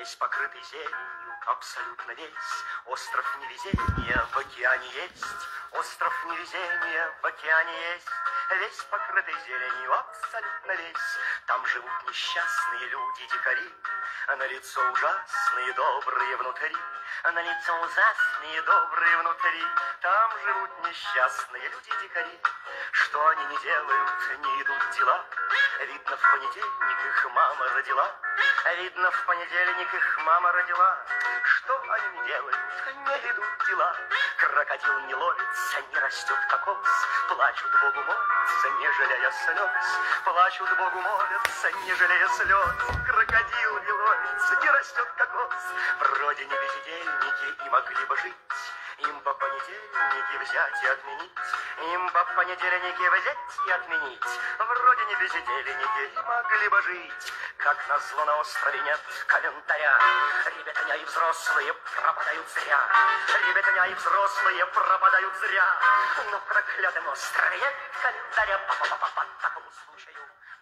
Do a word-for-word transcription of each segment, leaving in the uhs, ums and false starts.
весь покрытый зеленью, абсолютно весь. Остров невезения в океане есть, остров невезения в океане есть. Весь покрытый зеленью, абсолютно весь. Там живут несчастные люди-дикари, на лицо ужасные, добрые внутри, на лицо ужасные, добрые внутри. Там живут несчастные люди-дикари. Что они не делают, не идут дела. Видно, в понедельник их мама родила. Видно, в понедельник их мама родила. Что они не делают, не идут дела. Крокодил не ловится, не растет кокос. Плачут Богу молятся, не жалея слез. Плачут Богу молятся, не жалея слез. Крокодил не ловится, не растет кокос. Вроде не бездельники и могли бы жить. Им по понедельнике взять и отменить. Им по понедельнике взять и отменить. Вроде не бездельники и могли бы жить. Как назло на острове нет календаря. Ребятня и взрослые пропадают зря. Ребятня и взрослые пропадают зря. На проклятом острове нет календаря. По-по-по-по по такому случаю.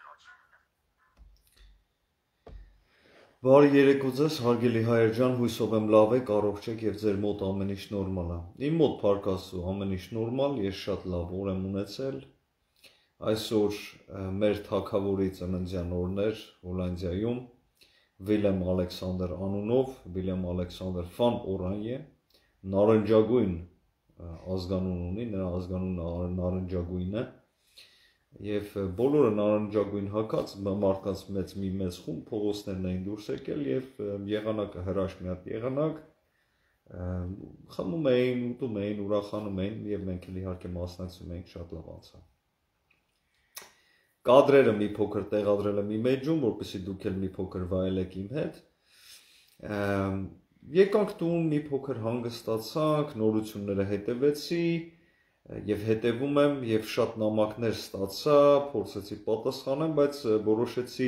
Բարի երեկո ձեզ, հարգելի հայեր ջան, հույսով եմ լավ եք, առողջ եք եւ ձեր մոտ ամեն ինչ նորմալ է։ Իմ մոտ փառքաստու ամեն ինչ նորմալ, ես շատ լավ օր եմ ունեցել։ Այսօր մեր թագավորի ծննդյան օրն էր Հոլանդիայում, Վիլեմ Ալեքսանդր անունով, Վիլեմ Ալեքսանդր Ֆան Օրանյե, նարնջագույն ազգանուն ունի, նրա ազգանունը նարնջագույն է։ Եվ բոլորը նարնջագույն հագած մարդկանց մեծ մի մեծ խումբ փողոցներն էին դուրս եկել եւ եղանակը հրաշք մի հատ եղանակ խմում էին, ուտում էին, ուրախանում էին եւ մենք էլ իհարկե մասնակցում էինք, շատ լավ անցավ։ Կադրերը մի փոքր տեղադրել եմ իմ էջում, որպեսզի դուք էլ մի փոքր վայելեք իմ հետ։ Եկանք տուն, մի փոքր հանգստացանք, նորությունները հետևեցի Եվ հետևում եմ եւ շատ նամակներ ստացա, փորձեցի պատասխանեմ, բայց որոշեցի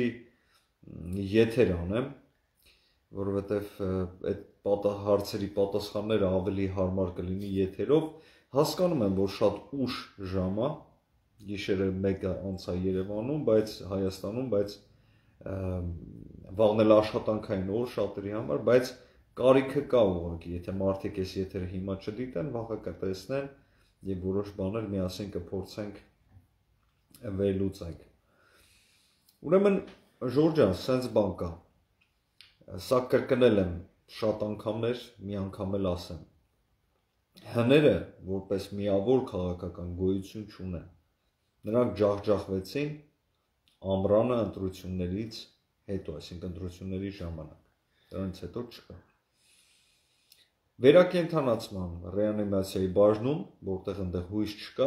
եթեր անեմ, որովհետեւ այդ հարցերի պատասխանները ավելի հարմար կլինի եթերով։ Հասկանում եմ, որ շատ ուշ ժամ է, գիշերը մեկը անց է Երևանում, բայց Հայաստանում, բայց վաղն էլ աշխատանքային օր շատերի համար, բայց կարիքը կա ուղղակի, եթե մարդիկ այս եթերը հիմա չդիտեն, վաղը կտեսնեն Եվ որոշ բաներ միասին կփորձենք վերլուծենք։ Ուրեմն Ժորժան, սենց բան կա։ Սա կրկնել եմ շատ անգամներ, մի անգամ էլ ասեմ։ Հները, որպես միավոր քաղաքական գոյություն չունեն։ Նրանք ջախջախվեցին ամռանը ընտրություններից հետո, այսինքն ընտրությունների ժամանակ։ Դրանից հետո չկա։ Վերակենդանացման ռեանիմացիայի բաժնում, որտեղ այնտեղ հույս չկա,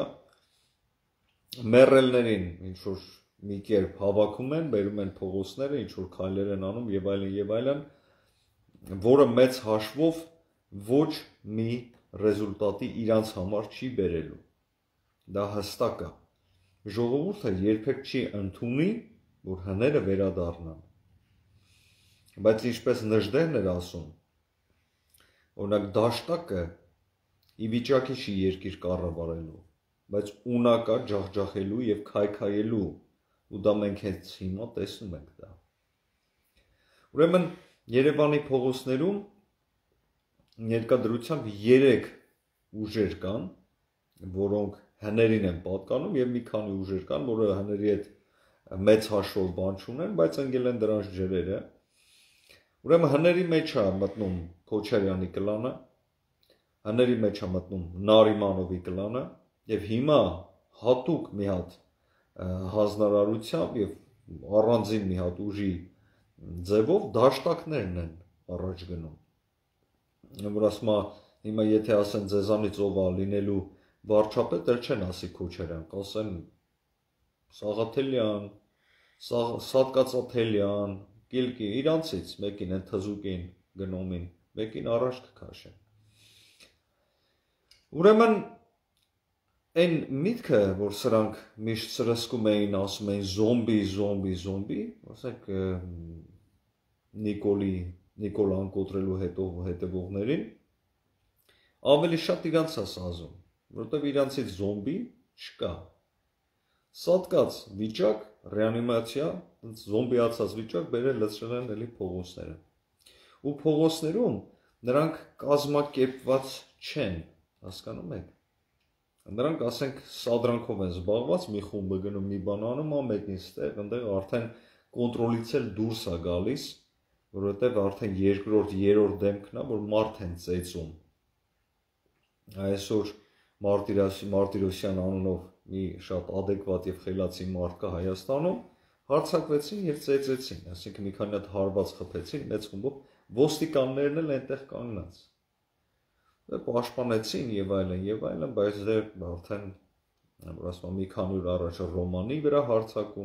մեռելներին ինչ որ մի կերպ հավաքում են, բերում են փողոցները, ինչ որ քայլեր են անում եւ այլն եւ այլն, որը մեծ հաշվով ոչ մի ռեզուլտատի իրանց համար չի բերելու։ Դա հստակ է։ Ժողովուրդը երբեք չի ընդունի, որ հները վերադառնան։ Բայց ինչպես Նժդեհն էր ասում, Օրինակ դաշտակը ի վիճակի չի երկիր կառավարելու, բայց ունակա ջախջախելու եւ քայքայելու, ու դա մենք հենց հիմա տեսնում ենք դա։ Ուրեմն Երևանի փողոցներում ներկայությամբ երեք ուժեր կան, որոնք հներին են պատկանում եւ մի քանի ուժեր կան, որը հների հետ մեծ հաշվով բան չունեն, բայց ընկել են դրանց ջրերը։ Ուրեմն հների մեջ է մտնում Քոչարյանի կլանը, հների մեջ է մտնում Նարիմանովի կլանը եւ հիմա հատուկ մի հատ հանձնարարությամբ եւ առանձին մի հատ ուժի ձևով դաշտակներն են առաջ գնում։ Որ ասում է հիմա եթե ասեն ձեզանից ով է լինելու վարչապետ, էլ չեն ասի Քոչարյան, կասեն Սաղաթելյան, Սատկացաթելյան, Կիլկի, իրանցից մեկին են թզուկին գնոմին, մեկին առաջ կքաշեն։ Ուրեմն այն միտքը, որ սրանք միշտ սրսկում էին, ասում էին զոմբի, զոմբի, զոմբի, ասենք Նիկոլի, Նիկոլան կոտրելու հետո հետևողներին, ավելի շատ իրանց է սազում, որովհետև իրանցից զոմբի չկա։ Սատկած վիճակ, ռեանիմացիա, զոմբիացած վիճակ բերել լցրել են էլի փողոցները։ ու փողոցներում նրանք կազմակերպված չեն, հասկանում եք։ Նրանք ասենք սադրանքով են զբաղված, մի խումբը գնում մի բան անում, ա մեկին ստեղ, այնտեղ արդեն կոնտրոլից էլ դուրս է գալիս, որովհետև արդեն երկրորդ, երրորդ դեմքն է, որ մարդ են ծեծում։ Այսօր Մարտիրոսյան անունով մի շատ adekvat եւ խելացի մարդ կա Հայաստանում, հարձակվեցին եւ ծեծեցին, այսինքն մի քանի հատ հարված խփեցին, մեծ խումբով ոստիկաններն էլ այնտեղ կանգնած։ Պաշտպանեցին եւ այլն եւ այլն, բայց դեռ արդեն որ ասում մի քանի օր առաջ Ռոմանի վրա հարձակում,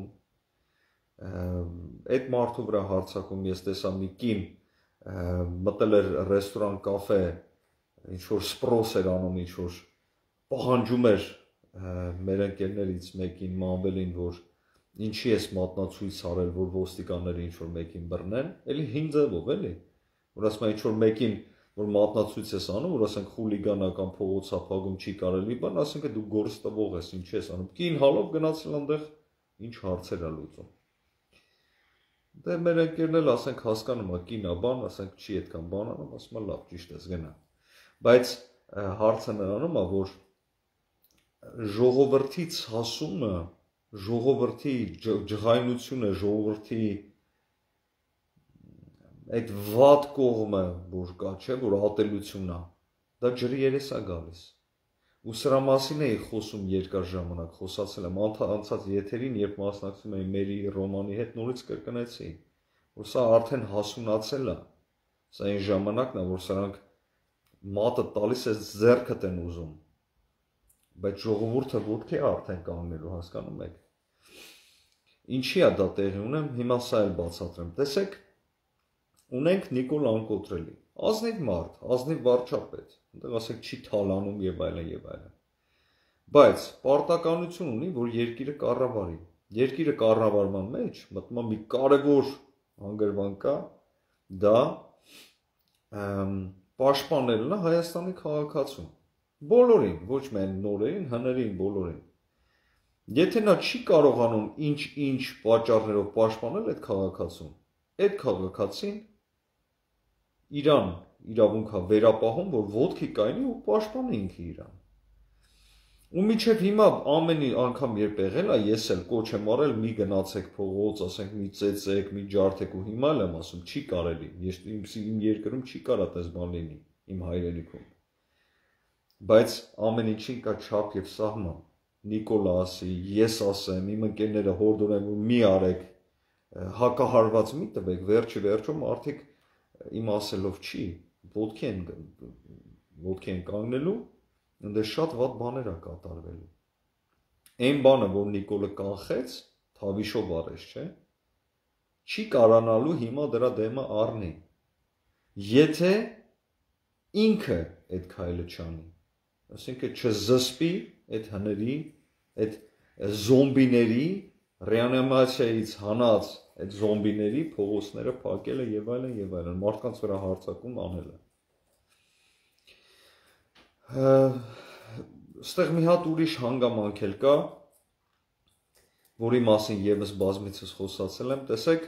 այդ մարդու վրա հարձակում ես տեսա մի կին մտել էր ռեստորան, կաֆե, ինչ որ սպրոս էր անում, ինչ որ պահանջում էր մեր ընկերներից մեկին Մանվելին, որ ինչի ես մատնացույց արել, որ ոստիկանները ինչ որ մեկին բռնեն, էլի հին ձևով էլի, որ ասում ինչ որ մեկին որ մատնացույց ես անում, որ ասենք խուլիգանական փողոցափակում չի կարելի, բան, ասենք դու գործ տվող ես, ինչ ես անում։ Կին հալով գնացել այնտեղ ինչ հարցեր է լուծում։ Դե մեր ընկերն էլ ասենք հասկանում է, կինա բան, ասենք չի այդքան բան անում, ասում է լավ, ճիշտ ես, գնա։ Բայց հարցը նրանում է, որ ժողովրդի ցասումը, ժողովրդի ջղայնությունը, ժողովրդի այդ վատ կողմը, որ կա, չէ, որ ատելությունն է, դա ջրի երես է գալիս։ Ու սրա մասին էի խոսում երկար ժամանակ, խոսացել եմ անցած եթերին, երբ մասնակցում էի Մերի Ռոմանի հետ, նորից կրկնեցի, որ սա արդեն հասունացել է։ Սա այն ժամանակն է, որ սրանք մատը տալիս է ձեռքդ են ուզում։ Բայց ժողովուրդը ոտքի է արդեն կանգնելու, հասկանում եք։ Ինչի է դա տեղի ունեմ, հիմա սա էլ բացատրեմ։ Տեսեք, ունենք Նիկոլ Անկոտրելի, ազնիվ մարդ, ազնիվ վարչապետ, այնտեղ ասենք չի թալանում եւ այլն եւ այլն։ Բայց պարտականություն ունի, որ երկիրը կառավարի։ Երկիրը կառավարման մեջ մտնում է մի կարևոր հանգրվան կա, դա պաշտպանելն է Հայաստանի քաղաքացուն։ Բոլորին, ոչ միայն նորերին, հներին, բոլորին։ Եթե նա չի կարողանում ինչ-ինչ պատճառներով պաշտպանել այդ քաղաքացուն, այդ քաղաքացին իրան իրավունք է վերապահում, որ ոտքի կայնի ու պաշտպանի ինքը իրան։ Ու միջև հիմա ամեն անգամ երբ եղել է, ես էլ կոչ եմ արել, մի գնացեք փողոց, ասենք մի ծեծեք, մի ջարդեք ու հիմա էլ եմ ասում, չի կարելի, ես իմ երկրում չի կարա տես բան լինի, իմ հայրենիքում։ Բայց ամեն ինչին կա չափ եւ սահման։ Նիկոլը ասի, ես ասեմ, իմ ընկերները հորդորեն, որ մի արեք, հակահարված մի տվեք, վերջի վերջում արդիկ իմ ասելով չի, ոտքի են, ոտքի են կանգնելու, ընդ շատ վատ բաներ է կատարվելու։ Այն բանը, որ Նիկոլը կանխեց, թավիշով արեց, չէ, չի կարանալու հիմա դրա դեմը առնի, եթե ինքը այդ քայլը չանի, ասինքն չզսպի այդ հների, այդ զոմբիների, ռեանիմացիայից հանած այդ զոմբիների փողոցները փակելը եւ այլն եւ այլն, մարդկանց վրա հարձակում անելը։ Այստեղ մի հատ ուրիշ հանգամանք էլ կա, որի մասին եւս բազմիցս խոսացել եմ, տեսեք,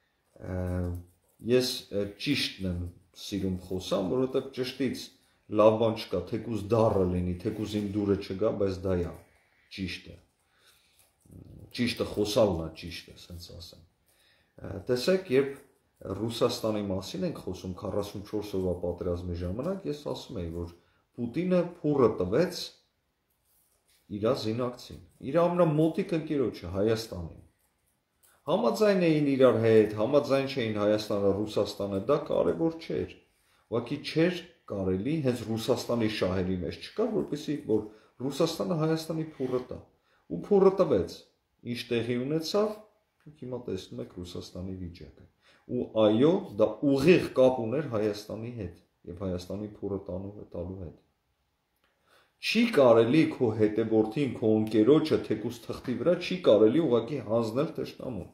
ես ճիշտն եմ սիրում խոսամ, որովհետեւ ճշտից լավ բան չկա, թեկուզ դառը լինի, թեկուզ իմ դուրը չգա, բայց դա է ճիշտը։ Ճիշտը խոսալն է ճիշտը, ասենց ասեմ։ Տեսեք, երբ Ռուսաստանի մասին ենք խոսում քառասունչորս օրվա պատերազմի ժամանակ, ես ասում եի, որ Պուտինը փուռը տվեց իր զինակցին, իր ամենամոտիկ ընկերոջը Հայաստանին։ Համաձայն էին իրար հետ, համաձայն չէին Հայաստանը, Ռուսաստանը, դա կարևոր չէր։ Ուղղակի չէր կարելի, հենց Ռուսաստանի շահերի մեջ չկա, որպեսզի որ Ռուսաստանը Հայաստանի փուռը տա։ Ու փուռը տվեց։ Ինչ տեղի ունեցավ, հիմա տեսնում եք Ռուսաստանի վիճակը։ Ու այո, դա ուղիղ կապ ուներ Հայաստանի հետ եւ Հայաստանի փուռը տալու հետ։ Չի կարելի քո հետևորդին, քո ընկերոջը թեկուզ թղթի վրա չի կարելի ուղղակի հանձնել թշնամուն։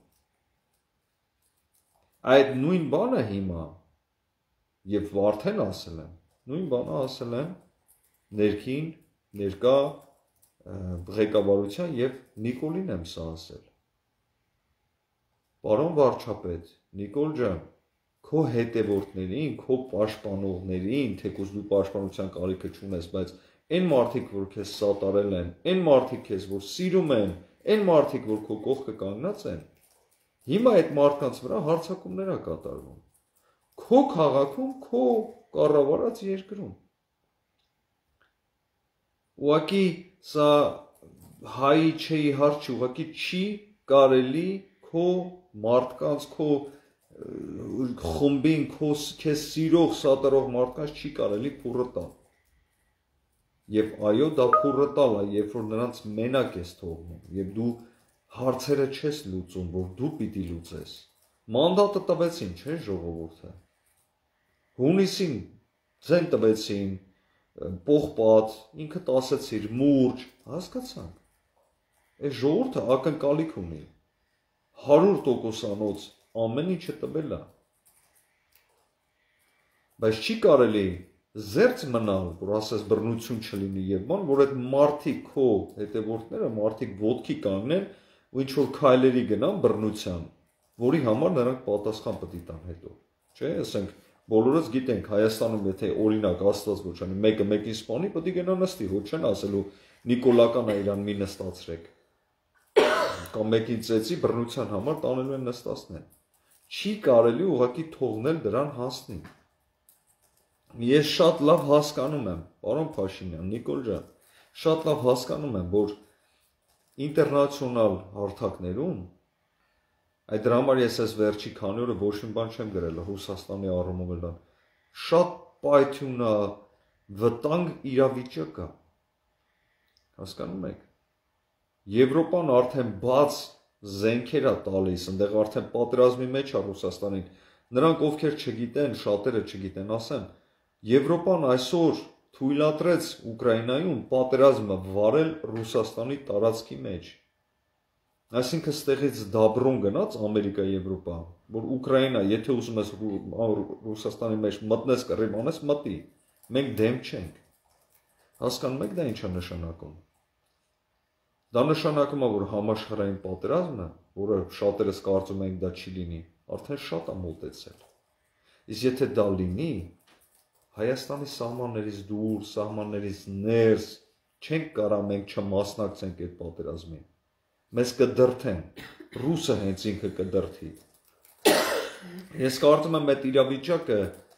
Այդ նույն բանը հիմա եւ արդեն ասել եմ, նույն բանը ասել եմ ներքին, ներկա ղեկավարության եւ Նիկոլին եմ սա ասել։ Պարոն վարչապետ, Նիկոլ ջան, քո հետևորդներին, քո պաշտպանողներին, թեկուզ դու պաշտպանության կարիքը չունես, բայց այն մարդիկ, որ քեզ սատարել են, այն մարդիկ քեզ, որ սիրում են, այն մարդիկ, որ քո կողքը կանգնած են, հիմա այդ մարդկանց վրա հարձակումներ է կատարվում։ Քո քաղաքում, քո կառավարած երկրում։ Ուղղակի սա հայի չէի հարց չի, ուղղակի չի կարելի քո մարդկանց, քո խումբին, քո քեզ սիրող, սատարող մարդկանց չի կարելի փուրը տալ։ Եվ այո, դա փուրը տալ է, երբ որ նրանց մենակ ես թողնում, եւ դու հարցերը չես լուծում, որ դու պիտի լուծես։ Մանդատը տվեցին, չէ՞ ժողովուրդը։ Հունիսին ձեն տվեցին, պողպատ, ինքդ ասացիր, մուրջ, հասկացանք։ Այս ժողովուրդը ակնկալիք ունի, հարյուր տոկոսանոց ամեն ինչը տվել է։ Բայց չի կարելի զերծ մնալ, որ ասես բռնություն չլինի եւ բան, որ այդ մարդիկ քո հետևորդները, մարդիկ ոտքի կանգնեն ու ինչ որ քայլերի գնան բռնության, որի համար նրանք պատասխան պետք է տան հետո։ Չէ՞, ասենք բոլորս գիտենք Հայաստանում եթե օրինակ Աստված ոչ անի մեկը մեկին սպանի, պետք է գնա նստի, ոչ չեն ասելու Նիկոլական է իրան մի նստացրեք։ Կամ մեկին ծեծի բռնության համար տանելու են նստացնեն։ Չի կարելի ուղղակի թողնել դրան հասնի։ Ես շատ լավ հասկանում եմ, պարոն Փաշինյան, Նիկոլ ջան, շատ լավ հասկանում եմ, որ ինտերնացիոնալ հարթակներում այդ դրա համար ես այս վերջի քանի օրը ոչ մի բան չեմ գրել Ռուսաստանի առումով էլ շատ պայթյունա վտանգ իրավիճակ կա։ Հասկանում եք։ Եվրոպան արդեն բաց զենքեր է տալիս, այնտեղ արդեն պատերազմի մեջ է Ռուսաստանին։ Նրանք ովքեր չգիտեն, շատերը չգիտեն, ասեն, Եվրոպան այսօր թույլատրեց Ուկրաինայում պատերազմը վարել Ռուսաստանի տարածքի մեջ։ Այսինքն ստեղից դաբրոն գնաց Ամերիկա, Եվրոպա, որ Ուկրաինա, եթե ուզում ես Ռուսաստանի մեջ մտնես կռիվ անես, մտի։ Մենք դեմ չենք։ Հասկանում եք դա ինչ է նշանակում։ Դա նշանակում է, որ համաշխարհային պատերազմը, որը շատերս կարծում ենք դա չի լինի, արդեն շատ է մոտեցել։ Իսկ եթե դա լինի, Հայաստանի սահմաններից դուրս, սահմաններից ներս չենք կարա մենք չմասնակցենք այդ պատերազմին։ Մեզ կդրթեն, ռուսը հենց ինքը կդրթի։ Ես կարծում եմ այդ իրավիճակը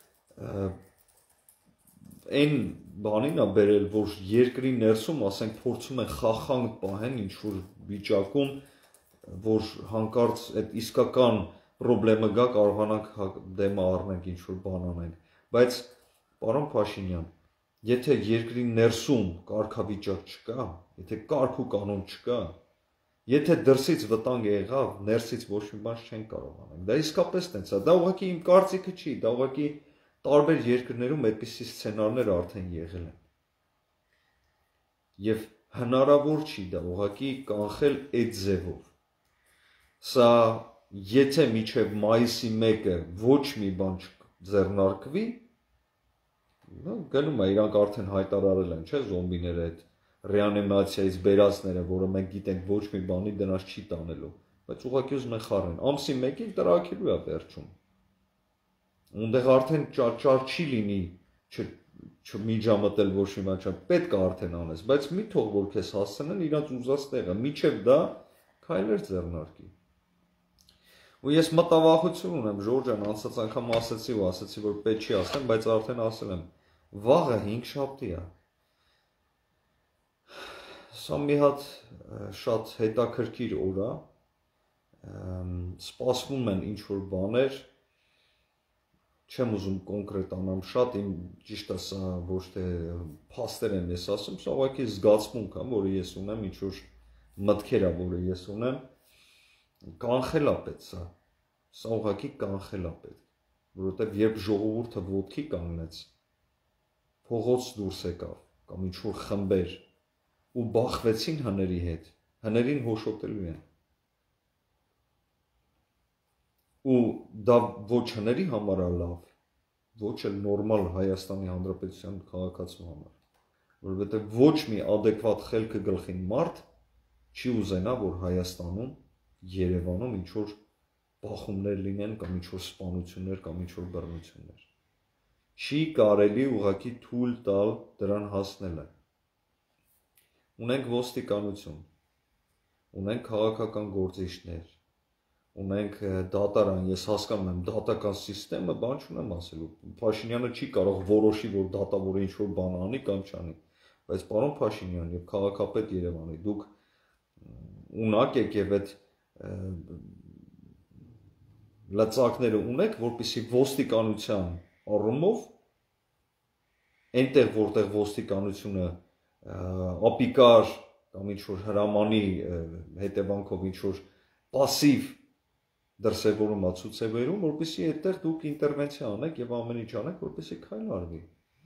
այն բանին է բերել, որ երկրի ներսում, ասենք, փորձում են խախանք պահեն ինչ-որ վիճակում, որ հանկարծ այդ իսկական պրոբլեմը գա, կարողանանք դեմը առնենք ինչ-որ բան անենք, բայց պարոն Փաշինյան, եթե երկրի ներսում կարգավիճակ չկա, եթե կարգ ու կանոն չկա, եթե դրսից վտանգ եղավ, ներսից ոչ մի բան չեն կարող անել։ Դա իսկապես տենց է, դա ուղղակի իմ կարծիքը չի, դա ուղղակի տարբեր երկրներում այդպիսի սցենարներ արդեն եղել են։ Եվ հնարավոր չի դա ուղղակի կանխել այդ ձևով։ Սա եթե մինչև մայիսի մեկը ոչ մի բան չձեռնարկվի, գնում է, իրանք արդեն հայտարարել են, չէ, զոմբիները այդ ռեանիմացիայից բերածները, որը մենք գիտենք ոչ մի բանի դրանց չի տանելու, բայց ուղղակի ուզում են խառնեն։ Ամսի մեկին տրաքելու է վերջում։ Ունդեղ արդեն ճաճար չի լինի չմիջամտել ոչ մի բան, պետք է արդեն անես, բայց մի թող որ քեզ հասցնեն իրանց ուզած տեղը, միջև դա քայլեր ձեռնարկի։ Ու ես մտավախություն ունեմ, Ժորժ ջան, անցած անգամ ասացի ու ասացի, որ պետք չի ասեմ, բայց արդեն ասել եմ, վաղը հինգշաբթի է։ Սա մի հատ շատ հետաքրքիր օր է, սպասվում են ինչ-որ բաներ, չեմ ուզում կոնկրետանամ շատ, իմ ճիշտ է սա ոչ թե փաստեր եմ ես ասում, սա ուղղակի զգացմունք է, որը ես ունեմ, ինչ-որ մտքեր է, որը ես ունեմ, կանխել է պետք սա, սա ուղղակի կանխել է պետք, որովհետև երբ ժողովուրդը ոտքի կանգնեց, փողոց դուրս եկավ, կամ ինչ-որ խմբեր, ու բախվեցին հների հետ, հներին հոշոտելու են։ Ու դա ոչ հների համար է լավ, ոչ էլ նորմալ Հայաստանի Հանրապետության քաղաքացու համար, որովհետև ոչ մի ադեկվատ խելքը գլխին մարդ չի ուզենա, որ Հայաստանում, Երևանում ինչ-որ բախումներ լինեն կամ ինչ-որ սպանություններ կամ ինչ-որ բռնություններ։ Չի կարելի ուղղակի թույլ տալ դրան հասնելը։ Ունենք ոստիկանություն, ունենք քաղաքական գործիչներ, ունենք դատարան, ես հասկանում եմ, դատական սիստեմը բան չունեմ ասելու։ Փաշինյանը չի կարող որոշի, որ դատավորը ինչ-որ բան անի կամ չանի, բայց պարոն Փաշինյան եւ քաղաքապետ Երևանի, դուք ունակ եք եւ այդ լծակները ունեք, որպեսզի ոստիկանության առումով այնտեղ, որտեղ ոստիկանությունը ապիկար կամ ինչ-որ հրամանի հետևանքով ինչ-որ պասիվ դրսևորում ցուցաբերում, որպեսզի այդտեղ դուք ինտերվենցիա անեք եւ ամեն ինչ անեք, որպեսզի քայլ արվի։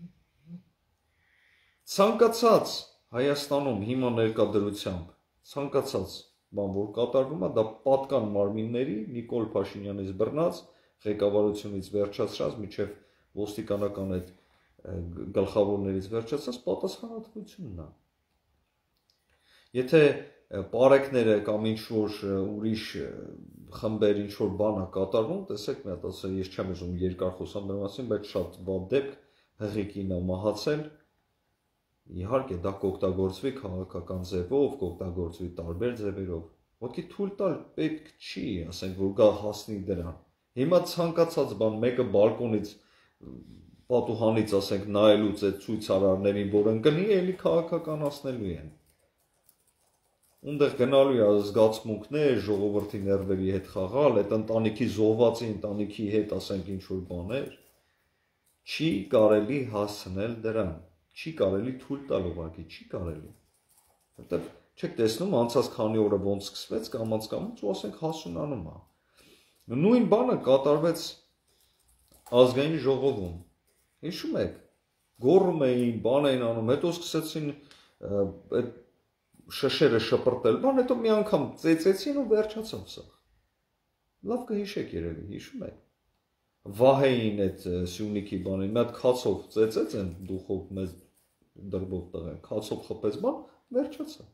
Ցանկացած Հայաստանում հիմա ներկայդրությամբ ցանկացած բան, որ կատարվում է, դա պատկան մարմինների Նիկոլ Փաշինյանից բռնած, ղեկավարությունից վերջացրած, միջև ոստիկանական այդ գլխավորներից վերջացած պատասխանատվությունն է։ Եթե պարեկները կամ ինչ-որ ուրիշ խմբեր ինչ-որ բան է կատարվում, տեսեք մի հատ ասա, ես չեմ ուզում երկար խոսամ դրա մասին, բայց շատ վատ դեպք հղիկին է մահացել։ Իհարկե դա կօգտագործվի քաղաքական ձևով, կօգտագործվի տարբեր ձևերով։ Ոտքի թույլ տալ պետք չի, ասենք, որ գա հասնի դրան։ Հիմա ցանկացած բան մեկը բալկոնից պատուհանից, ասենք, նայելուց այդ ցույցարարներին, որ ընկնի, էլի քաղաքականացնելու են։ Ունդեղ գնալու է զգացմունքներ, ժողովրդի ներվերի հետ խաղալ, այդ ընտանիքի զոհվածի ընտանիքի հետ, ասենք, ինչ-որ բաներ, չի կարելի հասնել դրան, չի կարելի թույլ տալ ուղղակի, չի կարելի։ Որտեվ չեք տեսնում անցած քանի օրը ոնց սկսվեց կամաց-կամաց ու ասենք հասունանում է։ Նույն բանը կատարվեց ազգային ժողովում։ Հիշում եք, գոռում էին, բան էին անում, հետո սկսեցին այդ շշերը շպրտել, բան հետո մի անգամ ծեծեցին ու վերջացավ սա։ Լավ կհիշեք երևի, հիշում եք։ Վահեին այդ Սյունիքի բանին, մի հատ քացով ծեծեց են դուխով մեզ դրբով տղեն, քացով խփեց բան, վերջացավ։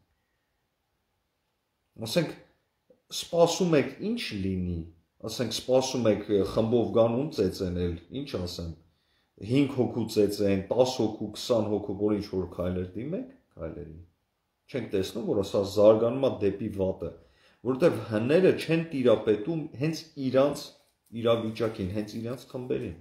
Ասենք, սպասում եք ինչ լինի, ասենք, սպասում եք խմբով գանուն ծեծենել, ինչ ասեմ, հինգ հոգու ծեծեն, տաս հոգու, քսան հոգու, որ ինչ որ քայլեր դիմեք, քայլերի։ Չենք տեսնում, որ ասա զարգանում է դեպի վատը, որովհետև հները չեն տիրապետում հենց իրանց իրավիճակին, հենց իրանց խմբերին։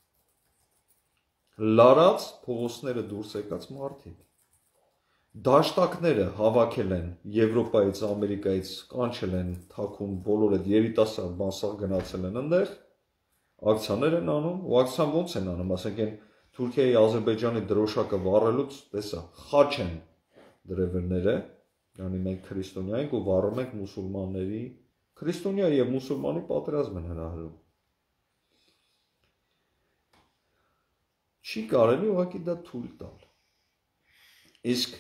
Լարած փողոցները դուրս եկած մարդիկ։ Դաշտակները հավաքել են Եվրոպայից, Ամերիկայից, կանչել են թաքուն բոլոր այդ երիտասարդ բանսաղ գնացել են այնտեղ, ակցիաներ են անում, ու ակցիան ոնց են անում, ասենք են Թուրքիայի, Ադրբեջանի դրոշակը վառելուց, տեսա, խաչ են դրևերները, yani մենք քրիստոնյա ենք ու վառում ենք մուսուլմանների, քրիստոնյա եւ մուսուլմանի պատերազմ են հրահրում։ Չի կարելի ուղղակի դա թույլ տալ։ Իսկ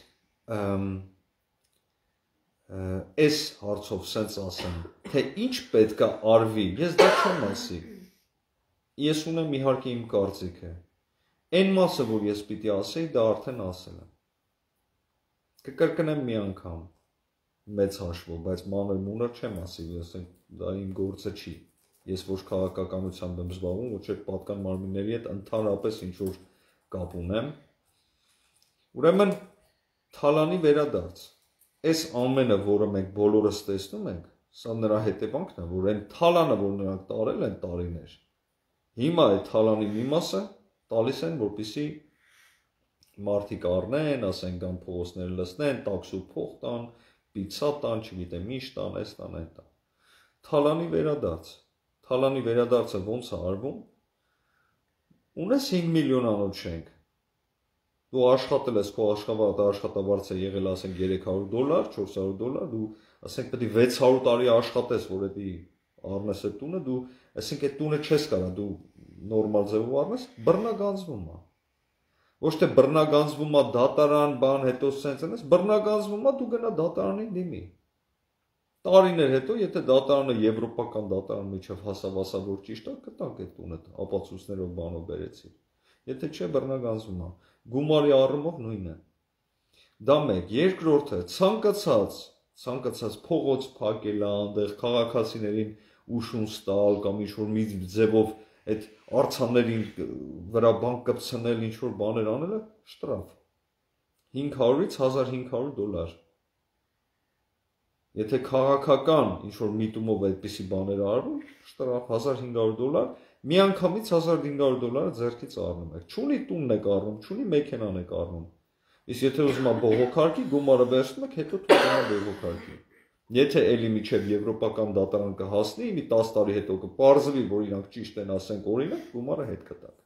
այս հարցով սենց ասեմ, թե ինչ պետք է արվի, ես դա չեմ ասի։ Ես ունեմ իհարկե իմ կարծիքը։ Այն մասը, որ ես պիտի ասեի, դա արդեն ասել եմ։ Կկրկնեմ մի անգամ մեծ հաշվով, բայց մանր մունր չեմ ասի, ասենք դա իմ գործը չի։ Ես ոչ քաղաքականությամբ եմ զբաղվում, ոչ էլ պատկան մարմինների հետ ընդհանրապես ինչ որ կապ ունեմ։ Ուրեմն Թալանի վերադարձ։ Այս ամենը, որը մենք բոլորս տեսնում ենք, սա նրա հետևանքն է, որ այն Թալանը, որ նրանք տարել են տարիներ, հիմա այդ Թալանի մի մասը տալիս են, որպեսզի մարդիկ առնեն, ասեն գան փողոցներ լցնեն, տաքսու փող տան, պիցա տան, չգիտեմ ինչ տան, այս տան, այն տան։ Թալանի վերադարձ։ Թալանի վերադարձը ոնց է արվում։ Ունես հինգ միլիոն անոց շենք։ Դու աշխատել ես, քո աշխատավարձը եղել ասենք երեք հարյուր դոլար, չորս հարյուր դոլար, դու ասենք պետք է վեց հարյուր տարի աշխատես, որ դա առնես այդ տունը, դու ասենք այդ տունը չես կարա, դու նորմալ ձևով առնես, բռնագանձվում է։ Ոչ թե բռնագանձվում է դատարան, բան, հետո սենց այնպես, բռնագանձվում է, դու գնա դատարանի դիմի։ Տարիներ հետո, եթե դատարանը եվրոպական դատարան միջև հասավ, ասա որ ճիշտ է, կտանք այդ տունը, ապացույցներով բանով բերեցի։ Եթե չէ, բռնագանձվում է։ Գումարի առումով նույնն է։ Դա մեկ, երկրորդը, ցանկացած, ցանկացած փողոց փակելը, այնտեղ քաղաքացիներին ուշուն ստալ կամ ինչ-որ մի ձևով այդ արձաններին վրա բան կպցնել, ինչ-որ բաներ անելը շտրաֆ հինգ հարյուրից հազար հինգ հարյուր դոլար։ Եթե քաղաքական ինչ-որ միտումով այդպիսի բաներ արվում, շտրաֆ հազար հինգ հարյուր դոլար, միանգամից հազար հինգ հարյուր դոլարը ձեռքից առնում եք։ Չունի տունն եք առնում, չունի մեքենան եք առնում։ Իսկ եթե ուզում եք բողոքարկի, գումարը վերցնում եք, հետո թողնում բողոքարկի։ Եթե էլի միջև եվրոպական դատարան կհասնի, մի տասը տարի հետո կպարզվի, որ իրանք ճիշտ են, ասենք օրինակ, գումարը հետ կտակ։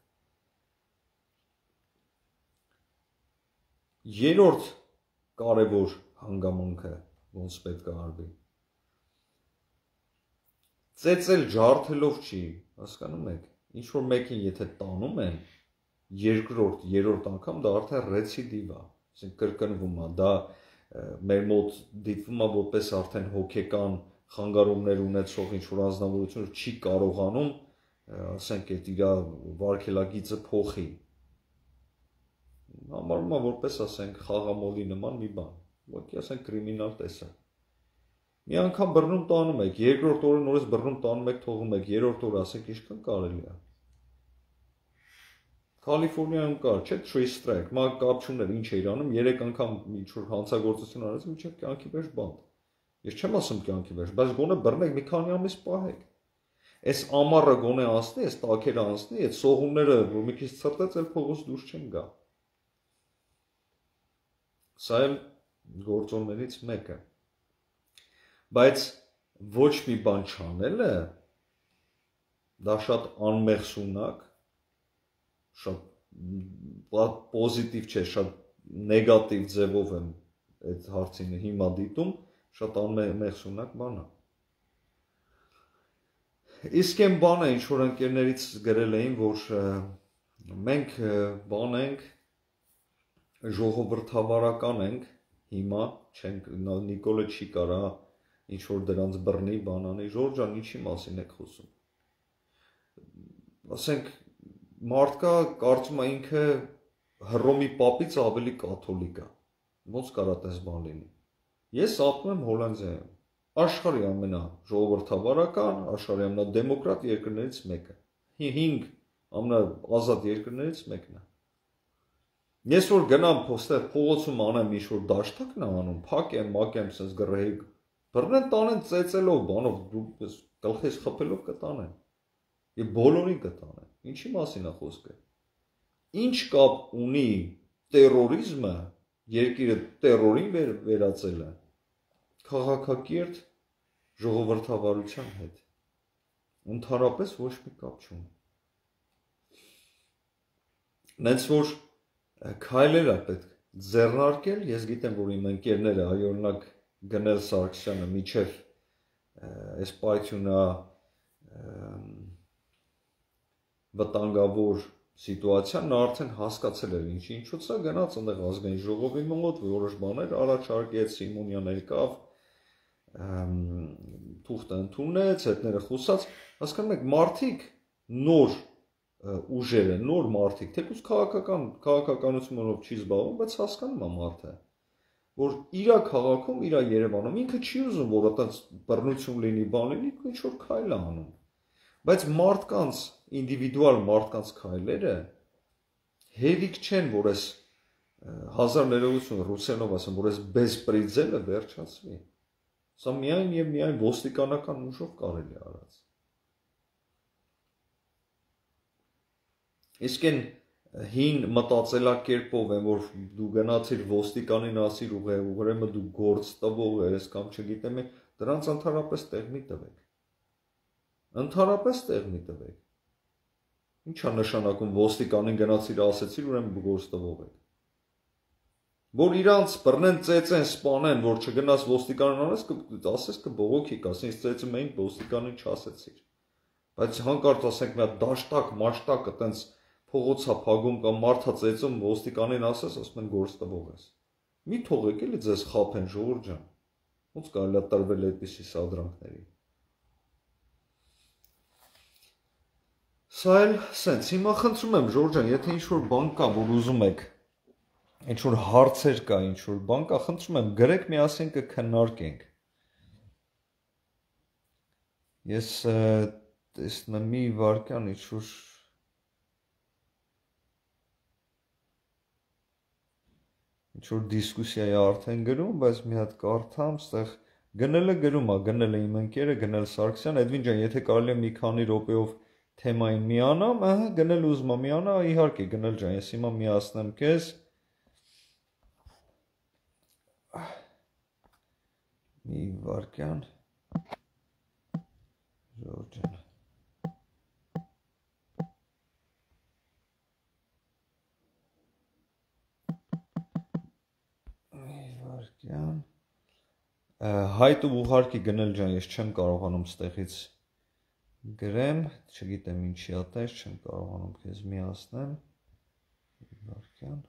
Երրորդ կարևոր հանգամանքը ոնց պետք է արվի։ Ծեծել ջարդելով չի, հասկանում եք, ինչ որ մեկին եթե տանում են, երկրորդ, երրորդ անգամ դա արդեն ռեցիդիվ է, ասենք կրկնվում է, դա մեր մոտ դիտվում է որպես արդեն հոգեկան խանգարումներ ունեցող ինչ-որ անձնավորություն չի կարողանում, ասենք այդ իր վարքելագիծը փոխի։ Համարվում է որպես ասենք խաղամոլի նման մի բան, ոքի ասենք կրիմինալ տեսակ։ Մի անգամ բռնում տանում եք, երկրորդ օրը նորից բռնում տանում եք, թողում եք, երրորդ օրը ասենք ինչքան կարելի է։ Կալիֆոռնիայում կար, չէ՞ three strike, մա կապ չուներ, ինչ էր անում, երեք անգամ ինչ-որ հանցագործություն արեց, մինչև կյանքի վերջ բանտ։ Ես չեմ ասում կյանքի վերջ, բայց գոնե բռնեք մի քանի ամիս պահեք։ Այս ամառը գոնե անցնի, այս տակերը անցնի, այդ սողունները, որ մի քիչ ցրտեց, էլ փողոց դուրս չեն գա։ Սա էլ գործոններից մեկը։ Բայց ոչ մի բան չանելը դա շատ անմեղսունակ, շատ պոզիտիվ չէ, շատ նեգատիվ ձևով եմ այդ հարցին հիմա դիտում, շատ անմեղսունակ բան է։ Իսկ այն բանը, ինչ որ ընկերներից գրել էին, որ մենք բան ենք, ժողովրդավարական ենք, հիմա չենք, Նիկոլը չի կարա ինչ որ դրանց բռնի, բանանի, Ժորժ ջան, ինչի մասին եք խոսում։ Ասենք մարդկա կարծում է ինքը Հռոմի պապից ավելի կաթոլիկ է, ոնց կարա տես բան լինի։ Ես ապրում եմ Հոլանդիայում, աշխարհի ամենա ժողովրդավարական, աշխարհի ամենադեմոկրատ երկրներից մեկը, հինգ ամենաազատ երկրներից մեկն է։ Ես որ գնամ փողոցում անեմ ինչ-որ դաշտակն է անում, փակեմ, մակեմ, sense գրեհիկ, բռնեն տանեն ծեծելով, բանով, դու գլխից խփելով կտանեն։ Եվ բոլորին կտանեն։ Ինչի մասին է խոսքը։ Ինչ կապ ունի տերորիզմը, երկիրը տերորին վեր, վերածելը, քաղաքակիրթ ժողովրդավարության հետ։ Ընդհանրապես ոչ մի կապ չունի։ Նենց որ քայլեր է պետք ձեռնարկել, ես գիտեմ, որ իմ ընկերները, այ օրինակ Գնել Սարգսյանը միջև այս պայթյունա վտանգավոր սիտուացիան նա արդեն հասկացել էր ինչ ինչուց է գնաց այնտեղ ազգային ժողովի մոտ որոշ բաներ առաջարկեց, Սիմոնյան եկավ, թուղթը ընդունեց, հետները խոսած, հասկանում եք, մարդիկ նոր ուժերը, նոր մարդիկ, թեկուզ քաղաքական քաղաքականությունով չի զբաղվում, բայց հասկանում է մարդը, որ իր քաղաքում, իր Երևանում ինքը չի ուզում, որ այդպես բռնություն լինի, բան լինի, ինչ որ քայլ է անում։ Բայց մարդկանց, ինդիվիդուալ մարդկանց քայլերը հերիք չեն, որ այս հազար ներողություն ռուսերենով ասեմ, որ այս բեսպրիձելը վերջացվի։ Սա միայն եւ միայն ոստիկանական ուժով կարելի է արած։ Իսկ այն հին մտածելակերպով են, որ դու գնացիր ոստիկանին ասիր ուրեմն դու գործ տվող ես կամ չգիտեմ, դրանց ընդհանրապես տեղ մի տվեք։ Ընդհանրապես տեղ մի տվեք։ Ինչ է նշանակում ոստիկանին գնացիր ասեցիր, ուրեմն գործ տվող եք։ Որ իրանց բռնեն, ծեծեն, սպանեն, որ չգնաս ոստիկանին անես, ասես կբողոքի, կասես ծեծում էին, ոստիկանին չասեցիր։ Բայց հանկարծ ասենք մի հատ դաշտակ, մաշտակ այտենց փողոցա փագում կամ մարդա ծեծում ոստիկանին ասես, ասում են գործ տվող ես։ Մի թողեք էլի ձեզ խափեն, Ժողովուրդ ջան։ Ոնց կարելի է տրվել այդպիսի սադրանքների։ Սա էլ սենց, հիմա խնդրում եմ, Ժողովուրդ ջան, եթե ինչ-որ բան կա, որ ուզում եք, ինչ-որ հարցեր կա, ինչ-որ բան կա, խնդրում եմ, գրեք միասին կքննարկենք։ Ես տեսնում եմ մի վարքան ինչ-որ ինչ-որ դիսկուսիայի արդեն գրում, բայց մի հատ կարդամ, ստեղ գնելը գրում է, գնել է իմ ընկերը, գնել Սարգսյան, Էդվին ջան, եթե կարելի է մի քանի րոպեով թեմային միանամ, ահա, գնել ուզում եմ միանա, իհարկե, գնել ջան, ես հիմա միացնեմ քեզ։ Մի վարքան։ Ժորժ ջան։ Հայտը ուղարկի գնել ջան, ես չեմ կարողանում ստեղից գրեմ, չգիտեմ ինչի ատես, չեմ կարողանում քեզ միացնեմ, վարքյան,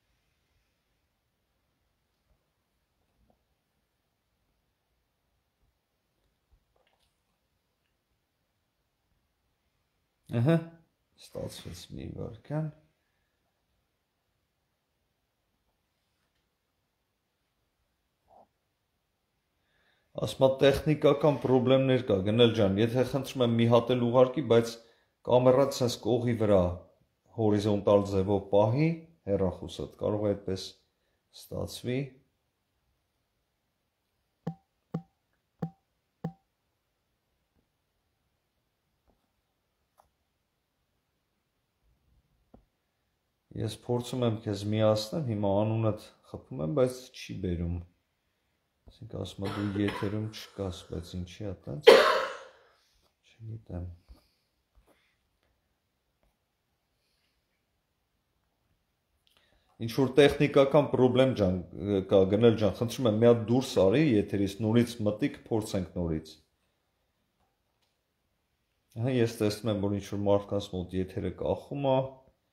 ըհը, ստացվեց մի վարքյան, ասմա տեխնիկական պրոբլեմներ կա, գնել ջան, եթե խնդրում եմ մի հատ էլ ուղարկի, բայց կամերան սենց կողի վրա հորիզոնտալ ձևով պահի, հեռախոսդ, կարող է այդպես ստացվի։ Ես փորձում եմ քեզ միացնեմ, հիմա անունդ խփում եմ, բայց չի բերում։ Ասենք ասում եմ դու եթերում չկաս, բայց ինչի է տենց, չգիտեմ։ Ինչ-որ տեխնիկական պրոբլեմ ջան կա, գնել ջան, խնդրում եմ մի հատ դուրս արի եթերից, նորից մտի, կփորձենք նորից։ Հա ես տեսնում եմ, որ ինչ-որ մարդկանց մոտ եթերը կախում է։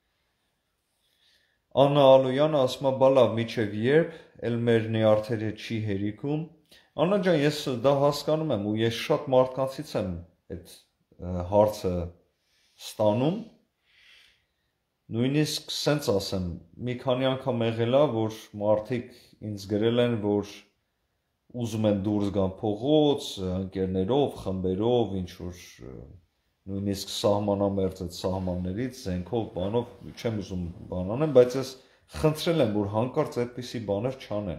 Աննա Ալոյանը ասում է, բա լավ, միջև երբ, էլ մեր նյարդերը չի հերիքում։ Աննա ջան, ես դա հասկանում եմ ու ես շատ մարդկանցից եմ այդ հարցը ստանում։ Նույնիսկ սենց ասեմ, մի քանի անգամ եղել է, որ մարդիկ ինձ գրել են, որ ուզում են դուրս գան փողոց, ընկերներով, խմբերով, ինչ-որ նույնիսկ սահմանամերձ այդ սահմաններից, զենքով, բանով, չեմ ուզում բան անեմ, բայց ես խնդրել եմ, որ հանկարծ այդպիսի բաներ չանեն։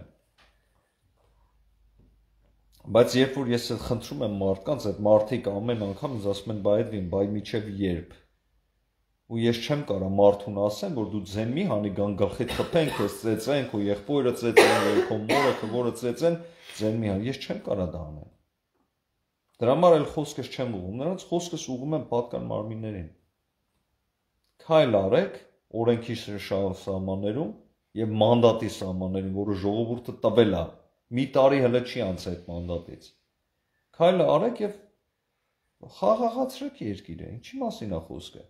Բայց երբ որ ես խնդրում եմ մարդկանց, այդ մարդիկ ամեն անգամ ինձ ասում են, բա Էդվին, բայ միջև երբ։ Ու ես չեմ կարա մարդուն ասեմ, որ դու ձեն մի հանի գան գլխիդ խփեն, քեզ ծեծեն, քո եղբորը ծեծեն, քո մորը, քո որը ծեծեն, ձեն մի հանի, ես չեմ կարա դա անեմ։ Դրա համար էլ խոսքս չեմ ուղում, նրանց խոսքս ուղում եմ պատկան մարմիններին։ Քայլ արեք օրենքի սահմաններում եւ մանդատի սահմաններում, որը ժողովուրդը տվել է, մի տարի հələ չի անց այդ մանդատից։ Քայլ արեք եւ խաղաղացրեք երկիրը, ինչի մասին է խոսքը։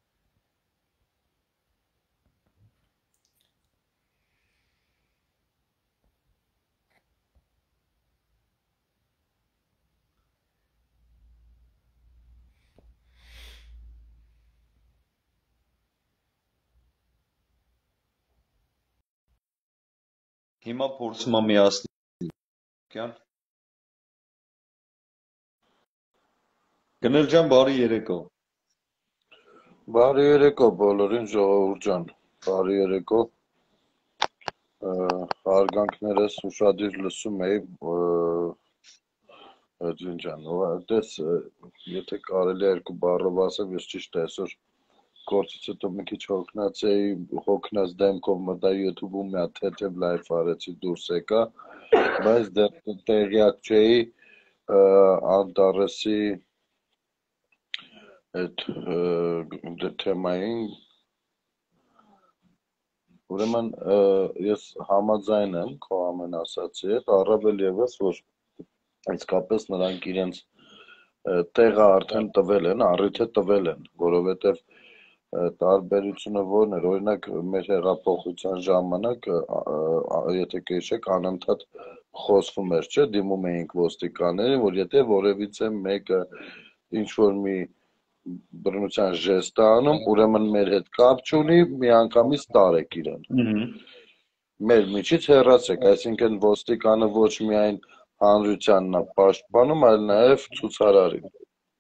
Հիմա փորձում եմ միացնել։ Գնել ջան, բարի երեկո։ Բարի երեկո բոլորին, ժողովուրդ ջան, բարի երեկո։ Հարգանքներս ուշադիր լսում էի, Էդվին ջան, դες եթե կարելի է երկու բառով ասեմ, ես ճիշտ է այսօր գործից հետո մի քիչ հոգնած էի, հոգնած դեմքով մտա YouTube-ում մի հատ թեթև լայվ արեցի, դուրս եկա, բայց դեռ տեղյակ չէի Անտարեսի այդ թեմային, ուրեմն ես համաձայն եմ քո ամեն ասացի հետ, առավել ևս, որ իսկապես նրանք իրենց տեղը արդեն տվել են, առիթը տվել են, որովհետև տարբերությունը որն էր, օրինակ մեր հեղափոխության ժամանակ, եթե կհիշեք, անընդհատ խոսվում էր, չէ, դիմում էինք ոստիկաններին, որ եթե որևիցե մեկը ինչ-որ մի բռնության ժեստ է անում, ուրեմն մեր հետ կապ չունի, միանգամից տարեք իրեն։ Մեր միջից հեռացեք, այսինքն ոստիկանը ոչ միայն հանրությանն է պաշտպանում, այլ նաև ցուցարարին։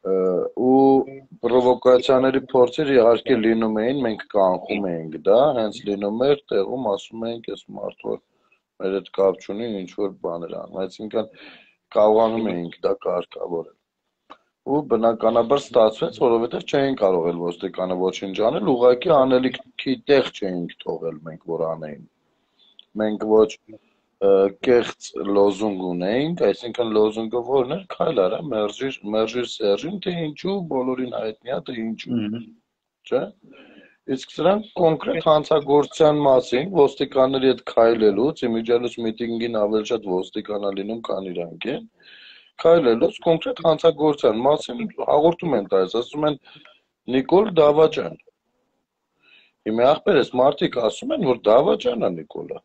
ու պրովոկացիաների փորձեր իհարկե լինում էին, մենք կանխում էինք դա, հենց լինում էր տեղում ասում էինք, այս մարդը մեր հետ կապ չունի, ինչ որ բաներ անում, այսինքն կարողանում էինք դա կարգավորել։ Ու բնականաբար ստացվեց, որովհետև չէին կարող էլ ոստիկանը ոչինչ անել, ուղղակի անելիքի տեղ չէինք թողել մենք, որ անեին։ Մենք ոչ կեղծ լոզունգ ունեինք, այսինքն լոզունգը որն էր, քայլ արա, մերժիր, մերժիր Սերժին, թե ինչու, բոլորին հայտնի է, թե ինչու, չէ՞։ Իսկ սրանք կոնկրետ հանցագործության մասին, ոստիկանների հետ քայլելուց, իմիջիալուց միտինգին ավելի շատ ոստիկան է լինում, քան իրանք են, քայլելուց կոնկրետ հանցագործության մասին հաղորդում են տալիս, ասում են Նիկոլ Դավաճան։ Հիմա ախպերս մարդիկ ասում են, որ Դավաճան է Նիկոլը։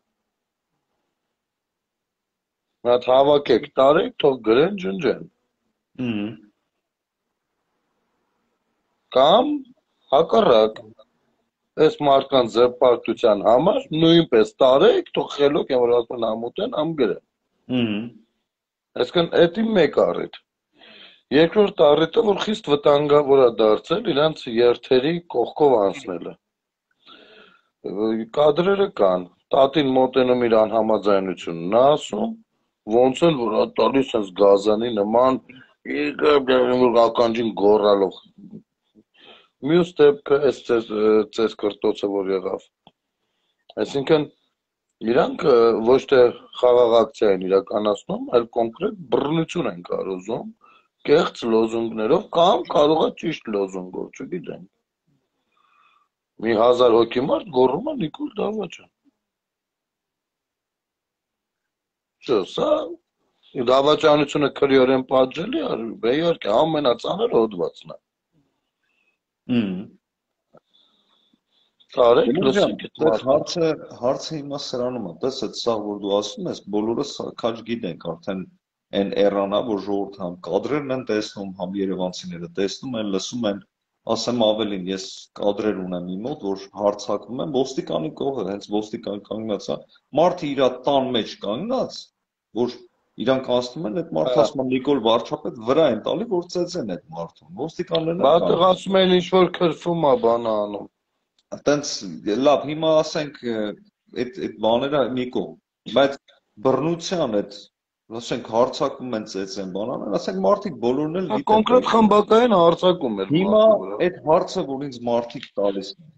Մատ հավաքեք, տարեք, թող գրեն, ջնջեն։ Կամ հակառակ, այս մարդկանց զրպարտության համար նույնպես տարեք, թող խելոք են, որ ասում են ամուտեն, ամ գրեն։ Այսինքն, էդի մեկ առիթ։ Երկրորդ առիթը, որ խիստ վտանգավոր է դարձել իրանց երթերի կողքով անցնելը։ Կադրերը կան, տատին մոտենում իր անհամաձայնությունն ասում, ոնց էլ որ տալիս sense գազանի նման ականջին գոռալով։ Մյուս դեպքը էս ծես կրտոցը որ եղավ։ Այսինքն իրանք ոչ թե խաղաղ ակցիա են իրականացնում, այլ կոնկրետ բռնություն են կարոզում, կեղծ լոզունգներով կամ կարող է ճիշտ լոզունգով, չգիտենք։ Մի հազար հոգի մարդ գոռում է Նիկոլ Դավաճան։ Չէ, սա դավաճանությունը քրեորեն պատժելի է, իհարկե ամենածանր հոդվածն է։ Տարեք, լսեք այդ հարցը, հարցը հիմա սրանում է, դες այդ սա որ դու ասում ես, բոլորը քաջ գիտենք արդեն այն էրանա, որ ժողովուրդը համ կադրերն են տեսնում, համ երևանցիները տեսնում են, լսում են, ասեմ ավելին, ես կադրեր ունեմ իմ մոտ, որ հարցակվում եմ, ոստիկանի կողը, հենց ոստիկան կանգնած է, մարդը իր տան մեջ կանգնած, որ իրանք ասում են, այդ մարդը ասում է Նիկոլ վարչապետ վրա են տալի, որ ծեծեն այդ մարդուն, ոստիկաններն են կանգնած։ Բա ասում են ինչ որ քրֆում է բանը անում։ Այտենց լավ, հիմա ասենք այդ այդ բաները մի կողմ, բայց բռնության այդ ասենք հարցակում են ծեծեն բանան, ասենք մարդիկ բոլորն էլ գիտեն։ Կոնկրետ խմբակային հարցակում էր։ Հիմա այդ հարցը, որ ինձ մարդիկ տալիս են։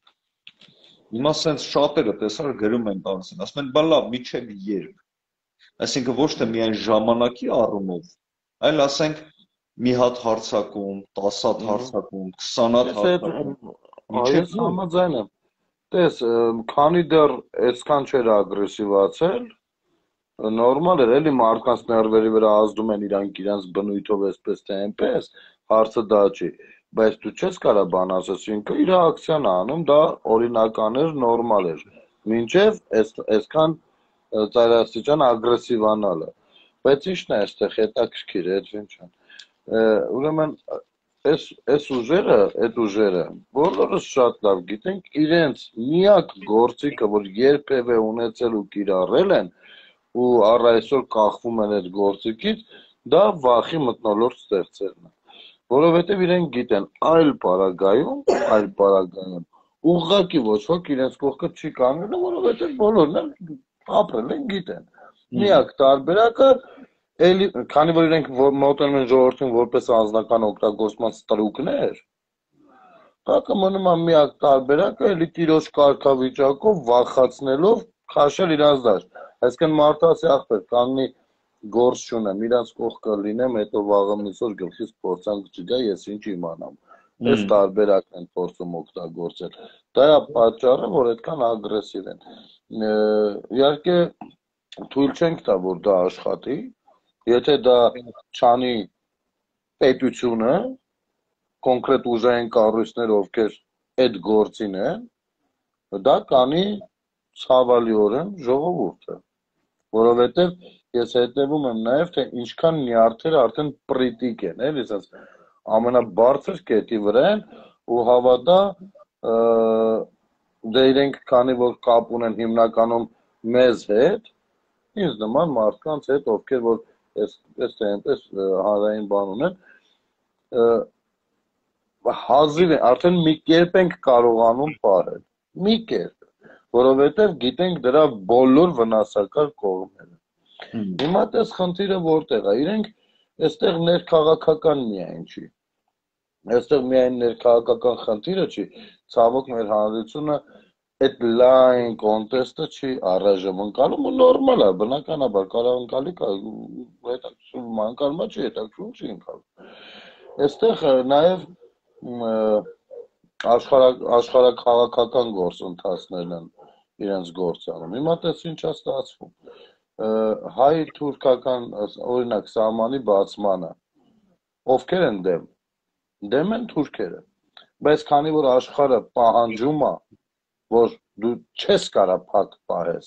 Հիմա sense շատերը տեսար գրում են տալիս են, ասում են, բա լավ, միջև երբ։ Այսինքն ոչ թե միայն ժամանակի առումով, այլ ասենք մի հատ հարցակում, տասը հատ հարցակում, քսան հատ հարցակում։ Ես համաձայն եմ։ Տես, քանի դեռ այսքան չէր ագրեսիվացել, նորմալ էր, էլի մարդկանց ներվերի վրա ազդում են իրանք իրանց բնույթով այսպես թե այնպես, հարցը դա չի, բայց դու չես կարա բան ասես, ինքը իր ակցիան անում, դա օրինական էր, նորմալ էր, մինչև այսքան ծայրաստիճան ագրեսիվանալը, բայց ի՞նչն է այստեղ հետաքրքիր է, այդ ինչ է։ Ուրեմն Այս այս ուժերը, այդ ուժերը, բոլորս շատ լավ գիտենք, իրենց միակ գործիքը, որ երբևէ ունեցել ու կիրառել են ու առ այսօր կախվում են այդ գործիքից, դա վախի մթնոլորտ ստեղծելն է։ Որովհետև իրենք գիտեն այլ պարագայում, այլ պարագայում ուղղակի ոչ ոք իրենց կողքը չի կանգնելու, որովհետև բոլորն էլ ապրել են, գիտեն։ Միակ տարբերակը Էլի, քանի որ իրենք մոտենում են ժողովրդին որպես անձնական օգտագործման ստրուկներ, դա կմնում է միակ տարբերակը էլի տիրոջ կարգավիճակով վախացնելով քաշել իրանց դաշտ։ Այսինքն մարդը ասի ախպեր, կանգնի գործ չունեմ, իրանց կողքը լինեմ, հետո վաղը միսօր գլխից փորձանք չգա, ես ինչ իմանամ։ Այս տարբերակն են փորձում օգտագործել։ Դա է պատճառը, որ այդքան ագրեսիվ են։ Իհարկե թույլ չենք տա, որ դա աշխատի։ Եթե դա չանի պետությունը, կոնկրետ ուժային կառույցներ, ովքեր այդ գործին են, դա կանի ցավալիորեն ժողովուրդը, որովհետև ես հետևում եմ նաև, թե ինչքան նյարդերը արդեն պրիտիկ են, էլի, ասած ամենաբարձր կետի վրա են ու հավատա դե իրենք քանի որ կապ ունեն հիմնականում մեզ հետ, ինձ նման մարդկանց հետ, ովքեր որ Ես թե այնպես հանրային բան ունեն, հազիվ են, արդեն մի կերպ ենք կարողանում պարել։ Մի կերպ, որովհետև գիտենք դրա բոլոր վնասակար կողմերը։ Հիմա տես խնդիրը որտեղ է, իրենք այստեղ ներքաղաքական միայն չի։ Այստեղ միայն ներքաղաքական խնդիրը չի, ցավոք մեր հանրությունը այդ լայն կոնտեստը չի առայժմ ընկալում ու նորմալ է, բնականաբար կարող ընկալի, հետաքրքրում անկալում է, չի հետաքրքրում, չի ընկալում։ Այստեղ նաև աշխարհաքաղաքական գործընթացներն են իրենց գործ անում։ Հիմա տես ինչ է ստացվում։ Հայ-թուրքական օրինակ սահմանի բացմանը ովքեր են դեմ։ Դեմ են թուրքերը, բայց քանի որ աշխարհը պահանջում է, որ դու չես կարա փակ պահես,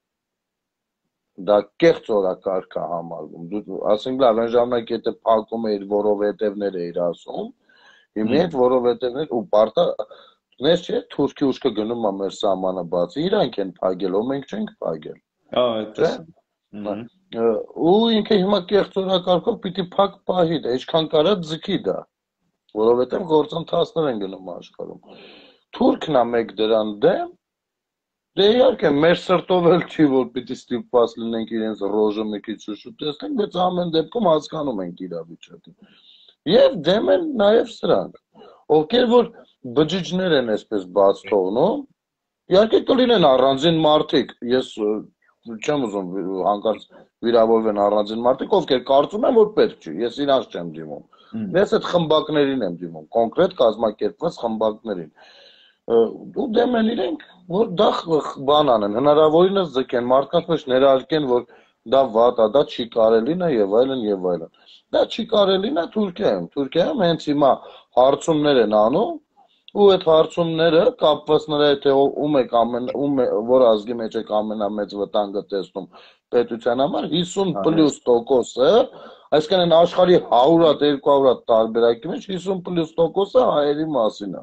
դա կեղծ օրակարգ է համարվում, դու ասենք լավ այն ժամանակ եթե փակում էիր որովհետևներ էիր ասում, հիմա այդ որովհետևներ ու պարտա դες չէ թուրքի ուշքը գնում է մեր սահմանը բացի, իրանք են փակել, ո մենք չենք փակել։ Ահա այդպես։ Ու ինքը հիմա կեղծ օրակարգով պիտի փակ պահի, դա ինչքան կարա ձգի դա, որովհետև գործընթացներ են գնում աշխարհում։ Թուրքն է մեկ դրան դեմ, դե իհարկե մեր սրտով էլ չի, որ պիտի ստիպված լինենք իրենց ռոժը մի քիչ շուշուտ տեսնենք, բայց ամեն դեպքում հասկանում ենք իրավիճակը։ Եվ դեմ են նաև սրանք, ովքեր որ բջիջներ են այսպես բաց թողնում, իհարկե կլինեն առանձին մարդիկ, ես չեմ ուզում հանկարծ վիրավորվեն առանձին մարդիկ, ովքեր կարծում են, որ պետք չի, ես իրանց չեմ դիմում։ Ես այդ խմբակներին եմ դիմում, կոնկրետ կազմակերպված խմբակներին։ Ու դեմ են իրենք, որ դա բան անեն, հնարավորինս ձգեն, մարդկանց մեջ ներարկեն, որ դա վատ է, դա չի կարելին է եւ այլն եւ այլն։ Դա չի կարելին է Թուրքիայում, Թուրքիայում հենց հիմա հարցումներ են անում, ու այդ հարցումները կապված նրա հետ ում եք ամեն ում որ ազգի մեջ եք ամենամեծ վտանգը տեսնում պետության համար հիսուն պլյուս տոկոսը, այսինքն աշխարհի հարյուր երկու հարյուր տարբերակի մեջ հիսուն պլյուս տոկոսը հայերի մասին է։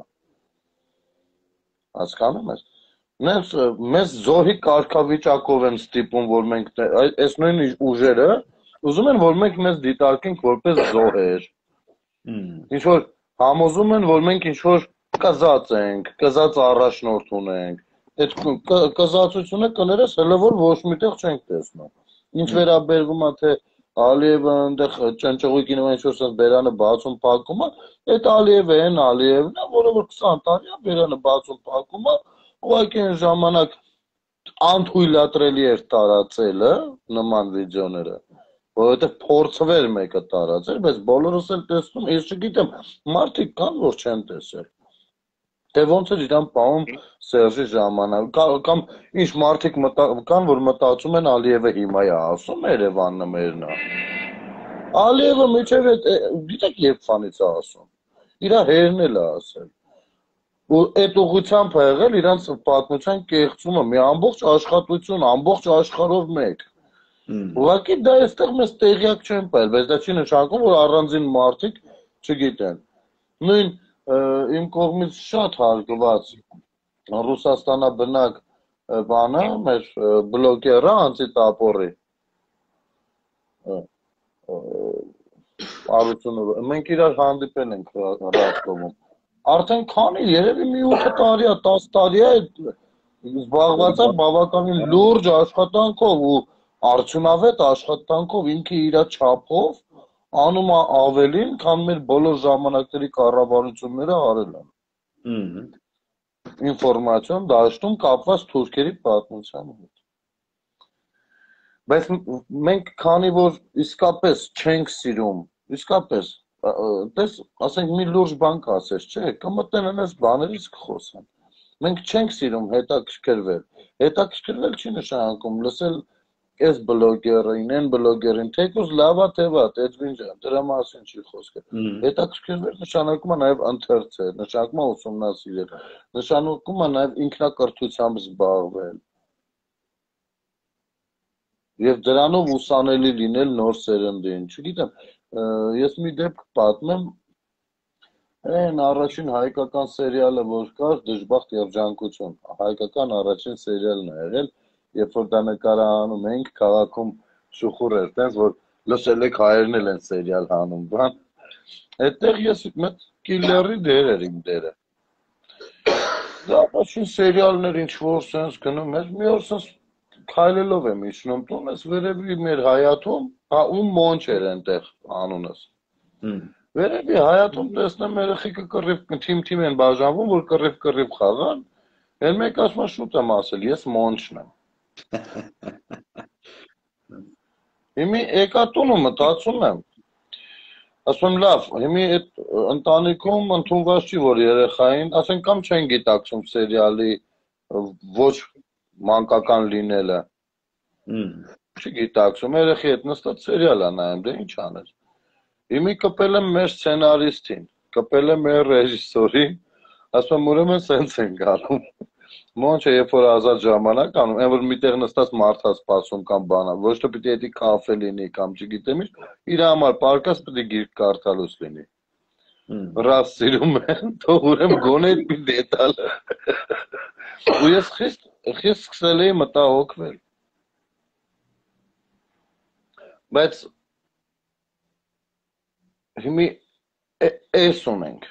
Հասկանում ես։ Մենք մեզ զոհի կարգավիճակով են ստիպում, որ մենք այս նույն ուժերը ուզում են, որ մենք մեզ դիտարկենք որպես զոհեր։ Ինչ որ համոզում են, որ մենք ինչ որ կզած ենք, կզած առաջնորդ ունենք։ Այդ կզածությունը կներես հələ որ ոչ միտեղ չենք տեսնում։ Ինչ վերաբերվում է թե Ալիևը այնտեղ ճնճղույկի նման ինչ որ բերանը բացում փակում է, այդ Ալիևը են Ալիևն է, որը որ քսան տարի է բերանը բացում փակում է, ուղղակի այն ժամանակ անթույլատրելի էր տարածելը նման վիդեոները, որովհետև փորձվեր մեկը տարածել, բայց բոլորս էլ տեսնում, ես չգիտեմ, մարդիկ կան, որ չեն տեսել։ Թե ոնց է իրան պահում Սերժի ժամանակ, կամ ինչ մարդիկ կան, որ մտածում են Ալիևը հիմա է ասում Երևանը մերն է։ Ալիևը միջև գիտեք երբ ֆանից է ասում։ Իրա հերն էլ է ասել։ Ու այդ ուղղությամբ է եղել իրանց պատմության կեղծումը, մի ամբողջ աշխատություն, ամբողջ աշխարհով մեկ։ Ուղղակի դա այստեղ մեզ տեղյակ չեն եղել, բայց դա չի նշանակում, որ առանձին մարդիկ չգիտեն։ Նույն իմ կողմից շատ հարգված Ռուսաստանաբնակ բանը, մեր բլոգերը Անտիտապորի Արությունով, մենք իրար հանդիպել ենք Ռոստովում։ Արդեն քանի, երևի մի ութ տարի է, տաս տարի է զբաղված է բավականին լուրջ աշխատանքով ու արդյունավետ աշխատանքով ինքը իր չափով անում է ավելին, քան մեր բոլոր ժամանակների կառավարությունները արել են։ Ինֆորմացիոն դաշտում կապված թուրքերի պատմության հետ։ Բայց մենք քանի որ իսկապես չենք սիրում, իսկապես, տես, ասենք մի լուրջ բան կասես, չէ, կմտնեն այս բաներից կխոսեն։ Մենք չենք սիրում հետաքրքրվել։ Հետաքրքրվել չի նշանակում լսել այս բլոգերին, այն բլոգերին, թեկուզ լավա թե վատ, այդ վինջան, դրա մասին չի խոսքը։ Հետաքրքրվել նշանակում է նաև ընթերցել, նշանակում է ուսումնասիրել, նշանակում է նաև ինքնակրթությամբ զբաղվել։ Եվ դրանով ուսանելի լինել նոր սերնդին, չգիտեմ, ես մի դեպք պատմեմ, այն առաջին հայկական սերիալը, որ կար, Դժբախտ երջանկություն, հայկական առաջին սերիալն է եղել, երբ որ դա նկարահանում էինք քաղաքում շուխուր էր, տենց որ լսել եք հայերն էլ են սերիալ հանում, բան, Այդտեղ ես մեծ կիլլերի դեր էր իմ դերը։ Դա առաջին սերիալներ ինչ որ sense գնում էր, մի օր sense քայլելով եմ իջնում տուն, ես վերևի մեր հայաթում, հա ում մոնչ էր այնտեղ անունս։ Վերևի հայաթում տեսնեմ երեխեքը կռիվ թիմ-թիմ են բաժանվում, որ կռիվ-կռիվ խաղան։ Էլ մեկ ասում շուտ եմ ասել, ես մոնչն եմ։ Հիմի եկա տունը մտածում եմ։ Ասում եմ լավ, հիմի այդ ընտանիքում ընդունված չի որ երեխային, ասենք կամ չեն գիտակցում սերիալի ոչ մանկական լինելը։ Չգիտակցում, երեխի հետ նստած սերիալ է նայում, դե ինչ աներ։ Հիմի կպել եմ մեր սցենարիստին, կպել եմ մեր ռեժիսորին, ասում եմ ուրեմն սենց են գալում։ Մոնչը երբ որ ազատ ժամանակ անում, այն որ միտեղ նստած մարդա սպասում կամ բանա, ոչ թե պիտի էդի կաֆե լինի կամ չգիտեմ ինչ, իր համար պարկած պիտի գիրք կարդալուց լինի։ Ռաս սիրում են, թող ուրեմ գոնե այդ մի դետալը։ Ու ես խիստ խիստ սկսել էի մտահոգվել։ Բայց հիմի էս ունենք։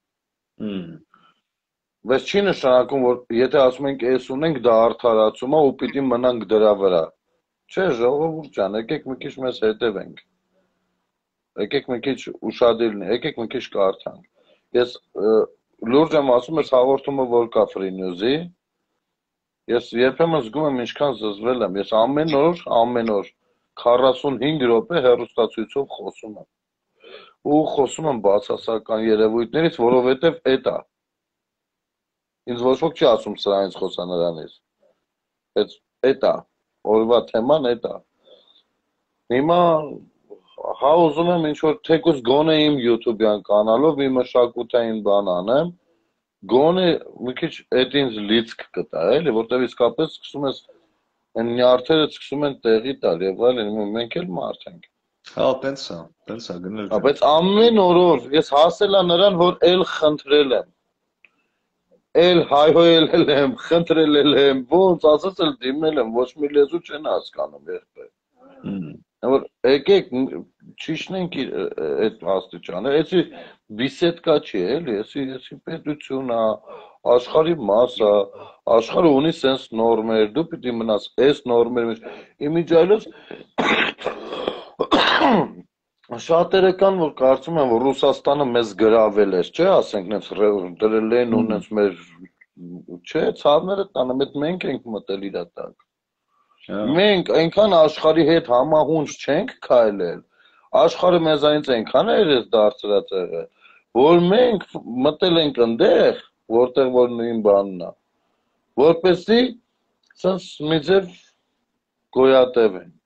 Բայց չի նշանակում, որ եթե ասում ենք էս ունենք, դա արդարացում է ու պիտի մնանք դրա վրա։ Չէ, ժողովուրդ ջան, եկեք մի քիչ մեզ հետևենք։ Եկեք մի քիչ ուշադիր լինենք, եկեք մի քիչ կարդանք։ Ես լուրջ եմ ասում, ես հաղորդումը որ կա Free News-ի, ես երբեմն զգում եմ ինչքան զզվել եմ։ Ես ամեն օր, ամեն օր քառասունհինգ րոպե հեռուստացույցով խոսում եմ։ Ու խոսում եմ բացասական երևույթներից, որովհետև էդ է։ Ինձ ոչ ոք չի ասում սրանից խոսա նրանից։ Բայց էդ է, օրվա թեման էդ է։ Հիմա հա ուզում եմ ինչ-որ թեկուզ գոնե իմ YouTube-յան կանալով մի մշակութային բան անեմ, գոնե մի քիչ էդ ինձ լիցք կտա, էլի, որտեղ իսկապես սկսում ես այն նյարդերը սկսում են տեղի տալ եւ այլն, մենք էլ մարդ ենք։ Հա, տենց է, տենց է գնել։ Բայց ամեն օր ես հասել եմ նրան, որ էլ խնդրել եմ։ Էլ հայհոյել եմ, խնդրել եմ, ոնց ասած էլ դիմել եմ, ոչ մի լեզու չեն հասկանում եղբայր։ Որ եկեք ճիշտենք այդ աստիճանը, էսի բիսեդկա չի էլի, էսի էսի պետություն է, աշխարհի մաս է, աշխարհը ունի sense նորմեր, դու պիտի մնաս այս նորմերի մեջ։ Իմիջիայլոց շատերը կան, որ կարծում են, որ Ռուսաստանը մեզ գրավել էր, չէ, ասենք, նենց դրել են ու նենց մեր, չէ, ցավները տանը, մետ մենք ենք մտել իրա տակ։ Մենք այնքան աշխարհի հետ համահունչ չենք քայլել, աշխարհը մեզանից այնքան է երես դարձրած եղել, որ մենք մտել ենք ընդեղ, որտեղ որ նույն բանն է, որպեսզի սենց մի ձև գոյատև են։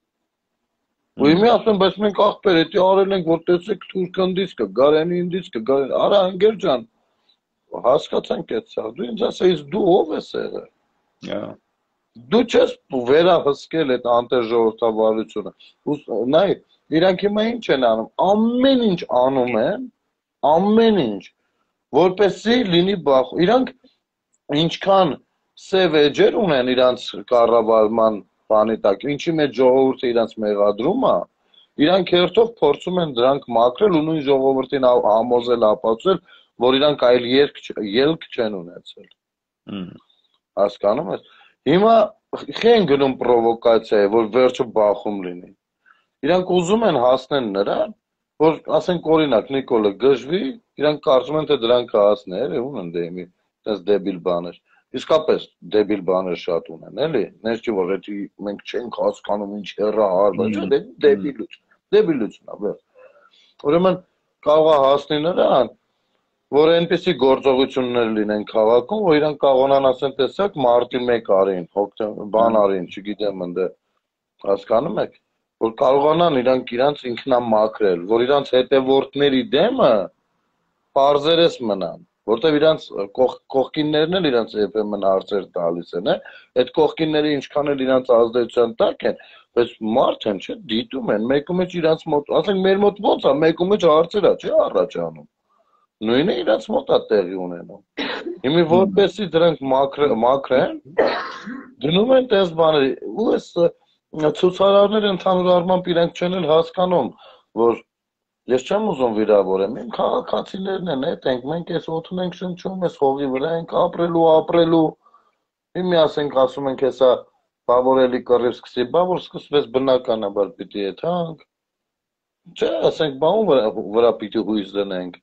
Ու իմի ասում, բայց մենք աղբեր, էտի արել ենք, որ տեսեք թուրքնդից կը, գարենի ինդից կը, գարենի, արա անգեր ջան, հասկացանք էտ սաղ, դու ինձ ասեիս դու ով ես եղել։ Դու չես վերահսկել այդ անտերժողովրդավարությունը։ Նայ, իրանք հիմա ինչ են անում, ամեն ինչ անում են, ամեն ինչ, որպեսզի լինի բախ, իրանք ինչքան սև էջեր ունեն իրանց կառավարման բանի տակ, ինչի մեջ ժողովուրդը իրանց մեղադրում է, իրանք հերթով փորձում են դրանք մաքրել ու նույն ժողովրդին համոզել, ապացուցել, որ իրանք այլ ելք չեն ունեցել։ Հասկանում ես։ Հիմա չեն գնում պրովոկացիա, որ վերջը բախում լինի։ Իրանք ուզում են հասնեն նրան, որ ասենք օրինակ Նիկոլը գժվի, իրանք կարծում են թե դրանք հասներ, ուն ընդ էմի, այդպես դեբիլ բաներ։ Իսկապես դեբիլ բաներ շատ ունեն, էլի։ Նես չի որ էդի մենք չենք հասկանում ինչ հեռա հարված, դե դեբիլություն, դեբիլություն է, բեր։ Ուրեմն կարող է հասնի նրան, որ այնպեսի գործողություններ լինեն քաղաքում, որ իրանք կարողանան ասեն, տեսակ մարտի մեկ արին, բան արին, չգիտեմ ընդ հասկանում եք, որ կարողանան իրանք իրանց ինքնամաքրել, որ իրանց հետևորդների դեմը պարզերես մնան, որտեվ իրանց կողքիններն էլ իրանց երբեմն հարցեր տալիս են, այդ կողքինները ինչքան էլ իրանց ազդեցության տակ են, բայց մարդ են, չէ, դիտում են, մեկու մեջ իրանց մոտ, ասենք մեր մոտ ոնց է, մեկու մեջ հարցեր է, չէ, առաջանում։ Նույնը իրանց մոտ է տեղի ունենում։ Հիմի որպեսի դրանք մաքրեն, դնում են տես բաների, ու այս ցուցարարները ընդհանուր առմամբ իրանք չեն էլ հասկանում, որ Ես չեմ ուզում վիրավորեմ, իմ քաղաքացիներն են, էդ ենք, մենք այս օդն ենք շնչում, այս հողի վրա ենք ապրելու, ապրելու, իմ միասենք ասում ենք հեսա բավորելի կռիվ սկսի, բա որ սկսվեց բնականաբար պիտի եթանք, չէ, ասենք բաում վրա պիտի հույս դնենք,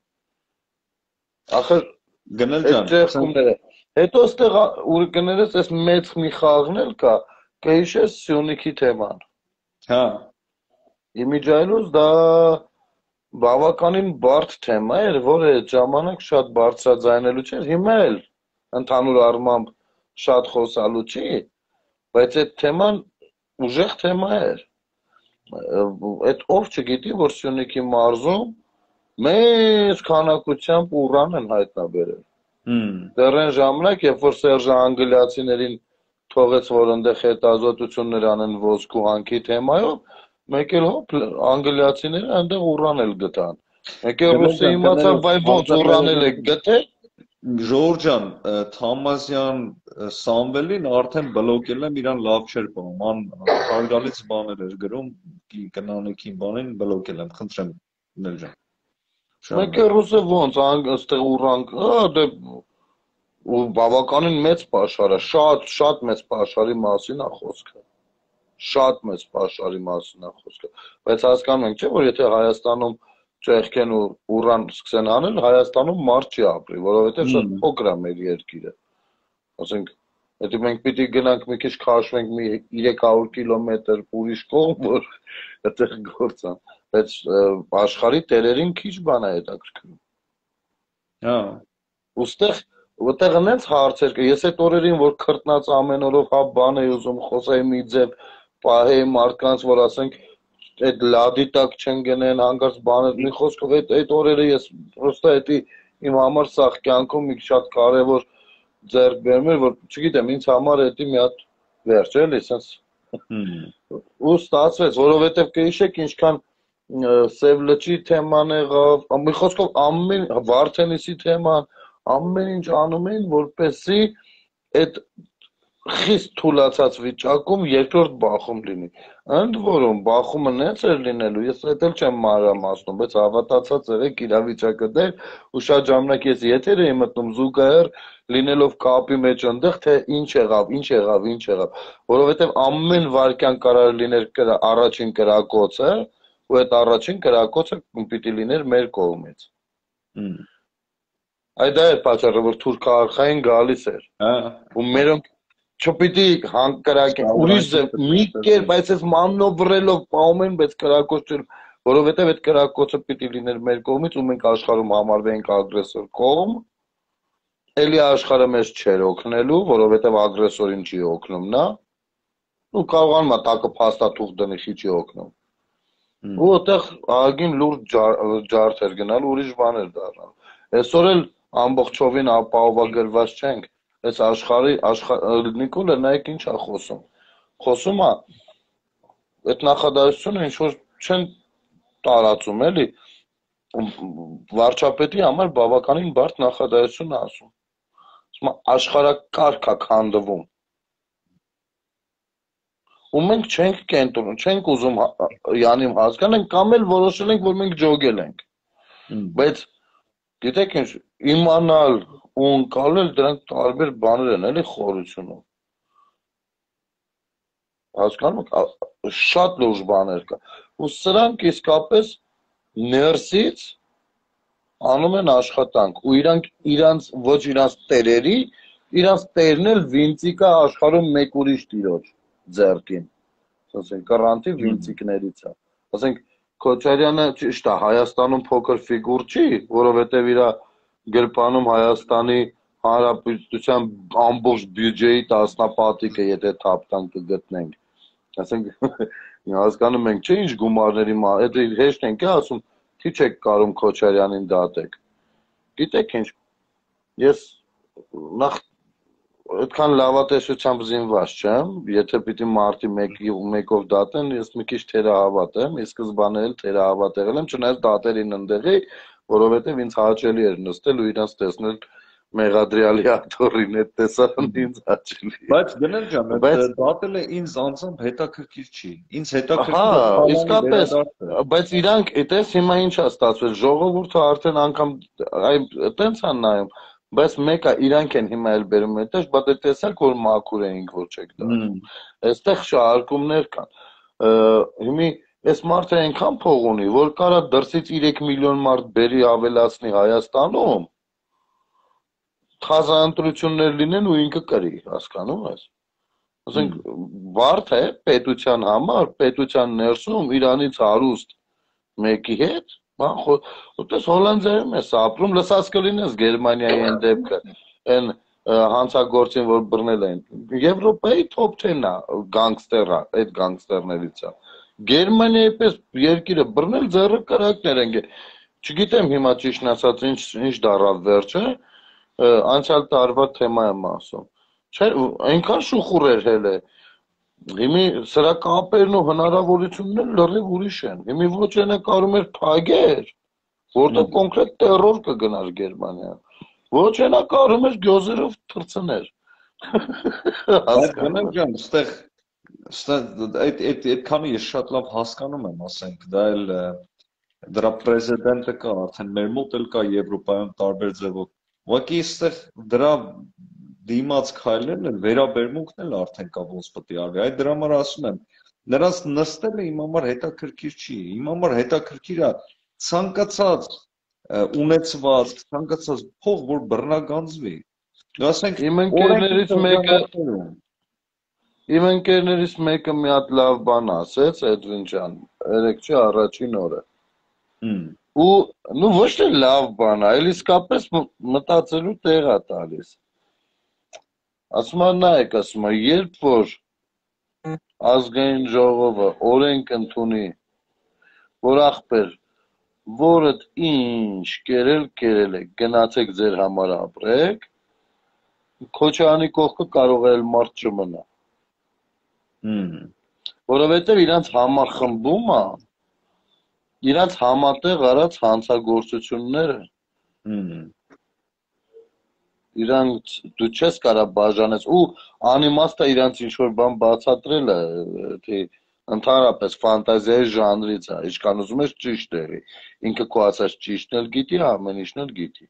ախր Գնել այդ ջան, ճեղքումները, հետո ստեղ ուր կներես այս մեծ մի խաղն էլ կա, կհիշես Սյունիքի թեման, հա, իմիջայլուց դա բավականին բարդ թեմա էր, որը այդ ժամանակ շատ բարձրաձայնելու չէր, հիմա էլ ընդհանուր առմամբ շատ խոսալու չի, բայց այդ թեման ուժեղ թեմա էր, այդ ով չգիտի, որ Սյունիքի մարզում մեծ քանակությամբ ուրան են հայտնաբերել, դեռ այն ժամանակ, երբ որ Սերժը անգլիացիներին թողեց, որ այնտեղ հետազոտություններ անեն ոսկու հանքի թեմայով, մեկ էլ հոպ անգլիացիները այնտեղ ուրան էլ գտան։ Մեկ էլ ռուսը իմացավ, վայ ոնց ուրան էլ եք գտել։ Ժորժ ջան, Թամազյան Սամվելին արդեն բլոկել եմ, իրան լավ չէր պահում, ան հարգալից բաներ էր գրում, կնանեքին բանին բլոկել եմ, խնդրեմ Նել ջան։ Մեկ էլ ռուսը ոնց այստեղ ուրան, դե ու բավականին մեծ պաշար է, շատ շատ մեծ պաշարի մասին է խոսքը։ Շատ մեծ պաշարի մասին է խոսքը, բայց հասկանում ենք, չէ, որ եթե Հայաստանում ճեղքեն ու ուրան սկսեն անել, Հայաստանում մարդ չի ապրի, որովհետև շատ փոքր է մեր երկիրը։ Ասենք, եթե մենք պիտի գնանք մի քիչ քաշվենք մի երեք հարյուր կիլոմետր ուրիշ կողմ, որ այդտեղ գործան, բայց աշխարհի տերերին քիչ բան է հետաքրքրում։ Հա։ Ոստեղ Որտեղ այնց հարցեր կա, ես այդ օրերին, որ քրտնած ամեն օրով հա բան էի ուզում խոսեի մի ձև պահեի մարդկանց, որ ասենք այդ լադի տակ չեն գնեն, հանկարծ բանը, մի խոսքով այդ այդ օրերը ես պրոստը էդի իմ համար սաղ կյանքում մի շատ կարևոր ձեռքբերում էր, որ չգիտեմ, ինձ համար էդի մի հատ վերջ էլի, ասես ու ստացվեց, որովհետև կհիշեք ինչքան Սև լճի թեման եղավ, մի խոսքով ամեն Վարդենիսի թեման, ամեն ինչ անում էին, որպեսզի այդ խիստ թուլացած վիճակում երկրորդ բախում լինի։ Ընդ որում բախումը նենց էր լինելու, ես դա էլ չեմ մանրամասնում, բայց հավատացած եղեք իրավիճակը դեր ու շատ ժամանակ ես եթեր էի մտնում զուգահեռ լինելով կապի մեջ այնտեղ, թե ինչ եղավ, ինչ եղավ, ինչ եղավ, որովհետև ամեն վարքյան կարող լիներ առաջին կրակոցը, ու այդ առաջին կրակոցը պիտի լիներ մեր կողմից։ Այդ դա է պատճառը, որ թուրքարխային գալիս էր։ Ու մերոնք չպիտի հանկրակեն, ուրիշ ձև մի կերպ, բայց այս մանովրելով պահում են, բայց կրակոց չէր, որովհետև այդ կրակոցը պիտի լիներ մեր կողմից ու մենք աշխարհում համարվենք ագրեսոր կողմ, էլի աշխարհը մեզ չէր օգնելու, որովհետև ագրեսորին չի օգնում նա, ու կարողանում է տակը փաստաթուղթ դնի, չի օգնում։ Ու այդտեղ ահագին լուրջ ջարդ էր գնալ, ուրիշ բան էր դառնալ։ Այսօր էլ ամբողջովին ապահովագրված չենք, այս աշխարհի Նիկոլը նայեք ինչ է խոսում։ Խոսում է այդ նախադասությունը ինչ որ չեն տարածում էլի վարչապետի համար բավականին բարդ նախադասություն է ասում։ Ասում է աշխարհակարգ է քանդվում։ Ու մենք չենք կենտրոնում, չենք ուզում յանիմ հասկանանք կամ էլ որոշել ենք, որ մենք ջոգել ենք։ Բայց գիտեք ինչ, իմանալ ու ընկալել դրանք տարբեր բաներ են, էլի խորությունում։ Հասկանում եք, շատ լուրջ բաներ կա։ Ու սրանք իսկապես ներսից անում են աշխատանք ու իրանք իրանց ոչ իրանց տերերի, իրանց տերն էլ վինցիկա աշխարհում մեկ ուրիշ տիրոջ ձեռքին, ասենք կռանտի վինցիկներից է, ասենք Քոչարյանը ճիշտ է Հայաստանում փոքր ֆիգուր չի, որովհետև իր գրպանում Հայաստանի Հանրապետության ամբողջ բյուջեի տասնապատիկը եթե թափտան կգտնենք, ասենք հասկանում ենք չէ ինչ գումարների մա, այդ հեշտ ենք ասում, քիչ եք կարում Քոչարյանին դատեք, գիտեք ինչ, ես նախ այդքան լավատեսությամբ զինված չեմ, եթե պիտի մարտի մեկով դատեն, ես մի քիչ թերահավատ եմ, ի սկզբանե էլ թերահավատ եղել եմ, չնայած դատերին ընդեղի, որովհետև ինձ հաճելի էր նստել ու իրանց տեսնել մեղադրյալի ակտորին այդ տեսարան ինձ հաճելի է։ Բայց Գնել ջան, այդ Բայց դատել է ինձ անձամբ հետաքրքիր չի։ Ինձ հա, հետաքրքիր է իսկապես, բայց իրանք այտես հիմա ինչ է ստացվել, ժողովուրդը արդեն անգամ այ տենց են նայում, բայց մեկը իրանք են հիմա էլ բերում այդտեղ, բայց այդ տեսակ որ մաքուր էինք որ չեք դառնում։ Այստեղ շահարկումներ կան։ Հիմի այս մարդը այնքան փող ունի, որ կարա դրսից երեք միլիոն մարդ բերի ավելացնի Հայաստանում, թազանտրություններ լինեն ու ինքը կրի, հասկանում ես։ Ասենք բարդ է պետության համար, պետության ներսում Իրանից հարուստ մեկի հետ, որտես Հոլանդիայում ես ապրում, լսած կլինես Գերմանիայի այն դեպքը, այն հանցագործին, որ բռնել են։ Եվրոպայի top ten-ն է գանգստերը, այդ գանգստերներից է։ Գերմանիայի պես երկիրը բռնել ձեռը կրակներ են։ Չգիտեմ հիմա ճիշտ ասած ինչ ինչ դարավ վերջը, անցյալ տարվա թեմա եմ ասում։ Չէ, այնքան շուխուր էր հելը։ Հիմի սրա կապերն ու հնարավորությունները լրիվ ուրիշ են։ Հիմի ոչ այնա կարում էր փագեր, որտեղ կոնկրետ տերոր կգնար Գերմանիա։ Ոչ այնա կարում էր գյոզերով թռցներ։ Հասկանում ջան, ստեղ այդ այդ այդքանը ես շատ լավ հասկանում եմ, ասենք, դա էլ դրա պրեզիդենտը կա, արդեն մեր մոտ էլ կա Եվրոպայում տարբեր ձևով։ Ուղղակի այստեղ դրա դիմաց քայլերն էլ վերաբերմունքն էլ արդեն կա ոնց պետք է արվի։ Այդ դրա համար ասում եմ, նրանց նստելը իմ համար հետաքրքիր չի։ Իմ համար հետաքրքիր է ցանկացած ունեցված, ցանկացած փող, որ բռնագանձվի։ Ասենք իմ ընկերներից մեկը իմ ընկերներից մեկը մի հատ լավ բան ասեց, Էդվին ջան, երեք չի առաջին օրը։ Ու նու ոչ թե լավ բան է, այլ իսկապես մտածելու տեղ է տալիս։ Ասում է նայեք, ասում է, երբ որ ազգային ժողովը օրենք ընդունի, որ ախպեր, որդ ինչ կերել կերել եք, գնացեք ձեր համար ապրեք, Քոչարյանի կողքը կարող է մարդ չմնա։ Որովհետև իրանց համախմբումը իրանց համատեղ արած հանցագործությունները իրանց դու չես կարա բաժանես ու անիմաստ է իրանց ինչ որ բան բացատրելը թե ընդհանրապես ֆանտազիայի ժանրից է ինչքան ուզում ես ճիշտ եղի ինքը քո ասած ճիշտն էլ գիտի ամեն ինչն էլ գիտի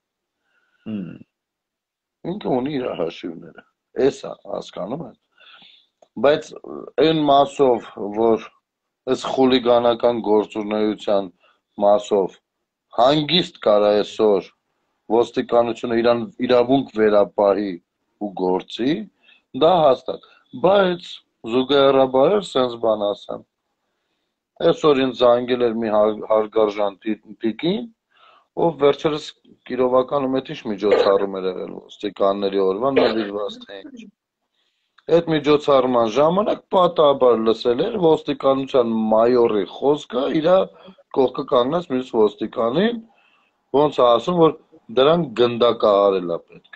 ինքը ունի իր հաշիվները էս է հասկանում ես բայց այն մասով որ այս խուլիգանական գործունեության մասով հանգիստ կարա այսօր ոստիկանությունը իրան իրավունք վերապահի ու գործի, դա հաստատ, բայց զուգահեռաբար սենց բան ասեմ, այսօր ինձ զանգել էր մի հարգարժան տիկին, ով վերջերս կիրովականում էդ ինչ միջոցառում էր եղել ոստիկանների օրվան նվիրված թե ինչ, այդ միջոցառման ժամանակ պատահաբար լսել էր ոստիկանության մայորի խոսքը իրա կողքը կանգնած մյուս ոստիկանին, ոնց է ասում, որ դրան գնդակահարել է պետք։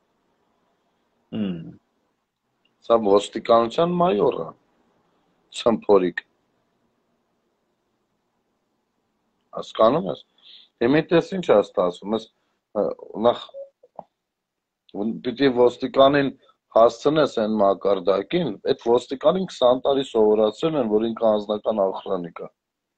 Սա ոստիկանության մայոր է, ցմփորիկ։ Հասկանում ես։ Հիմա տես ինչ է ստացվում, ես նախ պիտի ոստիկանին հասցնես այն մակարդակին, այդ ոստիկանին քսան տարի սովորացրել են, որ ինքը անձնական ախրանիկ է։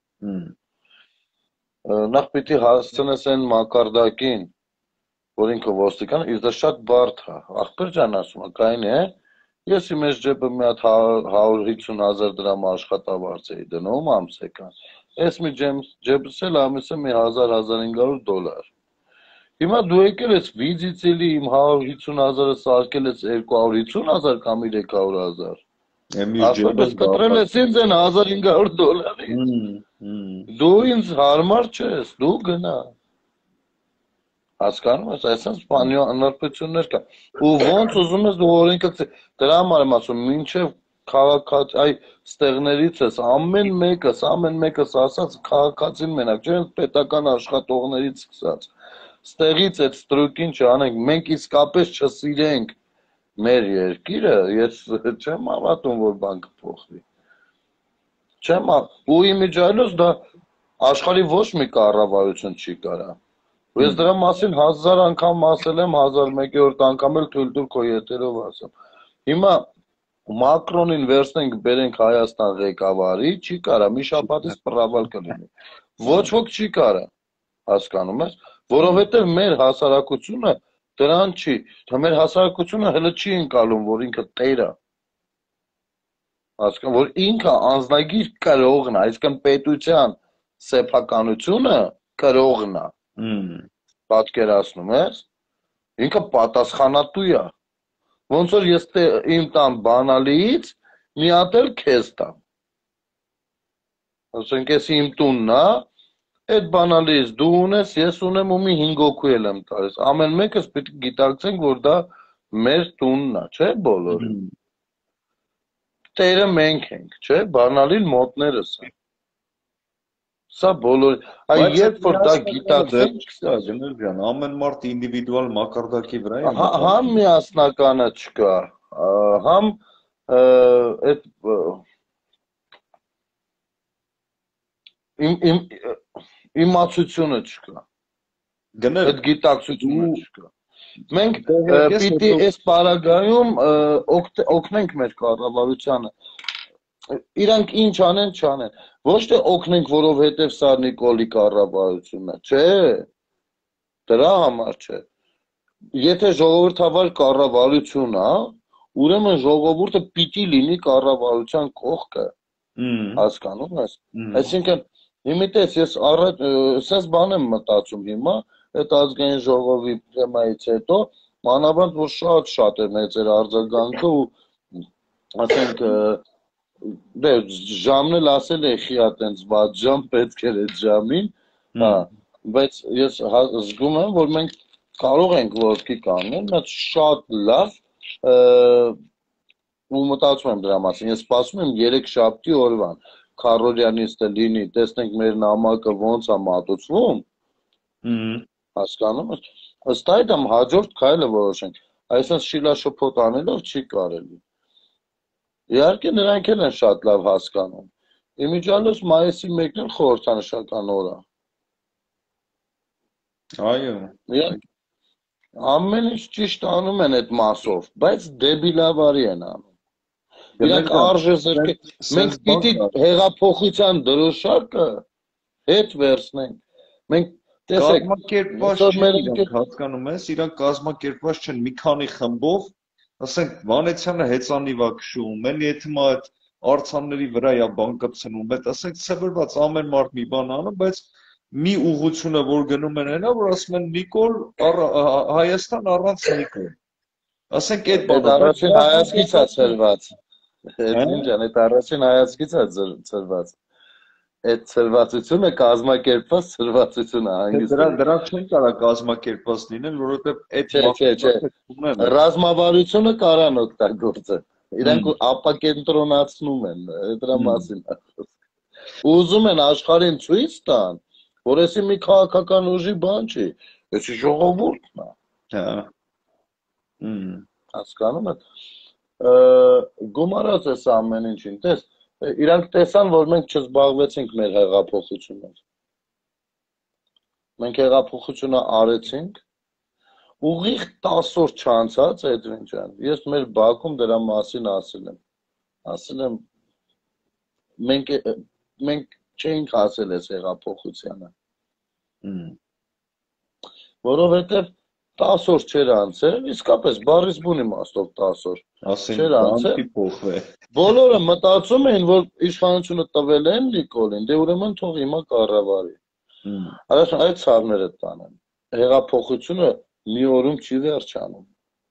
Նախ պիտի հասցնես այն մակարդակին, որ ինքը ոստիկան, իսկ դա շատ բարդ է։ Ախպեր ջան ասում է, կային է, ես իմ ես ջեբը մի հատ հարյուր հիսուն հազար դրամ աշխատավարձ էի դնում ամսեկան։ Ես մի ջեբս էլ ամիսը մի հազար հազար հինգ հարյուր դոլար։ Հիմա դու եկել ես վիզից էլի իմ հարյուր հիսուն հազարը սարքել ես երկու հարյուր հիսուն հազար կամ երեք հարյուր հազար։ Ասես կտրել ես ինձ այն հազար հինգ հարյուր դոլարի։ Դու ինձ հարմար չես, դու գնա։ Հասկանում ես, այսպես բանյարություններ կա։ Ու ոնց ուզում ես դու օրենքը դրա համար եմ ասում, մինչև քաղաքացի, այ ստեղներից ես, ամեն մեկս, ամեն մեկս ասած քաղաքացին մենակ, չէ՞ պետական աշխատողներից սկսած։ Ստեղից այդ ստրուկին չանենք, մենք իսկապես չսիրենք մեր երկիրը, ես չեմ հավատում, որ բան կփոխվի։ Չեմ ու իմիջիայլոց դա աշխարհի ոչ մի կառավարություն չի կարա Ու ես դրա մասին հազար անգամ ասել եմ, հազար մեկերորդ անգամ էլ թույլ տուր քո եթերով ասեմ։ Հիմա Մակրոնին վերցնենք, բերենք Հայաստան ղեկավարի, չի կարա, մի շաբաթից պռավալ կլինի։ Ոչ ոք չի կարա, հասկանում ես, որովհետև մեր հասարակությունը դրան չի, թե մեր հասարակությունը հələ չի ընկալում, որ ինքը տեր է։ Հասկանում, որ ինքը անձնագիր կրողն է, այսինքն պետության սեփականությունը կրողն է։ Պատկերացնում ես, ինքը պատասխանատու է։ Ոնց որ ես իմ տան բանալիից մի հատ էլ քեզ տամ։ Ասենք ես իմ տունն է, այդ բանալիից դու ունես, ես ունեմ ու մի հինգ հոգու էլ եմ տալիս։ Ամեն մեկս պիտի գիտակցենք, որ դա մեր տունն է, չէ՞ բոլորը։ Տերը մենք ենք, չէ՞, բանալին մոտներս են։ Սա բոլոր, այ երբ որ դա գիտակցենք, Ջանել ջան, ամեն մարդ ինդիվիդուալ մակարդակի վրա է։ Համ միասնականը չկա, համ այդ իմ իմացությունը չկա։ Գնել այդ գիտակցությունը չկա։ Մենք պիտի այս պարագայում օգնենք մեր կառավարությանը։ Իրանք ինչ անեն, չանեն։ Ոչ թե օգնենք, որովհետև սա Նիկոլի կառավարությունն է, չէ։ Դրա համար չէ։ Եթե ժողովրդավար կառավարություն է, ուրեմն ժողովուրդը պիտի լինի կառավարության կողքը։ Հասկանում ես։ Այսինքն, իմիտես ես առաջ սենց բան եմ մտածում հիմա, այդ ազգային ժողովի թեմայից հետո, մանավանդ որ շատ-շատ է մեծեր արձագանքը ու ասենք դե ժամն էլ ասել է խիա տենց վատ ժամ պետք էր այդ ժամին, հա, բայց ես զգում եմ, որ մենք կարող ենք ոտքի կանգնել, բայց շատ լավ ու մտածում եմ դրա մասին, ես սպասում եմ երեք շաբթի օրվան, Քարոլյանից լինի, տեսնենք մեր նամակը ոնց է մատուցվում, հասկանում ես, ըստ այդմ հաջորդ քայլը որոշենք, այսպես շիլաշփոթ անելով չի կարելի։ Իհարկե նրանք էլ են շատ լավ հասկանում։ Իմիջիալոց մայիսի մեկն էլ խորհրդանշական օր է։ Այո։ Ամեն ինչ ճիշտ անում են այդ մասով, բայց դեբիլավարի են անում։ Իրանք արժե զրկել, մենք պիտի հեղափոխության դրոշակը հետ վերցնենք։ Մենք տեսեք, կազմակերպված հասկանում ես, իրանք կազմակերպված չեն մի քանի խմբով, ասենք Վանեցյանը հեծանիվ է քշում, էլի եթե մա այդ արձանների վրա է բան կպցնում, բայց ասենք ծրված ամեն մարդ մի բան անում, բայց մի ուղղությունը որ գնում են այնա, որ ասում են Նիկոլ Հայաստան առանց Նիկոլ։ Ասենք այդ բանը առաջին հայացքից է ծրված։ Ինչ ան, այդ առաջին հայացքից է ծրված։ Այդ ծրվածությունը կազմակերպված ծրվածություն է հանգիստ։ Դրա դրանք չեն կարա կազմակերպված լինել, որովհետև այդ ռազմավարությունը կարան օգտագործել։ Իրանք ապակենտրոնացնում են, դրա մասին է խոսքը։ Ուզում են աշխարհին ցույց տան, որ էսի մի քաղաքական ուժի բան չի, էսի ժողովուրդն է։ Հա։ Հասկանում եք։ Գումարած էս ամեն ինչին, տես Իրանք տեսան, որ մենք չզբաղվեցինք մեր հեղափոխությունով։ Մենք հեղափոխությունը արեցինք, ուղիղ տասը օր չանցած Էդվին ջան, ես մեր բակում դրա մասին ասել եմ։ Ասել եմ, մենք մենք չենք ասել այս հեղափոխությանը։ Որովհետև տասը օր չէր անցել, իսկապես բառից բուն իմաստով տասը օր։ Չէր անցել։ Բոլորը մտածում էին, որ իշխանությունը տվել են Նիկոլին, դե ուրեմն թող հիմա կառավարի։ Առաջ այդ ցավները տանեն։ Հեղափոխությունը մի օրում չի վերջանում։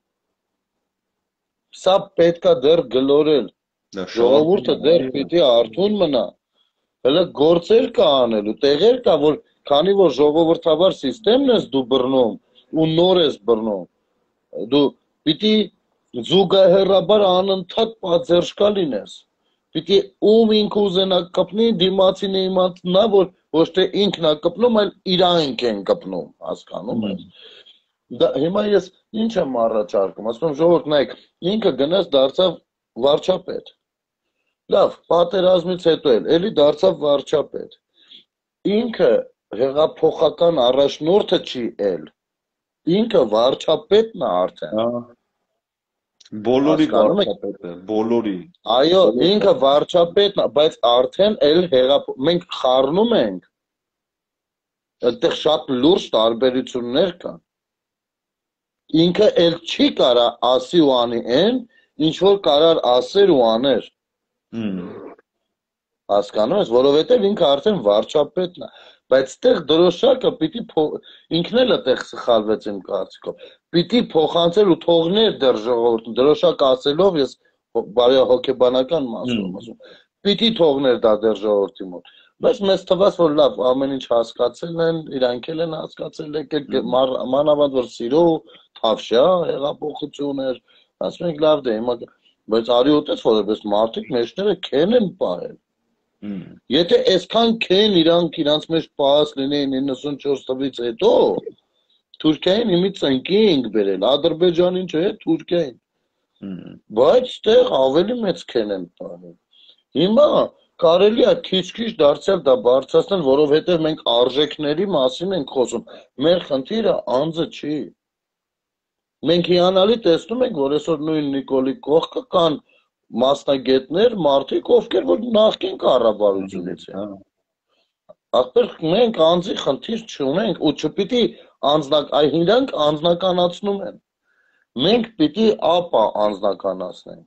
Սա պետքա դեռ գլորել։ Ժողովուրդը դեռ պիտի արթուն մնա։ Հələ գործեր կա անելու, տեղեր կա, որ քանի որ ժողովրդավար համակարգն ես դու բռնում ու նոր ես բռնում, դու պիտի զուգահեռաբար անընդհատ պատժերշկա լինես, պիտի ում ինքը ուզենա կպնի, դիմացին իմանա, որ ոչ թե ինքն է կպնում, այլ իրանք են կպնում, հասկանում ես։ Հիմա ես ինչ եմ առաջարկում, ասում եմ ժողովուրդ նայեք, ինքը գնաց դարձավ վարչապետ։ Լավ, պատերազմից հետո էլ էլի դարձավ վարչապետ։ Ինքը հեղափոխական առաջնորդը չի էլ։ Ինքը վարչապետն է արդեն։ Բոլորի Հասկանում եք։ վարչապետը, բոլորի։ Այո, ինքը վարչապետն է, բայց արդեն էլ հեղափոխ մենք խառնում ենք։ Այդտեղ շատ լուրջ տարբերություններ կան։ Ինքը էլ չի կարա ասի ու անի այն, ինչ որ կարար ասեր ու աներ։ Հասկանում ես, որովհետև ինքը արդեն վարչապետն է, բայց այդտեղ դրոշակը պիտի ինքն էլ այդտեղ սխալվեց իմ կարծիքով։ Պիտի փոխանցել ու թողներ դեռ ժողովուրդը դրոշակ ասելով ես բարի հոգեբանական մասում եմ ասում։ Պիտի թողներ դա դեռ ժողովրդի մոտ։ Բայց մեզ թվաց, որ լավ, ամեն ինչ հասկացել են, իրանք էլ են հասկացել, եկել մանավանդ որ սիրո թավշյա հեղափոխություն էր, ասում ենք լավ դե հիմա, բայց արի ուտես որպես մարդիկ մեջները քեն են պահել։ Եթե այսքան քեն իրանք իրանց մեջ պահած լինեին իննսունչորս թվականից հետո, Թուրքիային իմից ընկի ենք բերել, Ադրբեջանին չէ, Թուրքիային։ Բայց այդտեղ ավելի մեծ քեն են պահել։ Հիմա կարելի է քիչ-քիչ դարձյալ դա բարձրացնել, որովհետև մենք արժեքների մասին ենք խոսում։ Մեր խնդիրը անձը չի։ Մենք հիանալի տեսնում ենք, որ այսօր նույն Նիկոլի կողքը կան մասնագետներ, մարդիկ, ովքեր որ նախկին կառավարությունից են։ Ախպեր մենք անձի խնդիր չունենք ու չպիտի անձնակ, այ իրանք անձնականացնում են։ Մենք պիտի ապա անձնականացնենք։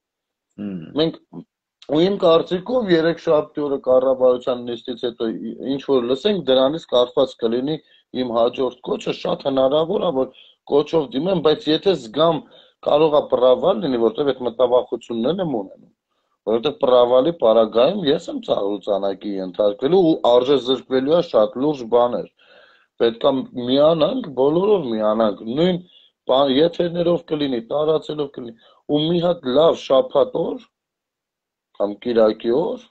Մենք ու իմ կարծիքով երեքշաբթի օրը կառավարության նիստից հետո ինչ որ լսենք, դրանից կախված կլինի իմ հաջորդ կոչը, շատ հնարավոր է, որ կոչով դիմեմ, բայց եթե զգամ կարող է պրավալ լինի, որտեղ այդ մտավախություններն եմ ունենում, որովհետև պրավալի պարագայում ես եմ ծառուցանակի ենթարկվելու ու արժե զրկվելու է շատ լուրջ բաներ։ Պետք է միանանք, բոլորով միանանք, նույն եթերներով կլինի, տարածելով կլինի, ու մի հատ լավ շաբաթ օր կամ կիրակի օր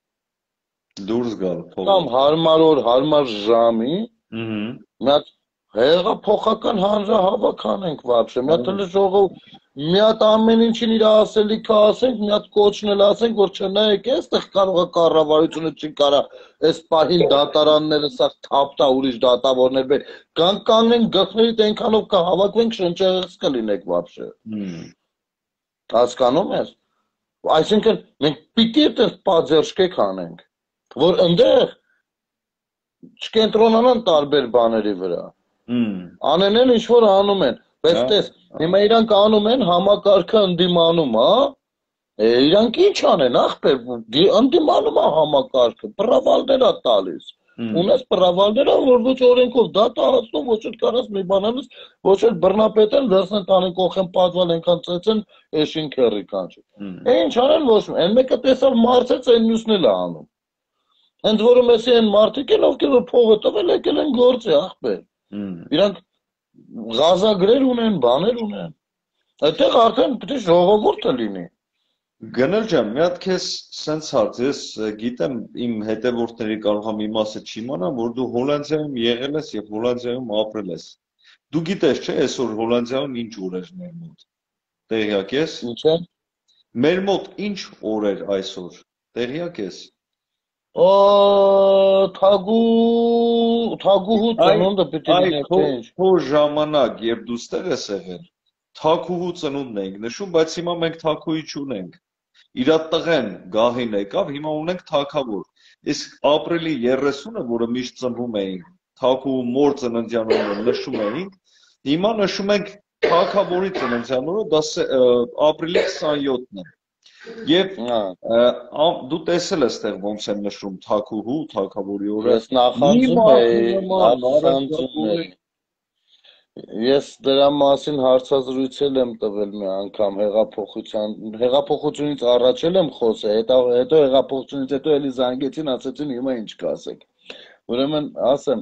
դուրս գալ կամ հարմար օր, հարմար ժամի մի հատ հեղափոխական հանրահավաք անենք вообще, մի հատ էլ ժողով, մի հատ ամեն ինչին իր ասելիքը ասենք, մի հատ կոչնել ասենք, որ չնայեք, այստեղ կարող է կառավարությունը չի կարա այս պահին դատարանները սա թափտա ուրիշ դատավորներ բեր, կան կանենք գլխներիդ այնքանով կհավաքվենք շնչեղս կլինեք вообще։ Հասկանում ես։ Այսինքն մենք պիտի այդպես պատժերշկեք անենք, որ ընդեղ չկենտրոնանան տարբեր բաների վրա։ Անեն են ինչ որ անում են, բայց տես, հիմա իրանք անում են համակարգը ընդդիմանում, հա։ Իրանք ինչ անեն, ախպեր, ընդդիմանում է համակարգը, պրավալներ է տալիս։ Ունես պրավալներ, որ ոչ օրենքով դատահասնում, ոչ էլ կարաս մի բան անես, ոչ էլ բռնապետեն վերցնեն տանեն կողեն պատվալ այնքան ծեցեն, էշին քերի կանչի։ Ինչ անեն ոչ, այն մեկը տեսավ մարցեց, այն մյուսն էլ է անում։ Հենց որում էսի են մարդիկ են, ովքեր որ փողը տվել եկել են գործի, ախպեր։ Իրանք գազագրեր ունեն, բաներ ունեն։ Այդտեղ արդեն պետք է ժողովուրդը լինի։ Գնել ջան, մի հատ քեզ սենց հարց, ես գիտեմ իմ հետևորդների կարող եմ իմասը չիմանամ, որ դու Հոլանդիայում եղել ես եւ Հոլանդիայում ապրել ես։ Դու գիտես, չէ՞, այսօր Հոլանդիայում ինչ օր էր մեր մոտ։ Տեղյակ ես։ Ինչ է։ Մեր մոտ ինչ օր էր այսօր։ Տեղյակ ես։ Օ, թագու, թագուհու ծնունդը պիտի լինի ինչ։ Քո ժամանակ, երբ դու ստեղ ես եղել, թագուհու ծնունդն ենք նշում, բայց հիմա մենք թագուհի չունենք։ Իր տղեն գահին եկավ, հիմա ունենք թագավոր։ Իսկ ապրիլի երեսունը, որը միշտ ծնվում էինք, թագուհու մոր ծննդյան նշում էինք, հիմա նշում ենք թագավորի ծննդյան օրը, դա ապրիլի քսանյոթն է։ Եվ դու տեսել ես տեղ ոնց են նշում թագուհու, թագավորի օրը։ Ես նախանձում էի, նախանձում էի։ Ես դրա մասին հարցազրույցել եմ տվել մի անգամ հեղափոխության, հեղափոխությունից առաջ եմ խոսել, հետո հետո հեղափոխությունից հետո էլի զանգեցին, ասեցին հիմա ինչ կասեք։ Ուրեմն ասեմ,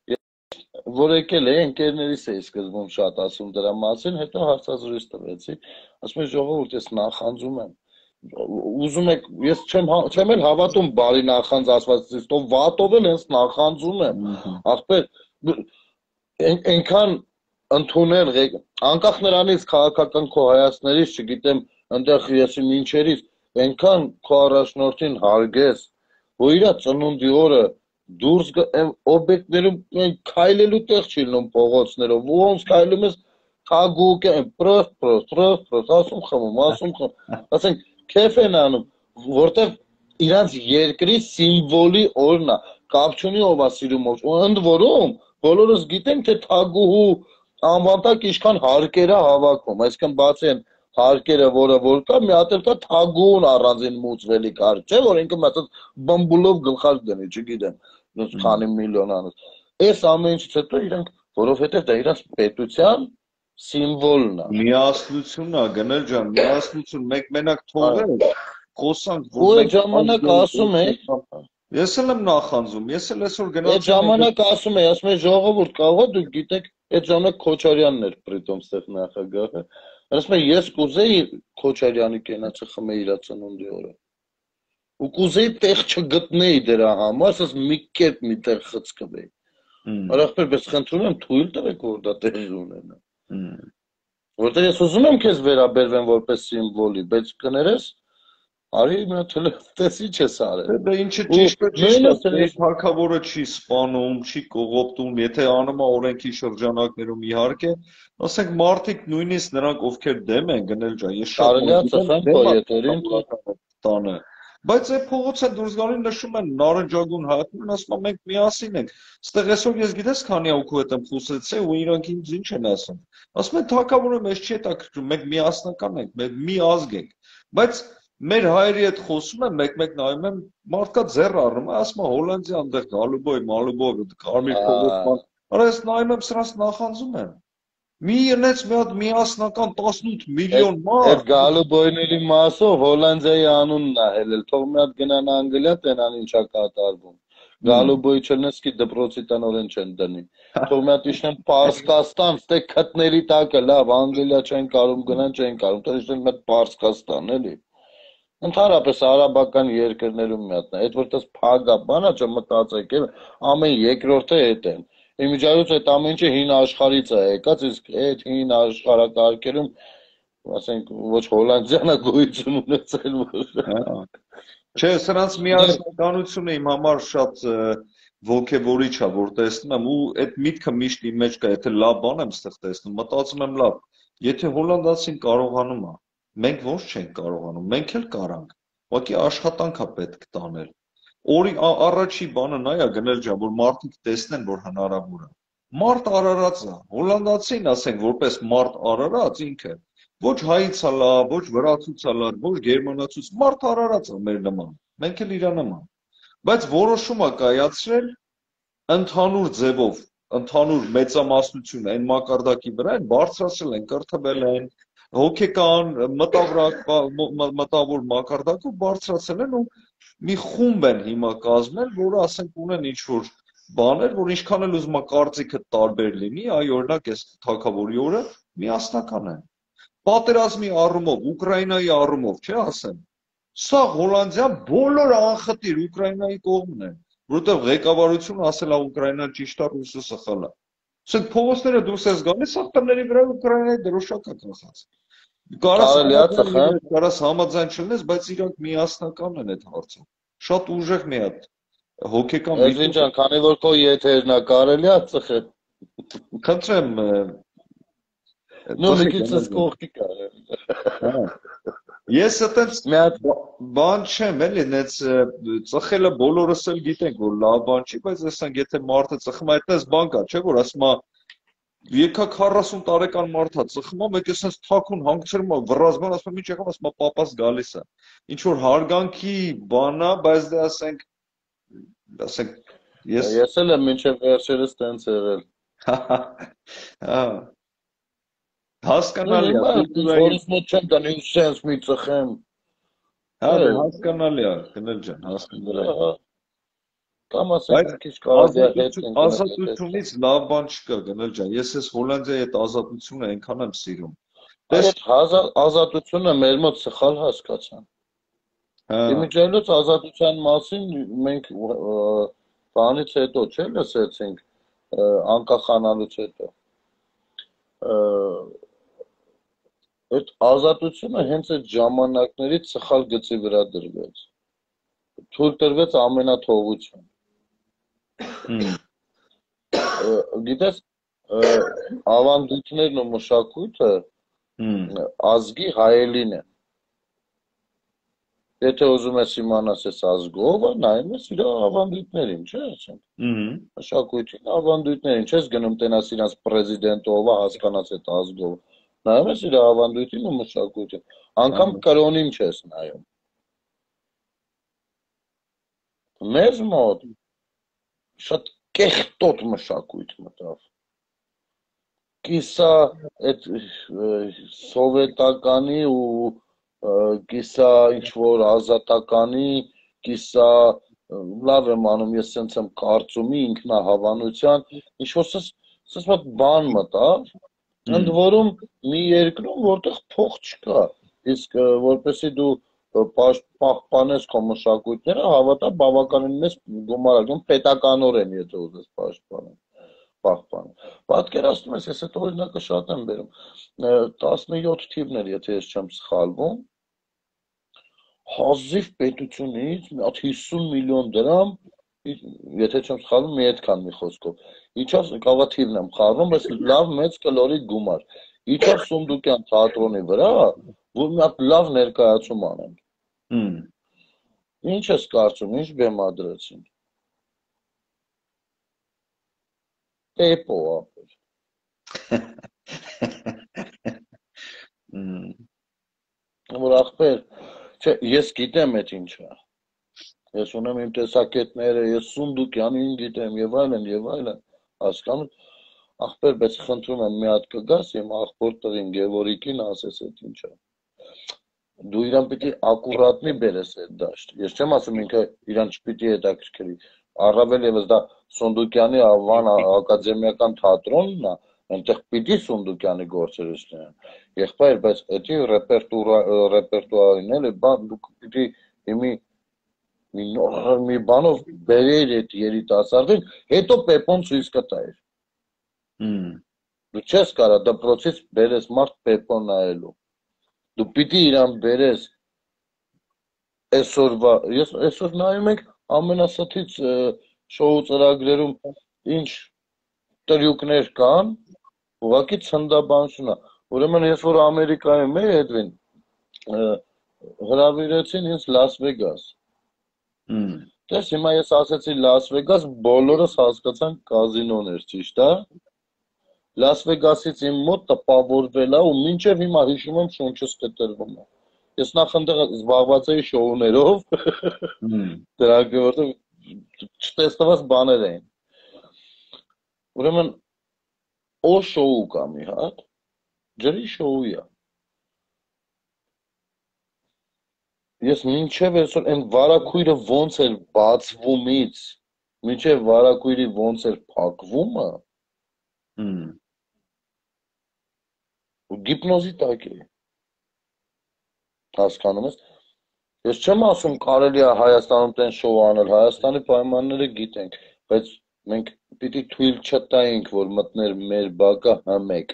որ եկել է ընկերներիս էի սկզբում շատ ասում դրա մասին, հետո հարցազրույց տվեցի, ասում եմ ժողովուրդ, ես նախանձում եմ։ Ուզում եք, ես չեմ չեմ էլ հավատում բարի նախանձ ասվածից, ով վատով էլ հենց նախանձում եմ։ Ախպեր, այնքան ընդունել անկախ նրանից քաղաքական քո հայացքներից, չգիտեմ, այնտեղ ես ինչերից, այնքան քո առաջնորդին հարգես, որ իր ծնունդի օրը դուրս օբյեկտներում քայլելու տեղ չի լինում փողոցներով, ոնց քայլում ես թագուկ են, պրոս, պրոս, պրոս, պրոս, ասում խմում, ասում խմում, ասենք քեֆ են անում, որտեղ իրանց երկրի սիմվոլի օրն է, կապ չունի ով է սիրում ով, ընդ որում բոլորս գիտենք թե թագուհու անվանտակ ինչքան հարկեր է հավաքում, այսինքն բացի են հարկերը, որը որ կա, մի հատ էլ կա թագուհուն առանձին մուծվելի կարգ, չէ՞ որ ինքը մտած բամբուլով գլխարկ դնի, չգիտեմ, ոնց քանի միլիոն անց։ Այս ամեն ինչից հետո իրանք, որովհետև դա իրանք պետության սիմվոլն է։ Միասնությունն է, Գնել ջան, միասնություն, մեկ մենակ թողել, խոսանք, որ մենք ժամանակ ասում ենք, ես էլ եմ նախանձում, ես էլ այսօր գնացի։ Այդ ժամանակ ասում եմ, ասում եմ ժողովուրդ կարող է դուք գիտեք, այդ ժամանակ Քոչարյանն էր պրիտոմ ստեղ նախագահը։ Ասում եմ ես կուզեի Քոչարյանի կենացը խմե իր ծնունդի օրը։ Ու կուզեի տեղ չգտնեի դրա համար, ասես մի կերպ մի տեղ խցկվեի։ Արախտեր, բայց խնդրում եմ թույլ տվեք, որ դա տեղի ունենա։ Որտեղ ես ուզում եմ քեզ վերաբերվեմ որպես սիմվոլի, բայց կներես Արի մի հատ տես ինչ ես արել։ Դա ինչը ճիշտ է, ճիշտ է, թագավորը չի սպանում, չի կողոպտում, եթե անում է օրենքի շրջանակներում իհարկե, ասենք մարդիկ նույնիսկ նրանք ովքեր դեմ են Գնել ջան, ես շատ կարելի է ծխեն քո եթերին տանը։ Բայց այդ փողոցը դուրս գալին նշում են նարնջագույն հայտնում, ասում են մենք միասին ենք։ Ստեղ այսօր ես գիտես քանի օքու հետ եմ խոսեցի ու իրանք ինձ ինչ են ասում։ Ասում են թագավորը մեզ չի հետաքրքրում, մենք միասնական ենք, մենք մի ազգ ենք։ Բայց մեր հայերի հետ խոսում եմ, մեկ-մեկ նայում եմ, մարդկա ձեռ առնում, ասում է Հոլանդիա այնտեղ Գալուբոյ, Մալուբոյ, Կարմիր փողոցման։ Արա ես նայում եմ սրանց նախանձում եմ։ Մի իրենց մի հատ միասնական տասնութ միլիոն մարդ։ Այդ Գալուբոյների մասով Հոլանդիայի անունն է հելել, թող մի հատ գնան Անգլիա, տենան ինչա կատարվում։ Գալուբոյի չլնեսկի դպրոցի տնօրեն չեն դնի։ Թող մի հատ իշնեն Պարսկաստան, ստե քթների տակը, լավ, Անգլիա չեն կարում գնան, չեն կարում, թող իշնեն մի հատ Պարսկաստան, էլի։ Ընդհանրապես արաբական երկրներում մի հատն է, այդ որտես փագա բանա չմտածեք, ամեն երկրորդը հետ են։ Իմիջիայլոց այդ ամեն ինչը հին աշխարհից է եկած, իսկ այդ հին աշխարհակարգերում, ասենք, ոչ Հոլանդիան է գոյություն ունեցել որ։ Չէ, սրանց միասնականությունը իմ համար շատ ոգևորիչ է, որ տեսնում եմ ու այդ միտքը միշտ իմ մեջ կա, եթե լավ բան եմ ստեղ տեսնում, մտածում եմ լավ, եթե հոլանդացին կարողանում է Մենք ոնց չենք կարողանում, մենք էլ կարանք, ուղղակի աշխատանք է պետք տանել։ Օրի առաջի բանը նա է Գնել ջան, որ մարդիկ տեսնեն, որ հնարավոր է։ Մարդ արարած է, հոլանդացին ասենք, որպես մարդ արարած ինքը, ոչ հայից է լավ, ոչ վրացուց է լավ, ոչ գերմանացուց, մարդ արարած է մեր նման, մենք էլ իր նման։ Բայց որոշում է կայացրել ընդհանուր ձևով, ընդհանուր մեծամասնություն այն մակարդակի վրա են բարձրացրել են, կրթվել են հոգեկան մտավոր մակարդակով բարձրացել են ու մի խումբ են հիմա կազմել, որը ասենք ունեն ինչ-որ բաներ, որ ինչքան էլ ուզում է կարծիքը տարբեր լինի, այ օրինակ այս թագավորի օրը միասնական են։ Պատերազմի առումով, Ուկրաինայի առումով, չէ՞ ասեմ։ Սա Հոլանդիան բոլոր անխտիր Ուկրաինայի կողմն է, որովհետև ղեկավարությունը ասել է Ուկրաինան ճիշտ է, Ռուսը սխալ է։ Ասենք փողոցները դուրս ես գալիս, սա տների վրա Ուկրաինայի դրոշակ է կախած։ Կարաս համաձայն չլինես, բայց իրանք միասնական են այդ հարցում։ Շատ ուժեղ մի հատ հոգեկան Էդվին ջան, քանի որ քո եթերն է, կարելի է ծխել։ Խնդրեմ։ Նո, լիքից կողքի կարելի։ Ես այտենց մի հատ բան չեմ, էլի, նենց ծխելը բոլորս էլ գիտենք, որ լավ բան չի, բայց ասենք եթե մարդը ծխում է, այդպես բան կա, չէ՞ որ ասում է Եկա քառասուն տարեկան մարդ է ծխում, մեկ էսենց թաքուն հանգցրում է վռազման, ասում եմ ինչ եղավ, ասում է պապաս գալիս է։ Ինչ որ հարգանքի բան է, բայց դե ասենք ասենք ես Ես էլ եմ մինչև վերջերս տենց եղել։ Հա։ Հասկանալի է, որից մոտ չեմ տանի ու սենց մի ծխեմ։ Հա, հասկանալի է, Գնել ջան, հասկանալի է։ Կամ ասենք քիչ կարելի է ազատությունից լավ բան չկա Գնել ջան, ես ես Հոլանդիայի այդ ազատությունը այնքան եմ սիրում։ Այդ ազատությունը մեր մոտ սխալ հասկացան։ Իմիջիայլոց ազատության մասին մենք բանից հետո չէ՞ լսեցինք անկախանալուց հետո։ Այդ ազատությունը հենց այդ ժամանակներից սխալ գծի վրա դրվեց։ Թույլ տրվեց ամենաթողություն։ Գիտես, ավանդույթներն ու մշակույթը ազգի հայելին է։ Եթե ուզում ես իմանաս ես ազգով, նայում ես իր ավանդույթներին, չէ՞, ասենք։ Մշակույթին, ավանդույթներին, չես գնում տենաս իրանց պրեզիդենտով, հասկանաս այդ ազգով։ Նայում ես իր ավանդույթին ու մշակույթին։ Անգամ կրոնին չես նայում։ Մեզ մոտ շատ կեղտոտ մշակույթ մտավ։ Կիսա այդ սովետականի ու կիսա ինչ-որ ազատականի, կիսա լավ եմ անում, ես սենց եմ կարծումի ինքնահավանության, ինչ-որ սենց մոտ բան մտավ, ընդ որում մի երկրում, որտեղ փող չկա, իսկ որպեսի դու պահպանես քո մշակույթները, հավատա բավականին մեծ գումար ալնում պետականորեն, եթե ուզես պաշտպանել, պահպանել։ Պատկերացնում ես, ես այդ օրինակը շատ եմ բերում, տասնյոթ թիվն էր, եթե ես չեմ սխալվում, հազիվ պետությունից մի հատ հիսուն միլիոն դրամ, եթե չեմ սխալվում, մի այդքան մի խոսքով, իջավ կավա թիվն եմ խառնում, բայց լավ մեծ կլորի գումար, իջավ Սունդուկյան թատրոնի վրա, որ մի հատ լավ ներկայացում անեն։ Ինչ ես կարծում, ինչ բեմադրեցին։ Տեպո ապեր։ Որ ախպեր, չէ, ես գիտեմ այդ ինչա։ Ես ունեմ իմ տեսակետները, ես Սունդուկյանին գիտեմ եւ այլն եւ այլն, հասկանում։ Ախպեր, բայց խնդրում եմ մի հատ կգաս իմ ախպոր տղին Գևորիկին ասես այդ ինչա։ Դու իրան պիտի ակուրատնի բերես այդ դաշտ։ Ես չեմ ասում ինքը իրան չպիտի հետաքրքրի։ Առավել եւս դա Սունդուկյանի Ավան ակադեմիական թատրոնն է, այնտեղ պիտի Սունդուկյանի գործերը լինեն։ Եղբայր, բայց էդի ռեպերտուարին էլի բան դու պիտի իմի մի նոր մի բանով բերեր այդ երիտասարդին, հետո Պեպոն ցույց կտայր։ Դու չես կարա դպրոցից բերես մարդ Պեպոն նայելու։ Դու պիտի իրան բերես այսօրվա, ես այսօր նայում ենք ամենասթից շոու ծրագրերում ինչ տրյուկներ կան, ուղղակի ցնդաբանություն է։ Ուրեմն ես որ Ամերիկայում էի Էդվին, հրավիրեցին ինձ Լաս Վեգաս։ Դες հիմա ես ասեցի Լաս Վեգաս, բոլորս հասկացան կազինոներ, ճիշտ է։ Լաս Վեգասից իմ մոտ տպավորվել է ու մինչև հիմա հիշում եմ շունչս կտրվում է։ Ես նախ այնտեղ զբաղված էի շոուներով, դրանք որտեղ չտեսնված բաներ էին։ Ուրեմն օ շոու կա մի հատ, ջրի շոուի է։ Ես մինչև այսօր այն վարակույրը ոնց էր բացվումից, մինչև վարակույրի ոնց էր փակվումը, ու գիպնոզի տակ է։ Հասկանում ես։ Ես չեմ ասում կարելի է Հայաստանում տեն շոու անել, Հայաստանի պայմանները գիտենք, բայց մենք պիտի թույլ չտայինք, որ մտներ մեր բակը հմեկ։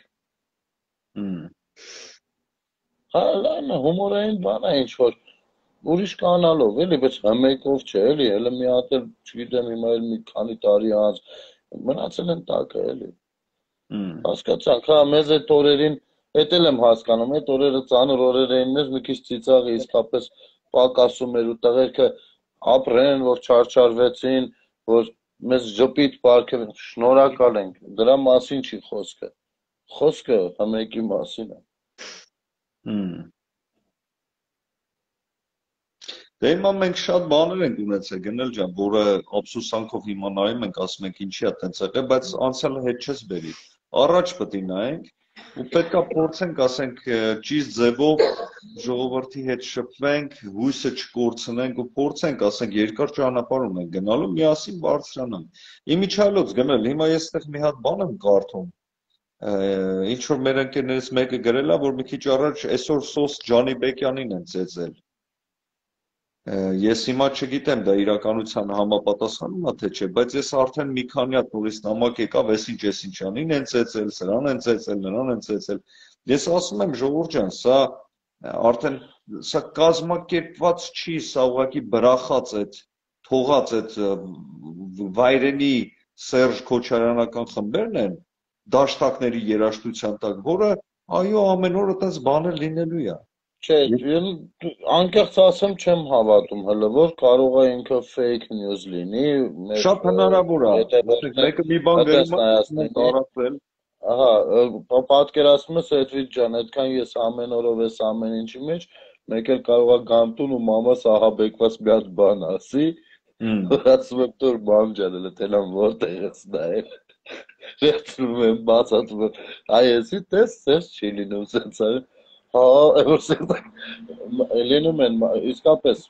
Հա, լայն է, հումորային բան է ինչ-որ, ուրիշ կանալով, էլի, բայց հմեկով չէ, էլի, հելը մի հատ էլ, չգիտեմ, հիմա էլ մի քանի տարի անց, մնացել են տակը, էլի։ Հասկացանք, հա, մեզ այդ օրերին, էդ էլ եմ հասկանում, այդ օրերը ծանր օրեր էին մեզ, մի քիչ ծիծաղը իսկապես պակասում էր ու տղերքը ապրեն, որ չարչարվեցին, որ մեզ ժպիտ պարգևեն, շնորհակալ ենք, դրա մասին չի խոսքը, խոսքը հմեկի մասին է։ Դե հիմա մենք շատ բաներ ենք ունեցել գնել ջան, որը ափսոսանքով հիմա նայում ենք, ասում ենք ինչի է տենց եղել, բայց անցյալը հետ չես բերի։ Առաջ պետք է նայենք ու պետքա փորձենք, ասենք, ճիշտ ձևով ժողովրդի հետ շփվենք, հույսը չկորցնենք ու փորձենք, ասենք, երկար ճանապարհ ունենք գնալու, միասին բարձրանանք։ Իմիջիայլոց գնել, հիմա ես այդտեղ մի հատ բան եմ կարդում, ինչ որ մեր ընկերներից մեկը գրել է, որ մի քիչ առաջ այսօր Սոս Ջանիբեկյանին են ծեծել։ Ես հիմա չգիտեմ դա իրականության համապատասխանում է թե չէ, բայց ես արդեն մի քանի հատ նորից նամակ եկավ, այսինչ այսինչանին են ծեծել, սրան են ծեծել, նրան են ծեծել։ Ես ասում եմ ժողովուրդ ջան, սա արդեն սա կազմակերպված չի, սա ուղղակի բրախած այդ, թողած այդ վայրենի Սերժ Քոչարյանական խմբերն են, դաշտակների երաժշտության տակ, որը այո ամեն օր այդպես բաներ լինելու է։ Չէ, անկեղծ ասեմ չեմ հավատում հələ որ կարող է ինքը fake news լինի, Շատ հնարավոր է, մեկը մի բան գրում է, տարածել։ Ահա, պատկերացնում ես Էդվիդ ջան, այդքան ես ամեն օրով ես ամեն ինչի մեջ, մեկ էլ կարող է գանտուն ու մամաս ահաբեկված մի հատ բան ասի, ասում եմ դուր մամ ջան, էլ տելան որտեղ ես նայել։ Վերցնում եմ, բացատրում եմ, այ էսի տես, սես չի լինում սենց այ։ Հա, որ սենց լինում են, իսկապես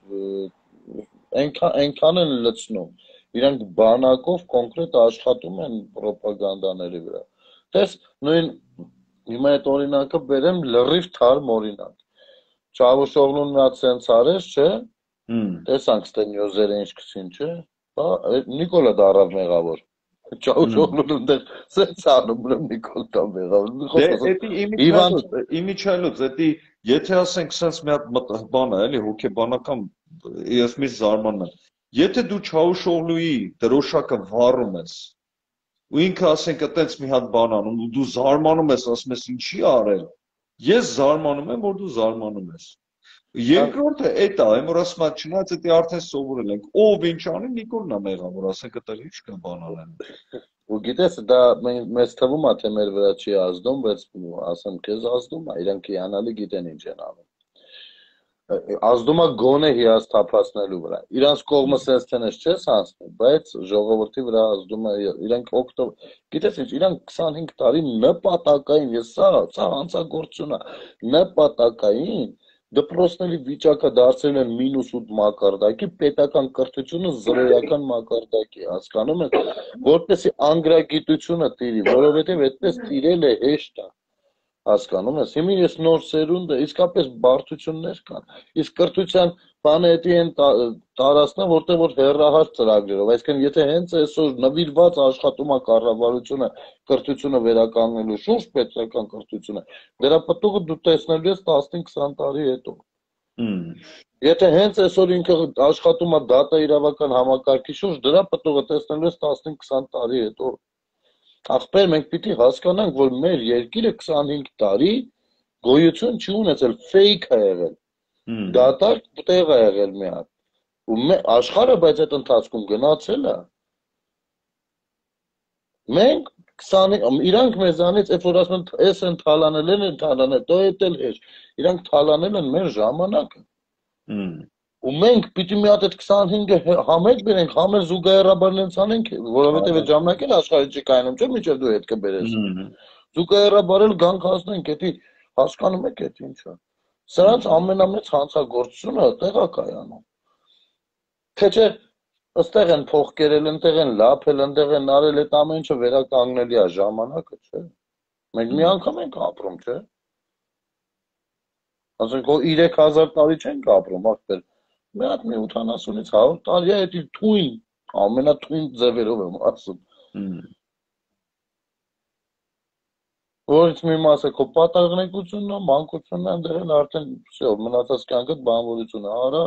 այնքան են լցնում, իրանք բանակով կոնկրետ աշխատում են պրոպագանդաների վրա։ Տես նույն հիմա այդ օրինակը բերեմ լրիվ թարմ օրինակ։ Չավուշօղլուն նա սենց արեց, չէ։ Տեսանք ստե նյուզերը ինչքսին, չէ։ Հա, Նիկոլա դարավ մեղավոր։ Չավուշօղլուն ընդեղ սենց անում բրեմ Նիկոլ դա մեղավոր։ Դե իմիջիայլոց, էդի եթե ասենք սենց մի հատ բան է, էլի հոգեբանական ես միշտ զարմանում եմ։ Եթե դու Չավուշօղլուի դրոշակը վառում ես ու ինքը ասենք այտենց մի հատ բան անում ու դու զարմանում ես, ասում ես ինչի արել։ Ես զարմանում եմ, որ դու զարմանում ես։ Երկրորդը էդ է, այն որ ասում եմ, չնայած դա արդեն սովորել ենք, ով ինչ անի, Նիկոլն է մեղավոր, ասենք այդտեղ ինչ կա բան անեն։ Ու գիտես, դա մեզ թվում է թե մեր վրա չի ազդում, բայց ասեմ քեզ ազդում է, իրանք հիանալի գիտեն ինչ են անում։ Ազդում է գոնե հիասթափացնելու վրա։ Իրանց կողմը սենց տենես չես անցնում, բայց ժողովրդի վրա ազդում է իրանք օգտով։ Գիտես ինչ, իրանք քսանհինգ տարի նպատակային, ես սա, սա հանցագործություն է, նպատակային դպրոցների վիճակը դարձրել են մինուս ութ մակարդակի, պետական կրթությունը զրոյական մակարդակի, հասկանում եք, որպեսզի անգրագիտությունը տիրի, որովհետև այդպես տիրել է հեշտ է։ Հասկանում ես, հիմա ես նոր սերունդը իսկապես բարդություններ կան, իսկ կրթության բանը էդի են տարածնա, որտեղ որ հեռահար ծրագրերով, այսինքն եթե հենց այսօր նվիրված աշխատում է կառավարությունը կրթությունը վերականգնելու շուրջ պետական կրթությունը, դրա պտուղը դու տեսնելու ես տասնհինգ քսան տարի հետո։ Եթե հենց այսօր ինքը աշխատում է դատա իրավական համակարգի շուրջ, դրա պտուղը տեսնելու ես տասնհինգ քսան տարի հետո։ Ախպեր մենք պիտի հասկանանք, որ մեր երկիրը քսանհինգ տարի գոյություն չի ունեցել, fake է եղել։ Դատարկ տեղ է եղել մի հատ։ Ու աշխարհը բայց այդ ընթացքում գնացել է։ Մենք քսան իրանք մեզանից երբ որ ասում են էս են թալանել են, թալանել, դո էդ էլ հեչ։ Իրանք թալանել են մեր ժամանակը։ Ու մենք պիտի մի հատ այդ քսանհինգը համեր բերենք, համեր զուգահեռաբար անենք, որովհետև այդ ժամանակ էլ աշխարհի չի կայանում, չէ՞, մինչև դու հետ կբերես։ Զուգահեռաբար էլ գանք հասնենք, էդի հասկանում եք էդ ինչա։ Սրանց ամենամեծ հանցագործությունը այդտեղ է կայանում։ Թե չէ, ըստեղ են փող կերել, ընտեղ են լափել, ընտեղ են արել, այդ ամեն ինչը վերականգնելի է ժամանակը, չէ։ Մենք մի անգամ ենք ապրում, չէ։ Ասենք երեք հազար տարի չենք ապրում, ախպեր։ Մի հատ մի ութանասունից հարյուր տարի է էդի թույն, ամենաթույն ձևերով եմ ասում։ Որից մի մասը քո պատաղնեկությունն է, մանկությունն է, դեռ էլ արդեն всё, մնացած կյանքդ բանվորություն է, արա։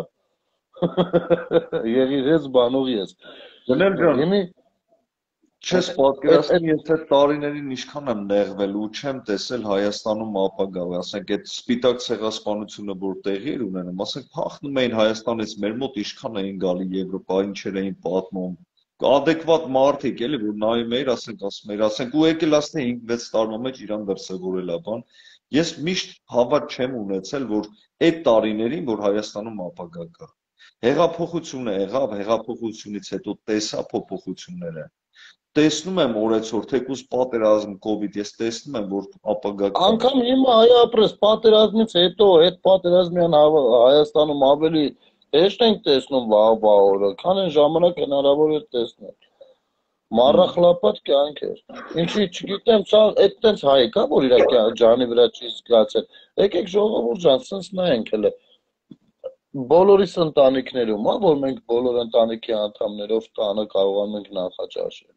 Եղիր ես բանող ես։ Դնել ջան։ Չես պատկերացնում, ես այդ տարիներին ինչքան եմ նեղվել ու չեմ տեսել Հայաստանում ապագա, ասենք այդ սպիտակ ցեղասպանությունը որ տեղի էր ունենում, ասենք փախնում էին Հայաստանից մեր մոտ ինչքան էին գալի Եվրոպա, ինչեր էին պատմում, adekvat մարդիկ էլի որ նայում էիր, ասենք ասում էիր, ասենք ու եկել ասնե հինգ վեց տարվա մեջ իրան դրսևորել է բան։ Ես միշտ հավատ չեմ ունեցել, որ այդ տարիներին, որ Հայաստանում ապագա կա։ Հեղափոխությունը եղավ, հեղափոխությունից հետո տեսա փոփոխությունները։ Տեսնում եմ օրեցօր, թեկուզ պատերազմ, կովիդ, ես տեսնում եմ, որ ապագա կա։ Անկամ հիմա հայ ապրես պատերազմից հետո, այդ պատերազմյան Հայաստանում ավելի հեշտ ենք տեսնում վաղվա օրը, քան այն ժամանակ հնարավոր է տեսնել։ Մառախլապատ կյանք էր։ Ինչի չգիտեմ, սա այդ տենց հայ կա, որ իր ջանի վրա չի զգացել։ Եկեք ժողովուրդ ջան, սենց նայենք հələ։ Բոլորիս ընտանիքներում, հա, որ մենք բոլոր ընտանիքի անդամներով տանը կարողանում ենք նախաճաշել։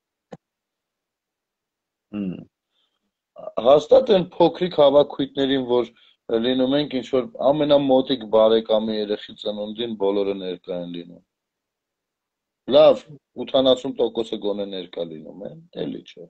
Հաստատ են փոքրիկ հավաքույթներին, որ լինում ենք ինչ որ ամենամոտիկ բարեկամի երեխի ծնունդին բոլորը ներկա են լինում։ լավ ութանասուն տոկոսը գոնե ներկա լինում է, էլի չէ։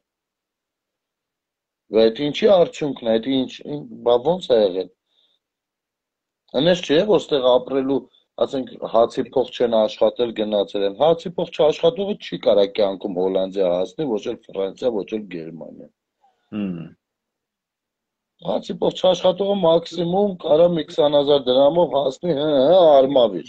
Բայց ինչի արդյունքն է, դա ինչ, բա ոնց է եղել։ Այնպես չէ, որ ստեղ ապրելու, ասենք, հացի փող չեն աշխատել, գնացել են։ Հացի փող չաշխատողը չի կարա կյանքում Հոլանդիա հասնի, ոչ էլ Ֆրանսիա, ոչ էլ Գերմանիա։ Հմ։ Հացի փող չաշխատողը մաքսիմում կարա մի քսան հազար դրամով հասնի, հա, հա, Արմավիր։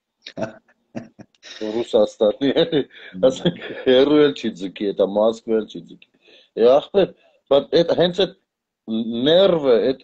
Ռուսաստանի, ասենք, հերու էլ չի ձգի, դա Մոսկվա էլ չի ձգի։ Է ախպեր, բայց այդ հենց այդ ներվը, այդ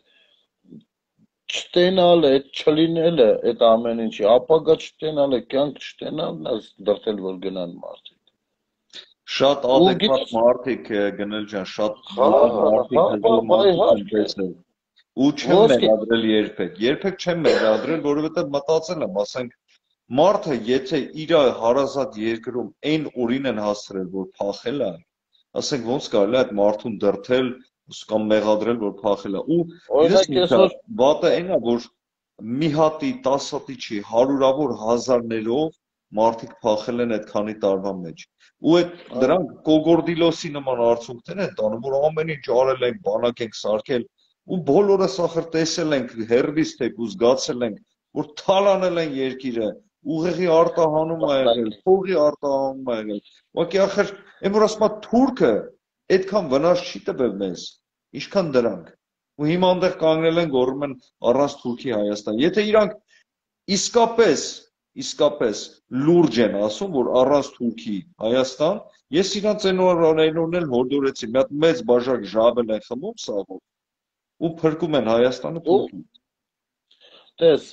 չտենալը, այդ չլինելը, այդ ամեն ինչի, ապագա չտենալը, կյանք չտենալն է դրդել, որ գնան մարդիկ։ Շատ Ու adekvat գիտես, մարդիկ գնել ջան, շատ հա, մարդիկ հա, հզոր բա մարդիկ են իհարկե, տեսել։ Ու չեմ ոսկի, մեղադրել երբեք, երբեք չեմ մեղադրել, որովհետև մտածել եմ, ասենք, մարդը եթե իր հարազատ երկրում այն օրին են հասցրել, որ փախել է, ասենք ոնց կարելի է այդ մարդուն դրդել կամ մեղադրել, որ փախել է։ Ու գիտես օրինակ ինչա, այսօր, վատը այն է, որ մի հատի, տաս հատի չի, հարյուրավոր հազարներով մարդիկ փախել են այդ քանի տարվա մեջ։ Ու այդ դրանք կոգորդիլոսի նման արդյունքներ են տանում, որ ամեն ինչ արել ենք, բանակ ենք սարքել, ու բոլորս ախր տեսել ենք, հերվից թեկուզ զգացել ենք, որ թալանել են երկիրը, ուղեղի արտահանում ա եղել, փողի արտահանում ա եղել։ Ուղղակի ախր, այն որ ասում ա թուրքը այդքան վնաս չի տվել մեզ, ինչքան դրանք։ Ու հիմա այնտեղ կանգնել են գոռում են առանց Թուրքի Հայաստան։ Եթե իրանք իսկապես իսկապես լուրջ են ասում, որ առանց Թուրքի Հայաստան, ես իրանց այնօրն էլ հորդորեցի, մի հատ մեծ բաժակ ժավել են խմում սաղով ու փրկում են Հայաստանը ու Թուրքին։ տես,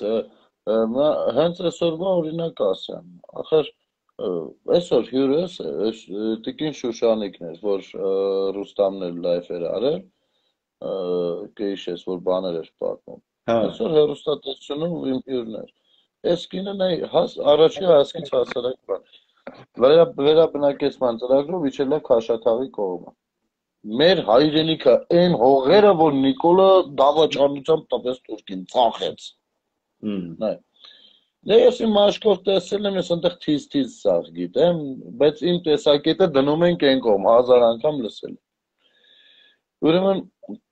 հենց այսօրվա օրինակ ասեմ, ախր այսօր հյուրս, տիկին Շուշանիկն էր, որ Ռուստամն էր լայվ էր արել, կհիշես, որ բաներ էր պատմում։ Հա։ Այսօր հեռուստատեսությունում իմ հյուրն էր։ Այս կինը առաջի հասկից հասարակ բան։ Վերաբնակեցման ծրագրով իջել է Քաշաթաղի կողմը։ Մեր հայրենիքը այն հողերը, որ Նիկոլը դավաճանությամբ տվեց Թուրքին, ծախեց։ Նայ։ Դե ես իմ աշխով տեսել եմ, ես այնտեղ թիզ-թիզ սաղ գիտեմ, բայց իմ տեսակետը դնում ենք այն կողմ, հազար անգամ լսել։ Ուրեմն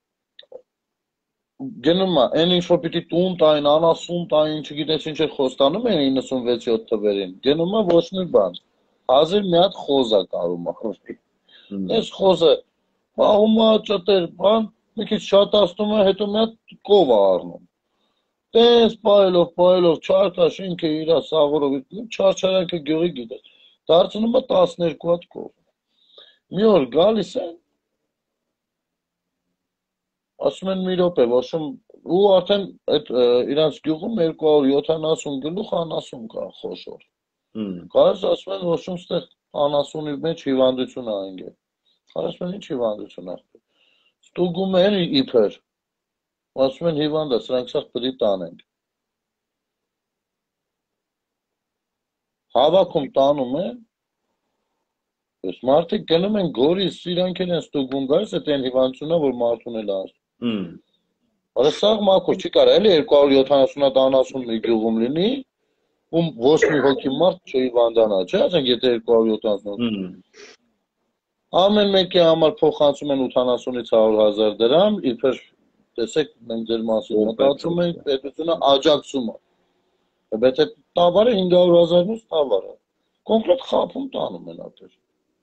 գնում է, այն ինչ որ պիտի տուն տային, անասուն տային, չգիտես ինչ էր խոստանում են իննսունվեց յոթ թվերին, գնում է ոչ մի բան, հազիվ մի հատ խոզ է կարում ախորտի, այս խոզը պահում է ճտեր բան, մի քիչ շատացնում է, հետո մի հատ կով է առնում, տես պայելով, պայելով, չարկա շինքը իրա սաղորով, չարչարանքը գյուղի գիտես, դարձնում է տասներկու հատ կով, մի օր գալիս են, ասում են մի րոպե, ոչմ ու արդեն այդ իրանց գյուղում երկու հարյուր յոթանասուն գլուխ անասուն կա խոշոր։ Կարես ասում են ոչմ ստեղ անասունի մեջ հիվանդություն է անգել։ Կարես ասում են ինչ հիվանդություն է։ Ստուգում են իբր։ Ասում են հիվանդ է, սրանք սաղ պետք է տանենք։ Հավաքում տանում են։ Ես մարդիկ գնում են գորիս, իրանք են ստուգում, գայս այդ այն հիվանդությունն է, որ մարդուն էլ ասում։ Բայց սաղ մաքուր չի կարա էլի երկու հարյուր յոթանասուն հատ անասուն մի գյուղում լինի, ում ոչ մի հոգի մարդ չհիվանդանա, չէ՞, ասենք եթե երկու հարյուր յոթանասուն։ Ամեն մեկի համար փոխանցում են ութանասունից հարյուր հազար դրամ, իբր տեսեք մենք ձեր մասին մտածում ենք, պետությունը աջակցում է։ Բայց այդ տավարը հինգ հարյուր հազարից տավար է։ Կոնկրետ խափում տանում են ատեր։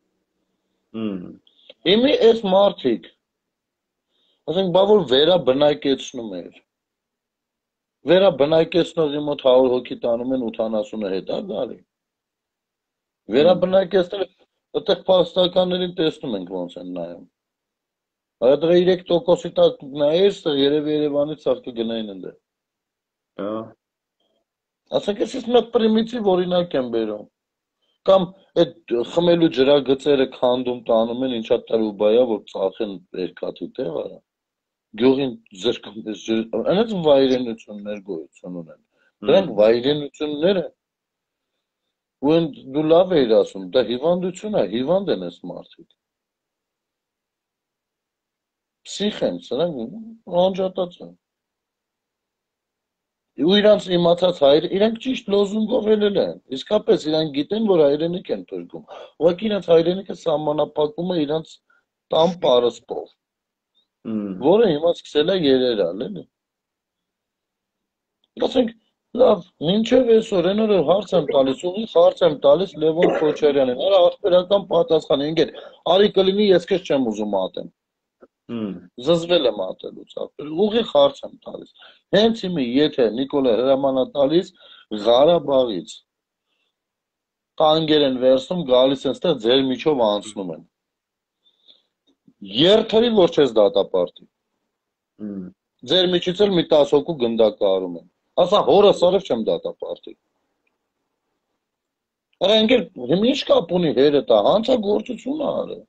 Իմի այս մարդիկ ասենք բա որ վերաբնակեցնում էր։ Վերաբնակեցնողի մոտ հարյուր հոգի տանում են ութանասունը հետ է գալի։ Վերաբնակեցնել այդտեղ փաստականներին տեսնում ենք ոնց են նայում։ Այդ երեք տոկոսի տակ նայես, երևի Երևանից ցավ կգնային ընդ։ Հա։ Ասենք ես մի պրիմիտիվ օրինակ եմ բերում։ Կամ այդ խմելու ջրագծերը քանդում տանում են ինչա տարուբայա որ ծախեն երկաթի տեղ արա։ Գյուղին զրկում ես ջր, այնց վայրենություններ գոյություն ունեն։ Դրանք վայրենություններ են։ Ու դու լավ էիր ասում, դա հիվանդություն է, հիվանդ են այս մարդիկ։ Պսիխ են, սրանք անջատած են։ ու իրանց իմացած հայր, իրանք ճիշտ լոզունգով ելել են։ Իսկապես իրանք գիտեն, որ հայրենիք են թրգում։ Ուղղակի իրանց հայրենիքը սահմանափակում է իրանց տան պարսպով, որը հիմա սկսել է երերալ, էլի։ Ասենք, լավ, մինչև այսօր այն օրը հարց եմ տալիս, ուղիղ հարց եմ տալիս Լևոն Քոչարյանին, արա ախպերական պատասխան, ինգեր, արի կլինի ես քեզ չեմ ուզում ատեմ։ Զզվել եմ ատելուց, ուղիղ հարց եմ տալիս։ Հենց իմի, եթե Նիկոլա հրաման է տալիս Ղարաբաղից տանկեր են վերցնում, գալիս են ստեղ ձեր միջով անցնում են։ Երթերի որ չես դատապարտի։ Ձեր միջից էլ մի տասը հոգու գնդակահարում են։ Ասա հորս արև չեմ դատապարտի։ Արա ընկեր, հիմա ինչ կապ ունի հերետա, հանցագործություն է արել։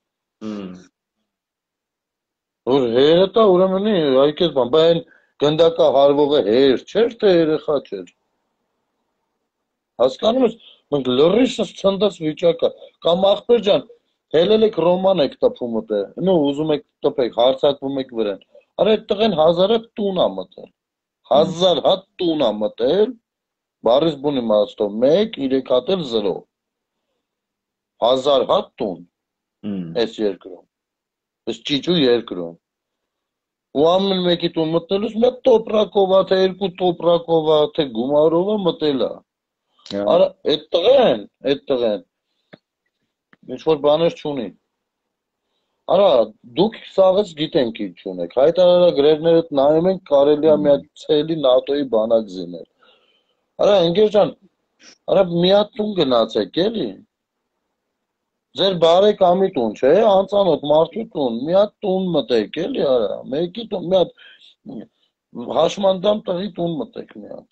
Որ հերետա ուրեմն այքես բան, բա այն գնդակահարվողը հեր չէր, թե երեխա չէր։ Հասկանում ես, մենք լրիվս ցնդած վիճակ է, կամ ախպեր ջան, հելել եք ռոման եք տպում ուտե, նո ուզում եք տպեք, հարցակվում եք վրան։ Արա այդ տղեն հազար հատ տուն ա մտել, հազար հատ տուն ա մտել, բարիս բուն իմաստով, մեկ, իրեք հատ էլ զրո, հազար հատ տուն, այս երկրում, այս ճիճու երկրում, ու ամեն մեկի տուն մտնելուց մեկ տոպրակով ա, թե երկու տոպրակով ա, թե գումարով ա մտել ա, արա այդ տղեն, այդ տղեն, ինչ-որ բաներ չունի, արա դուք սաղից գիտենք ինչ ունեք, հայտարարագրերներդ նայում ենք կարելի ա միացելի նատոյի բանակ զինել, արա ընկեր ջան, արա մի հատ տուն գնացեք էլի, ձեր բարեկամի տուն չէ, անծանոթ մարդու տուն, մի հատ տուն մտեք էլի արա, մեկի տուն, մի հատ հաշմանդամ տղի տուն մտեք մի հատ։